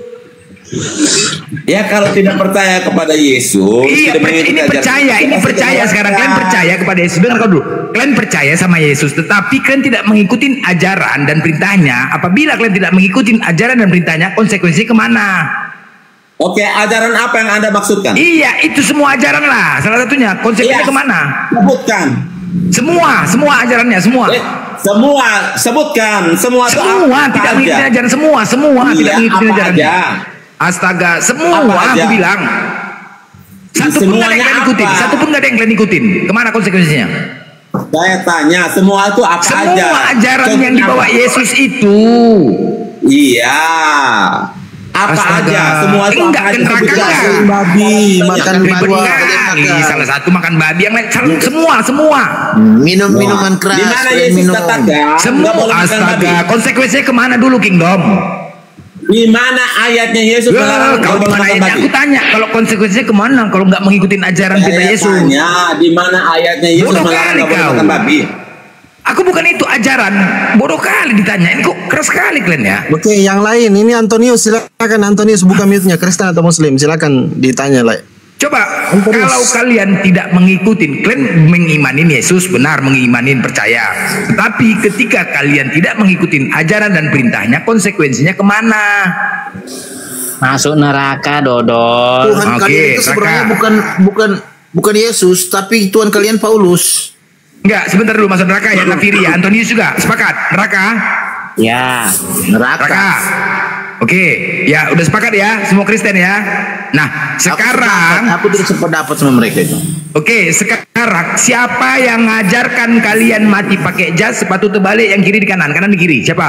Ya kalau tidak percaya kepada Yesus, Iya, tidak perc- mengikuti ini ajaran percaya, Yesus, ini pasti percaya neraka. sekarang kalian percaya kepada Yesus. Dengar kau dulu, kalian percaya sama Yesus, tetapi kalian tidak mengikuti ajaran dan perintahnya. Apabila kalian tidak mengikuti ajaran dan perintahnya, konsekuensinya kemana? Oke, ajaran apa yang Anda maksudkan? Iya, itu semua ajaran lah. Salah satunya, konsekuensinya Iya. kemana? Sebutkan. Semua, semua ajarannya, semua. Eh, semua, sebutkan. Semua itu Semua apa tidak aja? mengikuti ajaran semua, semua Iya, tidak mengikuti apa ajaran. aja? Astaga, semua Apa aja? aku bilang. Satu pun nggak ada yang Semuanya kalian ikutin, apa? satu pun nggak ada yang kalian ikutin. Kemana konsekuensinya? Saya tanya, semua itu apa Semua aja? ajaran yang Contohnya dibawa apa? Yesus itu. Iya. Apa Astaga. aja? Semua itu Enggak, apa aja? ke neraka Sebutkan. enggak? Babi, makan Ribet buah. kali. Salah satu makan babi, yang lain semua, semua. Minum minuman keras. Di mana dan Yesus minum. katakan? Semua, nggak boleh makan babi? astaga. Konsekuensinya kemana dulu Kingdom? Di mana ayatnya Yesus Ya, melarang kalau di nggak boleh mana makan ayatnya babi? aku tanya, kalau konsekuensinya kemana kalau nggak mengikuti ajaran perintah Saya Yesus? tanya, di mana ayatnya Yesus Bodoh melarang kali nggak boleh kau. makan babi? Aku bukan itu ajaran. Bodoh kali ditanya. Ini kok keras sekali kalian ya. Oke, yang lain ini Antonius, silakan Antonius buka mute-nya, Kristen atau Muslim, silakan ditanya lah. Coba kalau kalian tidak mengikuti, kalian mengimanin Yesus, benar mengimanin, percaya. Tetapi ketika kalian tidak mengikuti ajaran dan perintahnya, konsekuensinya kemana? Masuk neraka, Dodol. Tuhan Oke, kalian itu sebenarnya neraka. bukan bukan bukan Yesus, tapi Tuhan kalian Paulus. Enggak, sebentar dulu masuk neraka ya, Nafiri ya. Antonius juga sepakat neraka. Ya. Neraka. Oke, ya udah sepakat ya, semua Kristen ya. Nah, sekarang Aku tidak sependapat sama mereka itu. Oke, sekarang siapa yang ngajarkan kalian mati pakai jas, sepatu terbalik, yang kiri di kanan, kanan di kiri? Siapa?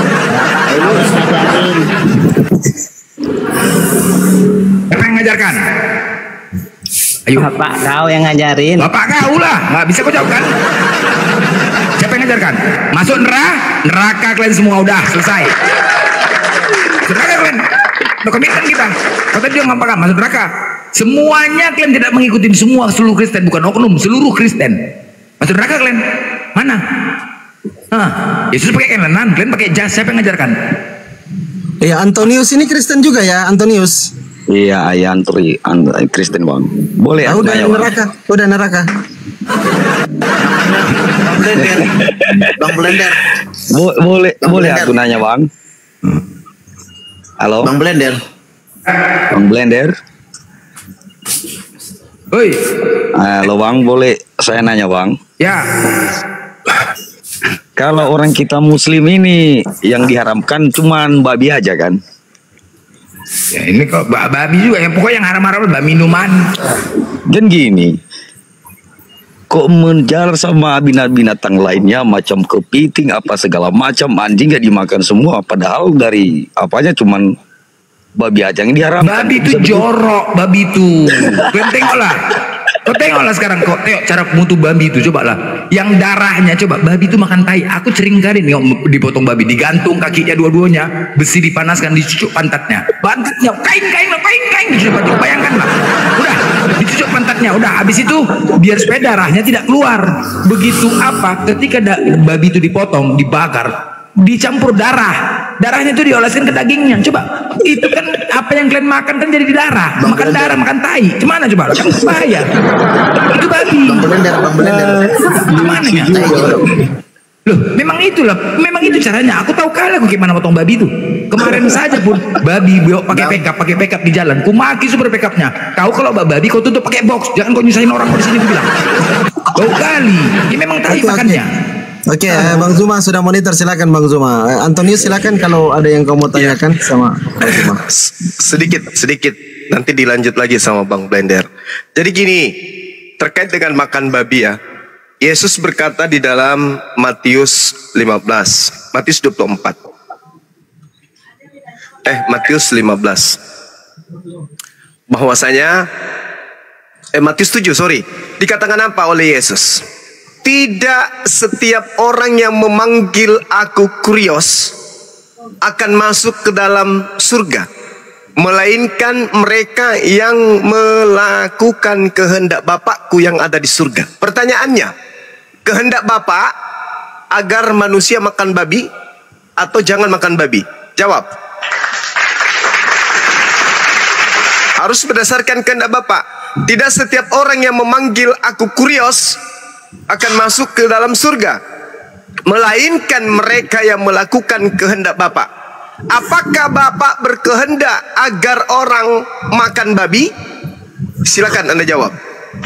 Siapa yang ngajarkan? Ayo. Bapak kau yang ngajarin. Bapak kau lah, nggak bisa kau jawab kan? Siapa yang ngajarkan? Masuk neraka, neraka kalian semua udah selesai. Neraka kalian, udah komitmen kita. Kau tadi dia ngapakan masuk neraka. Semuanya kalian tidak mengikuti, semua seluruh Kristen, bukan oknum, seluruh Kristen. Masuk neraka kalian. Mana? Hah, Yesus pakai kanan, kalian pakai jas. Siapa yang ngajarkan? Ya, Antonius ini Kristen juga ya, Antonius. Iya, ayah antri, antri Kristen bang. Boleh Ah, aku udah nanya, Bang? neraka, udah neraka. Bang Blender. Bo- boleh, Bang boleh Blender. aku nanya bang? Halo. Bang Blender. Bang Blender. Oi. Halo bang, boleh saya nanya bang? Ya. Kalau orang kita Muslim ini yang diharamkan cuman babi aja kan? Ya ini kok ba- babi juga, yang pokoknya yang haram-haram babi minuman. Dan gini, kok menjar sama binatang-binatang lainnya macam kepiting apa segala macam, anjing gak dimakan semua, padahal dari apanya cuman babi aja yang diharamkan. Babi itu jorok, babi itu. Kalian tengoklah. Kau tengoklah sekarang, kau tengok cara mutu babi itu, coba lah. Yang darahnya, coba, babi itu makan tai. Aku sering kali nih dipotong babi, digantung kakinya dua-duanya, besi dipanaskan, dicucuk pantatnya. Pantatnya, kain-kain lah, kain-kain, dicucuk pantatnya. Bayangkan lah. Udah, dicucuk pantatnya, udah. Habis itu, biar supaya darahnya tidak keluar. Begitu apa, ketika da- babi itu dipotong, dibakar, dicampur darah. darahnya itu dioleskan ke dagingnya. Coba, itu kan apa yang kalian makan kan jadi di darah. Makan darah, makan tai. Gimana coba? Kan bahaya. Itu babi. Bang Blender, Bang Blender. Gimana ya? Loh, memang itulah, memang itu caranya. Aku tahu kali aku gimana potong babi itu. Kemarin saja pun babi biok pakai pickup, pakai pickup di jalan. Ku maki super pickupnya. Kau kalau babi kau tutup pakai box, jangan kau nyusahin orang di sini, bilang. Bau kali. Ini memang tai makannya. Oke, okay, Bang Zuma sudah monitor, silakan Bang Zuma. Antonius silakan kalau ada yang kamu tanyakan ya. Sama Bang Zuma. Sedikit, sedikit. Nanti dilanjut lagi sama Bang Blender. Jadi gini, terkait dengan makan babi ya. Yesus berkata di dalam Matius lima belas, Matius dua puluh empat. Eh, Matius lima belas. Bahwasanya eh Matius tujuh, sorry. Dikatakan apa oleh Yesus? Tidak setiap orang yang memanggil aku Kurios akan masuk ke dalam surga, melainkan mereka yang melakukan kehendak Bapakku yang ada di surga. Pertanyaannya, kehendak Bapa agar manusia makan babi atau jangan makan babi? Jawab. Harus berdasarkan kehendak Bapa. Tidak setiap orang yang memanggil aku Kurios akan masuk ke dalam surga, melainkan mereka yang melakukan kehendak Bapa. Apakah Bapak berkehendak agar orang makan babi? Silakan Anda jawab.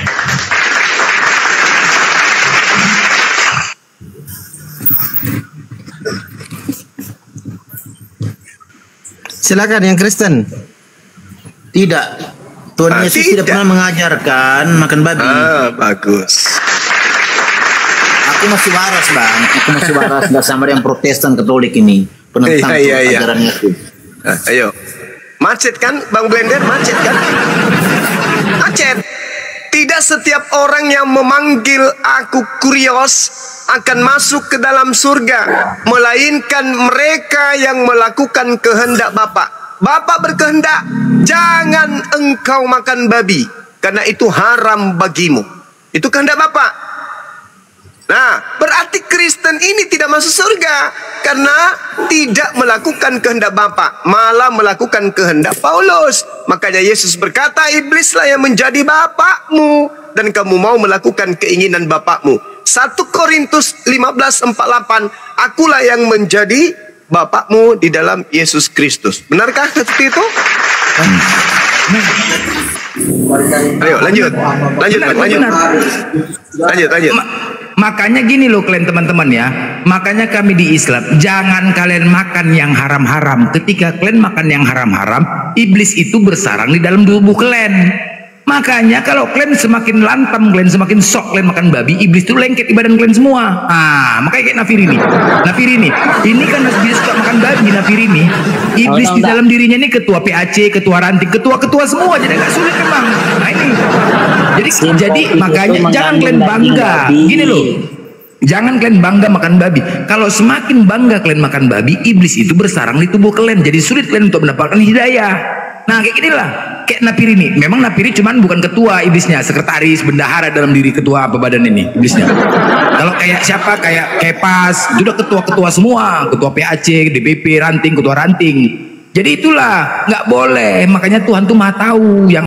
Silakan yang Kristen. Tidak. Tuhan ah, Yesus tidak. tidak pernah mengajarkan makan babi. Ah, bagus. Aku masih waras, Bang. Aku masih waras. Gak sama yang Protestan Katolik ini. Penentang iya, iya, ajaran iya. Yesus. Ah, ayo. Macet kan, Bang Blender? Macet kan? Macet. Tidak setiap orang yang memanggil aku Kurios akan masuk ke dalam surga, melainkan mereka yang melakukan kehendak Bapa. Bapa berkehendak, jangan engkau makan babi, karena itu haram bagimu. Itu kehendak Bapa. Nah, berarti Kristen ini tidak masuk surga karena tidak melakukan kehendak Bapa, malah melakukan kehendak Paulus. Makanya Yesus berkata, iblislah yang menjadi bapakmu dan kamu mau melakukan keinginan bapakmu. satu Korintus lima belas empat puluh delapan, akulah yang menjadi bapakmu di dalam Yesus Kristus. Benarkah seperti itu? Ayo lanjut, lanjut, lanjut, lanjut, lanjut. Makanya gini loh kalian teman-teman ya. Makanya kami di Islam, jangan kalian makan yang haram-haram. Ketika kalian makan yang haram-haram, iblis itu bersarang di dalam tubuh kalian. Makanya kalau kalian semakin lantam, kalian semakin sok kalian makan babi, iblis itu lengket di badan kalian semua. Ah, makanya kayak Nafiri ini. Nafiri ini, ini kan dia suka makan babi. Nafiri ini, iblis di dalam dirinya ini ketua P A C, ketua ranting, ketua-ketua semua. Jadi agak sulit memang. Nah ini. Jadi, jadi makanya jangan kalian bangga. Gini loh. Jangan kalian bangga makan babi. Kalau semakin bangga kalian makan babi, iblis itu bersarang di tubuh kalian. Jadi sulit kalian untuk mendapatkan hidayah. Nah kayak gini lah. Kayak Napiri ini. Memang Napiri cuman bukan ketua iblisnya, sekretaris, bendahara dalam diri ketua apa badan ini iblisnya. Kalau kayak siapa? Kayak Kepas, itu udah ketua-ketua semua. Ketua P A C, D B P, ranting, ketua ranting. Jadi itulah nggak boleh. Makanya Tuhan tuh maha tahu yang